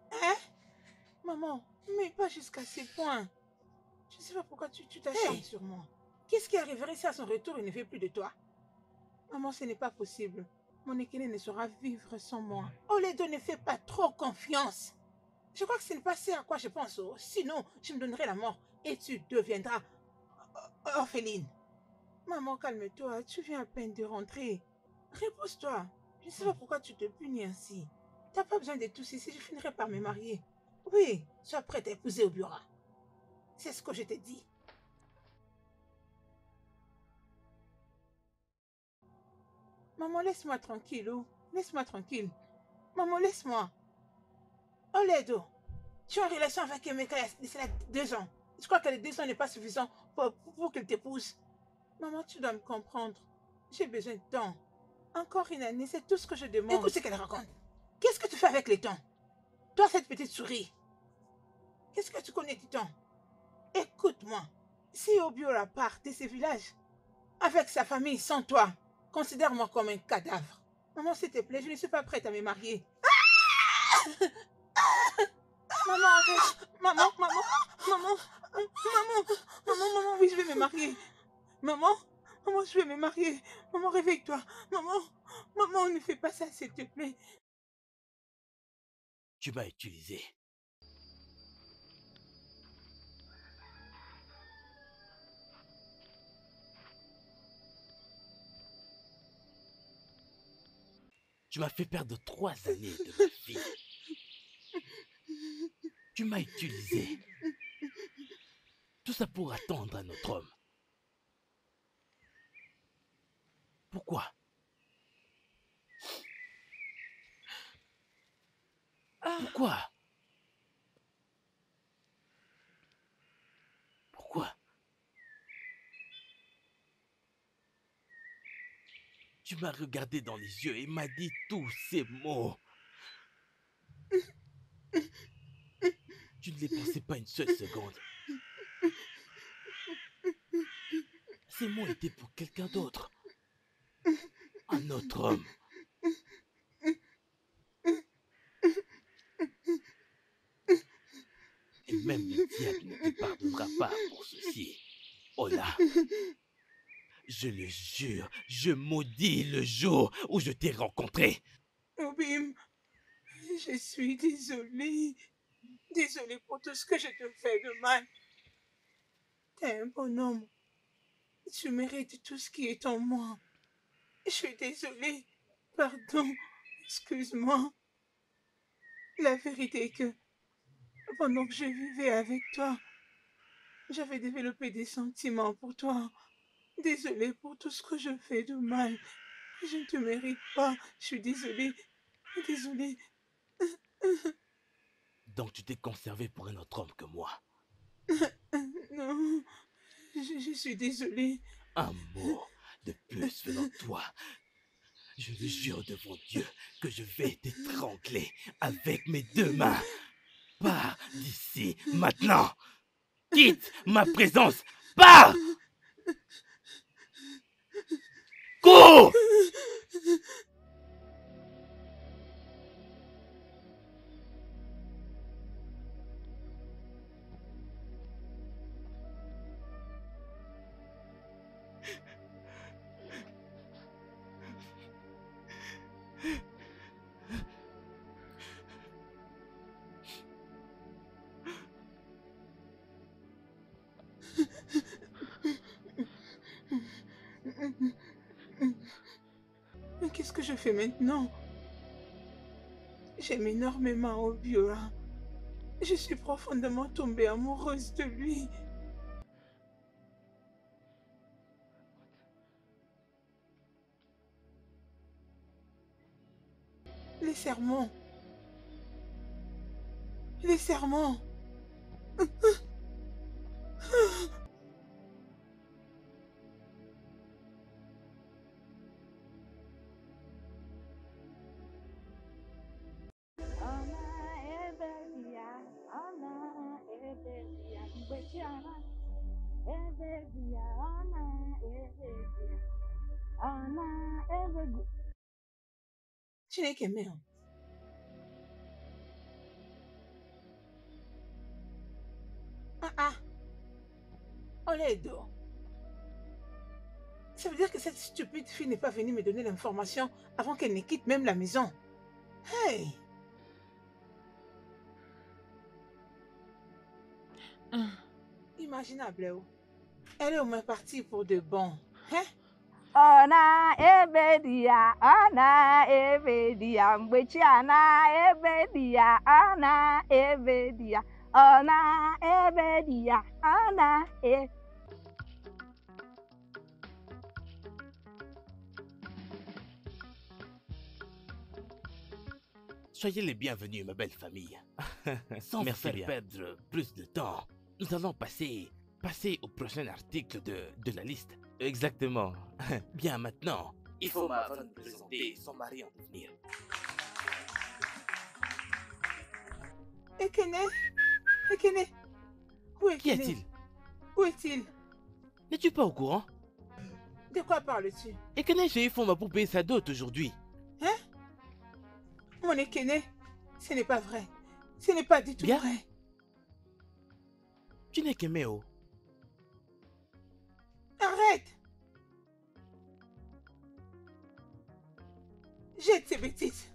Hein? Maman, mais pas jusqu'à ces points. Je ne sais pas pourquoi tu t'acharnes sur moi. Qu'est-ce qui arriverait si à son retour, il ne fait plus de toi? Maman, ce n'est pas possible. Mon Ekene ne saura vivre sans moi. Oledo ne fait pas trop confiance. Je crois que ce n'est pas ce à quoi je pense. Sinon, je me donnerai la mort et tu deviendras orpheline. Maman, calme-toi. Tu viens à peine de rentrer. Repose-toi. Je ne sais pas pourquoi tu te punis ainsi. Tu n'as pas besoin de tout ceci. Je finirai par me marier. Oui, sois prête à épouser Obiora. C'est ce que je t'ai dit. Maman, laisse-moi tranquille. Laisse-moi tranquille. Maman, laisse-moi. Oledo, tu es en relation avec Emeka il y a 2 ans. Je crois que les 2 ans n'est pas suffisant pour qu'il t'épouse. Maman, tu dois me comprendre. J'ai besoin de temps. Encore une année, c'est tout ce que je demande. Écoute ce qu'elle raconte. Qu'est-ce que tu fais avec les temps? Toi, cette petite souris. Qu'est-ce que tu connais du temps? Écoute-moi. Si Obiora part de ce village, avec sa famille, sans toi, considère-moi comme un cadavre. Maman, s'il te plaît, je ne suis pas prête à me marier. Maman, arrête. Maman, oui, je vais me marier. Maman, je vais me marier. Maman, réveille-toi. Maman, ne fais pas ça, s'il te plaît. Tu m'as utilisé. Tu m'as fait perdre 3 années de ma vie. Tu m'as utilisé. Tout ça pour attendre un autre homme. Pourquoi? Pourquoi? Pourquoi? Tu m'as regardé dans les yeux et m'as dit tous ces mots. Tu ne les pensais pas une seule seconde. Ces mots étaient pour quelqu'un d'autre. Un autre homme. Et même le diable ne te pardonnera pas pour ceci. Ola. Je le jure, je maudis le jour où je t'ai rencontré. Obim, je suis désolée. Désolée pour tout ce que je te fais de mal. T'es un bon homme. Tu mérites tout ce qui est en moi. Je suis désolée. Pardon. Excuse-moi. La vérité est que pendant que je vivais avec toi, j'avais développé des sentiments pour toi. Désolée pour tout ce que je fais de mal. Je ne te mérite pas. Je suis désolée. Désolée. Donc tu t'es conservé pour un autre homme que moi. Non. Je suis désolée. Un mot de plus venant de toi. Je le jure devant Dieu que je vais t'étrangler avec mes 2 mains. Pars d'ici maintenant. Quitte ma présence. Pars. Cours. Mais qu'est-ce que je fais maintenant? J'aime énormément Obiora. Je suis profondément tombée amoureuse de lui. Les serments. Les serments. Tu n'es qu'aimé. Ah ah, Oledo. Ça veut dire que cette stupide fille n'est pas venue me donner l'information avant qu'elle ne quitte même la maison. Hey! Imaginable, oh. Elle est au moins partie pour de bon. Hein? Ona ebedia, ona ebedia, mbechiana ebedia, ona ebedia, ona ebedia, ona e. Soyez les bienvenus, ma belle famille. Sans Merci faire bien. perdre plus de temps, nous allons passer au prochain article de la liste. Exactement. Bien maintenant, il faut avant de présenter son mari en devenir. Ekene? Ekene? Où est Qui Ekene? est-il? Où est-il? N'es-tu pas au courant? De quoi parles-tu? Ekene chez Ifon m'a pour payer sa dot aujourd'hui. Hein? Mon Ekene? Ce n'est pas vrai. Ce n'est pas du tout Bien. vrai. Tu n'es qu'Emeo. Arrête! Jette ces bêtises.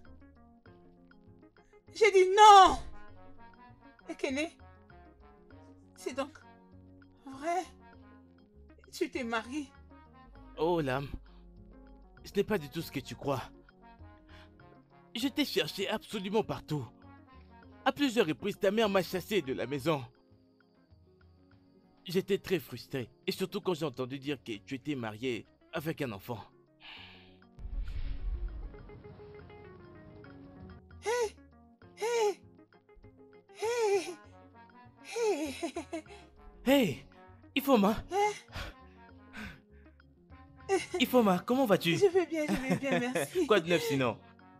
J'ai dit non! Ekene? C'est donc vrai? Tu t'es marié? Oh l'âme, ce n'est pas du tout ce que tu crois. Je t'ai cherché absolument partout. À plusieurs reprises, ta mère m'a chassé de la maison. J'étais très frustré, et surtout quand j'ai entendu dire que tu étais marié avec un enfant. Hey! Hey! Hey! Hey! Hey, Ifoma! Ifoma, comment vas-tu? Je vais bien, merci. Quoi de neuf sinon?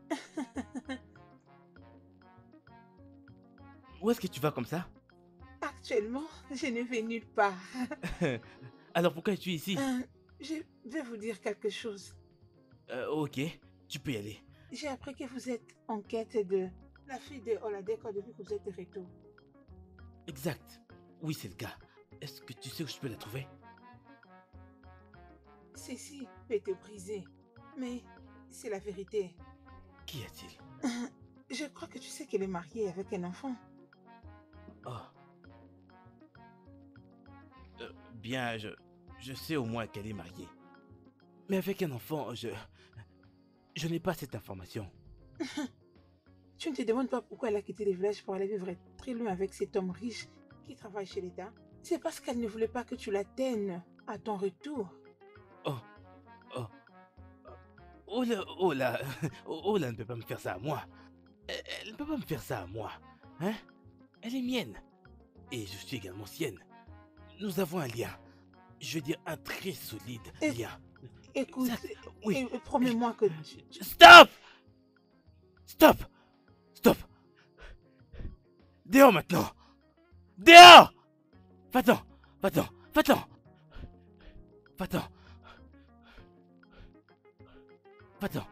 Où est-ce que tu vas comme ça? Actuellement, je ne vais nulle part. Alors pourquoi es-tu ici? Je vais vous dire quelque chose. Ok, tu peux y aller. J'ai appris que vous êtes en quête de la fille de Oladeko depuis que vous êtes de retour. Exact. Oui, c'est le cas. Est-ce que tu sais où je peux la trouver? Ceci peut te briser, mais c'est la vérité. Qu'y a-t-il? Je crois que tu sais qu'elle est mariée avec un enfant. Oh. Bien, je sais au moins qu'elle est mariée. Mais avec un enfant, je n'ai pas cette information. Tu ne te demandes pas pourquoi elle a quitté le village pour aller vivre très loin avec cet homme riche qui travaille chez l'État? C'est parce qu'elle ne voulait pas que tu l'atteignes à ton retour. Oh, oh, oh là, oh là, oh là, elle ne peut pas me faire ça à moi. Elle ne peut pas me faire ça à moi, hein? Elle est mienne. Et je suis également sienne. Nous avons un lien. Je veux dire un très solide lien. Écoute, oui. Promets-moi que Stop! Stop! Stop! Dehors maintenant! Dehors! Va-t'en! Va-t'en! Va-t'en! Va-t'en! Va-t'en!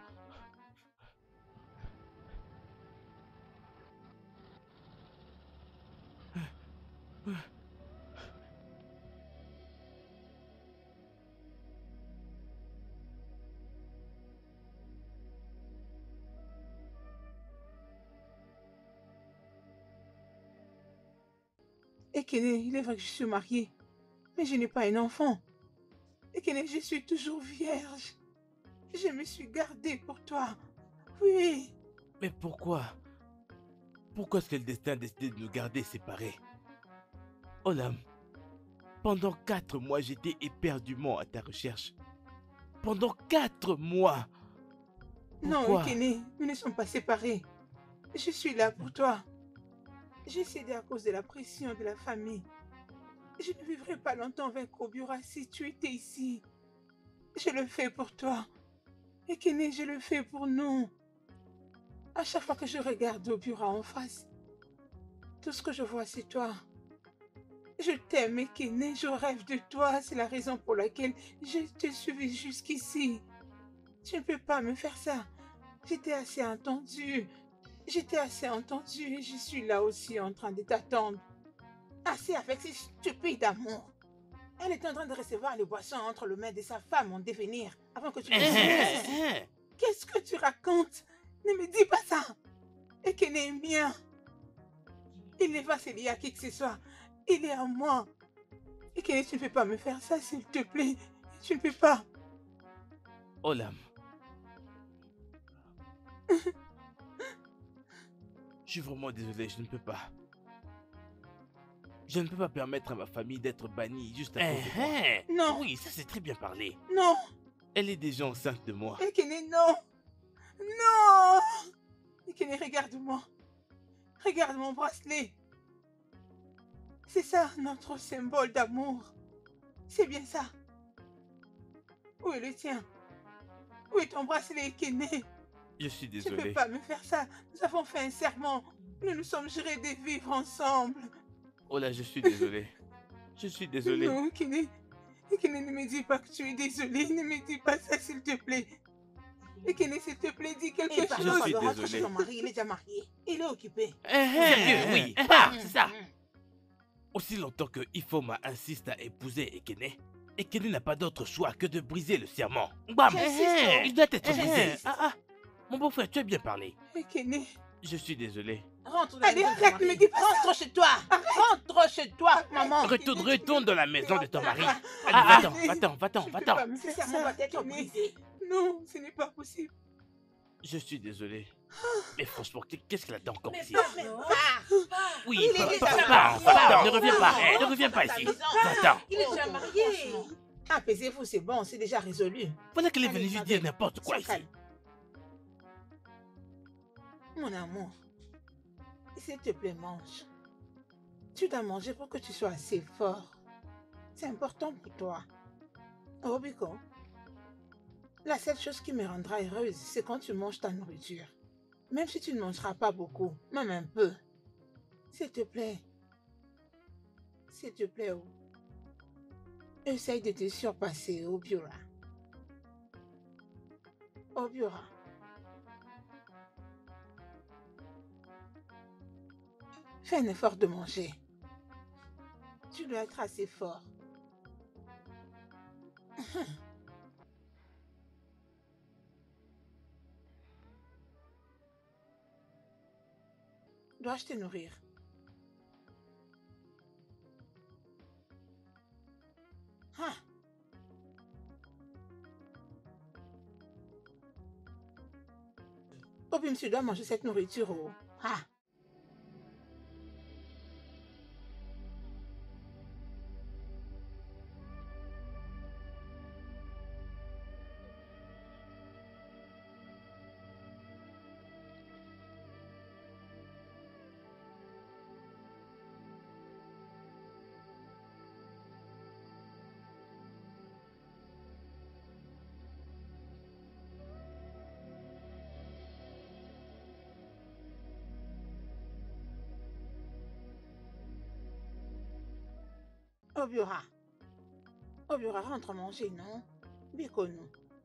Ekene, il est vrai que je suis mariée, mais je n'ai pas un enfant. Ekene, je suis toujours vierge. Je me suis gardée pour toi. Oui. Mais pourquoi? Pourquoi est-ce que le destin a décidé de nous garder séparés? Olam, pendant 4 mois, j'étais éperdument à ta recherche. Pendant 4 mois! Non, Pourquoi? Ekene, nous ne sommes pas séparés. Je suis là pour toi. J'ai cédé à cause de la pression de la famille. Je ne vivrai pas longtemps avec Obiora si tu étais ici. Je le fais pour toi. Ekene, je le fais pour nous. À chaque fois que je regarde Obiora en face, tout ce que je vois, c'est toi. Je t'aime, Ekene, je rêve de toi. C'est la raison pour laquelle je te suivi jusqu'ici. Tu ne peux pas me faire ça. J'étais assez entendue. J'étais assez entendue et je suis là aussi en train de t'attendre. Assez avec ces stupides d'amour. Elle est en train de recevoir les boissons entre les mains de sa femme en devenir avant que tu ne Qu'est-ce que tu racontes? Ne me dis pas ça. Et qu'elle est mien. Il n'est pas se lier à qui que ce soit. Il est à moi. Et que tu ne peux pas me faire ça, s'il te plaît. Tu ne peux pas. Olam. Je suis vraiment désolé, je ne peux pas. Je ne peux pas permettre à ma famille d'être bannie juste à cause de moi. Non. Oui, ça c'est très bien parlé. Non. Elle est déjà enceinte de moi. Ekene, non. Non. Ekene, regarde-moi. Regarde mon bracelet. C'est ça notre symbole d'amour. C'est bien ça. Où est le tien? Où est ton bracelet, Ekene? Je suis Tu ne désolé. peux pas me faire ça. Nous avons fait un serment. Nous nous sommes jurés de vivre ensemble. Oh là, je suis désolé. Je suis désolé. Non, Ekene. Ekene, ne me dis pas que tu es désolé. Ne me dis pas ça, s'il te plaît. Ekene, s'il te plaît, dis quelque chose. Je suis Rentre désolé. chez ton mari, il est déjà marié. Il est occupé. Oui, c'est ça. Aussi longtemps que Ifoma insiste à épouser Ekene, Ekene n'a pas d'autre choix que de briser le serment. Bam! J'insiste. Il doit être brisé. J'insiste. Mon beau-frère, tu as bien parlé. Ekene. Je suis désolé. Rentre dans Allez, arrête, ne me dis pas ça. Rentre chez toi. Rentre chez toi, maman. Retourne dans la maison de ton mari. Ah, Allez, va-t'en. Tu peux pas me faire ça. serment va être Ekene. brisé. Non, ce n'est pas possible. Je suis désolé. Mais franchement, qu'est-ce qu'elle attend encore ici? Mais Non. pars. Oui, Il est déjà pars, marié. ne reviens pas. Ne reviens pas ici. Va-t'en. Il est déjà marié. Franchement. Apaisez-vous, c'est bon, c'est déjà résolu. Voilà qu'elle est Allez, venue juste ma dire belle, n'importe quoi sois ici. calme. Mon amour, s'il te plaît, mange. Tu dois manger pour que tu sois assez fort. C'est important pour toi. Obiko, la seule chose qui me rendra heureuse, c'est quand tu manges ta nourriture. Même si tu ne mangeras pas beaucoup, même un peu. S'il te plaît. S'il te plaît, oh. Essaye de te surpasser, Obiora. Obiora. Fais un effort de manger. Tu dois être assez fort. Dois-je te nourrir? Ah. Obi, monsieur doit manger cette nourriture. Oh. Ah. Obiora. Obiora, rentre manger, non? Bikono.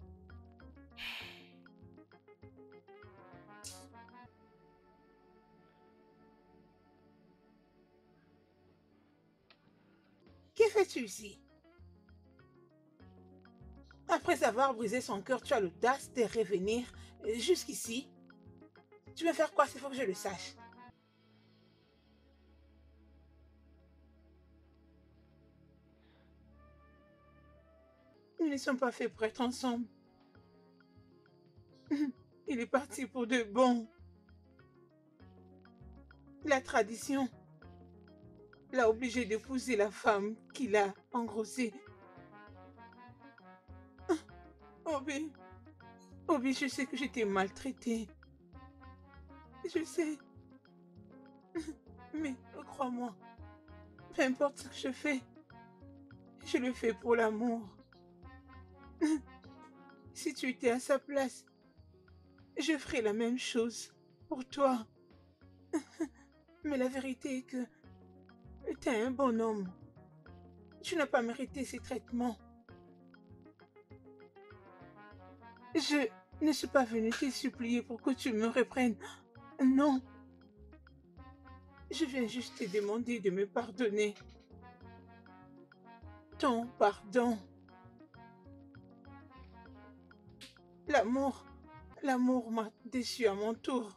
Que fais-tu ici? Après avoir brisé son cœur, tu as l'audace de revenir jusqu'ici? Tu veux faire quoi? Il faut que je le sache. Nous ne sommes pas faits pour être ensemble. Il est parti pour de bon. La tradition l'a obligé d'épouser la femme qu'il a engrossée. Obi, Obi, je sais que je t'ai maltraité. Je sais. Mais crois-moi, peu importe ce que je fais, je le fais pour l'amour. Si tu étais à sa place, je ferais la même chose pour toi. Mais la vérité est que tu es un bon homme. Tu n'as pas mérité ces traitements. Je ne suis pas venue te supplier pour que tu me reprennes. Non. Je viens juste te demander de me pardonner. Ton pardon. L'amour m'a déçu à mon tour.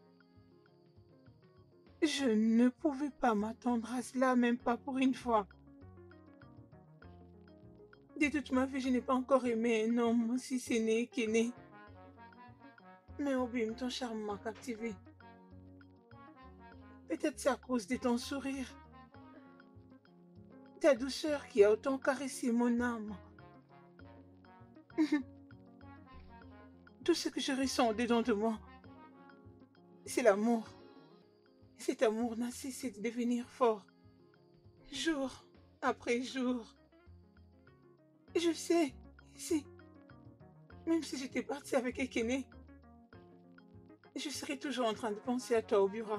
Je ne pouvais pas m'attendre à cela, même pas pour une fois. De toute ma vie, je n'ai pas encore aimé un homme si ce n'est qu'aîné. Mais Obim, ton charme m'a captivé. Peut-être c'est à cause de ton sourire. Ta douceur qui a autant caressé mon âme. Tout ce que je ressens au-dedans de moi, c'est l'amour. Cet amour n'a cessé de devenir fort, jour après jour. Je sais, même si j'étais partie avec Ekene, je serais toujours en train de penser à toi au bureau.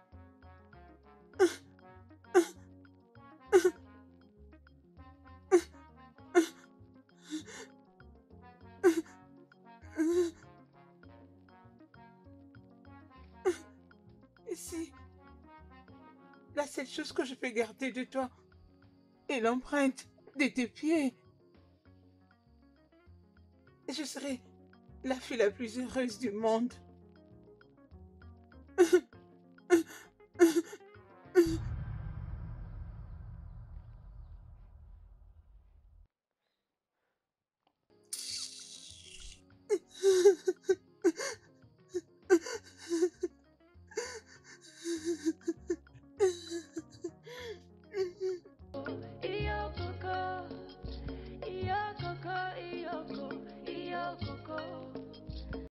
Et si la seule chose que je peux garder de toi est l'empreinte de tes pieds, je serai la fille la plus heureuse du monde. Iyo coco, iyo coco, iyo coco, iyo coco.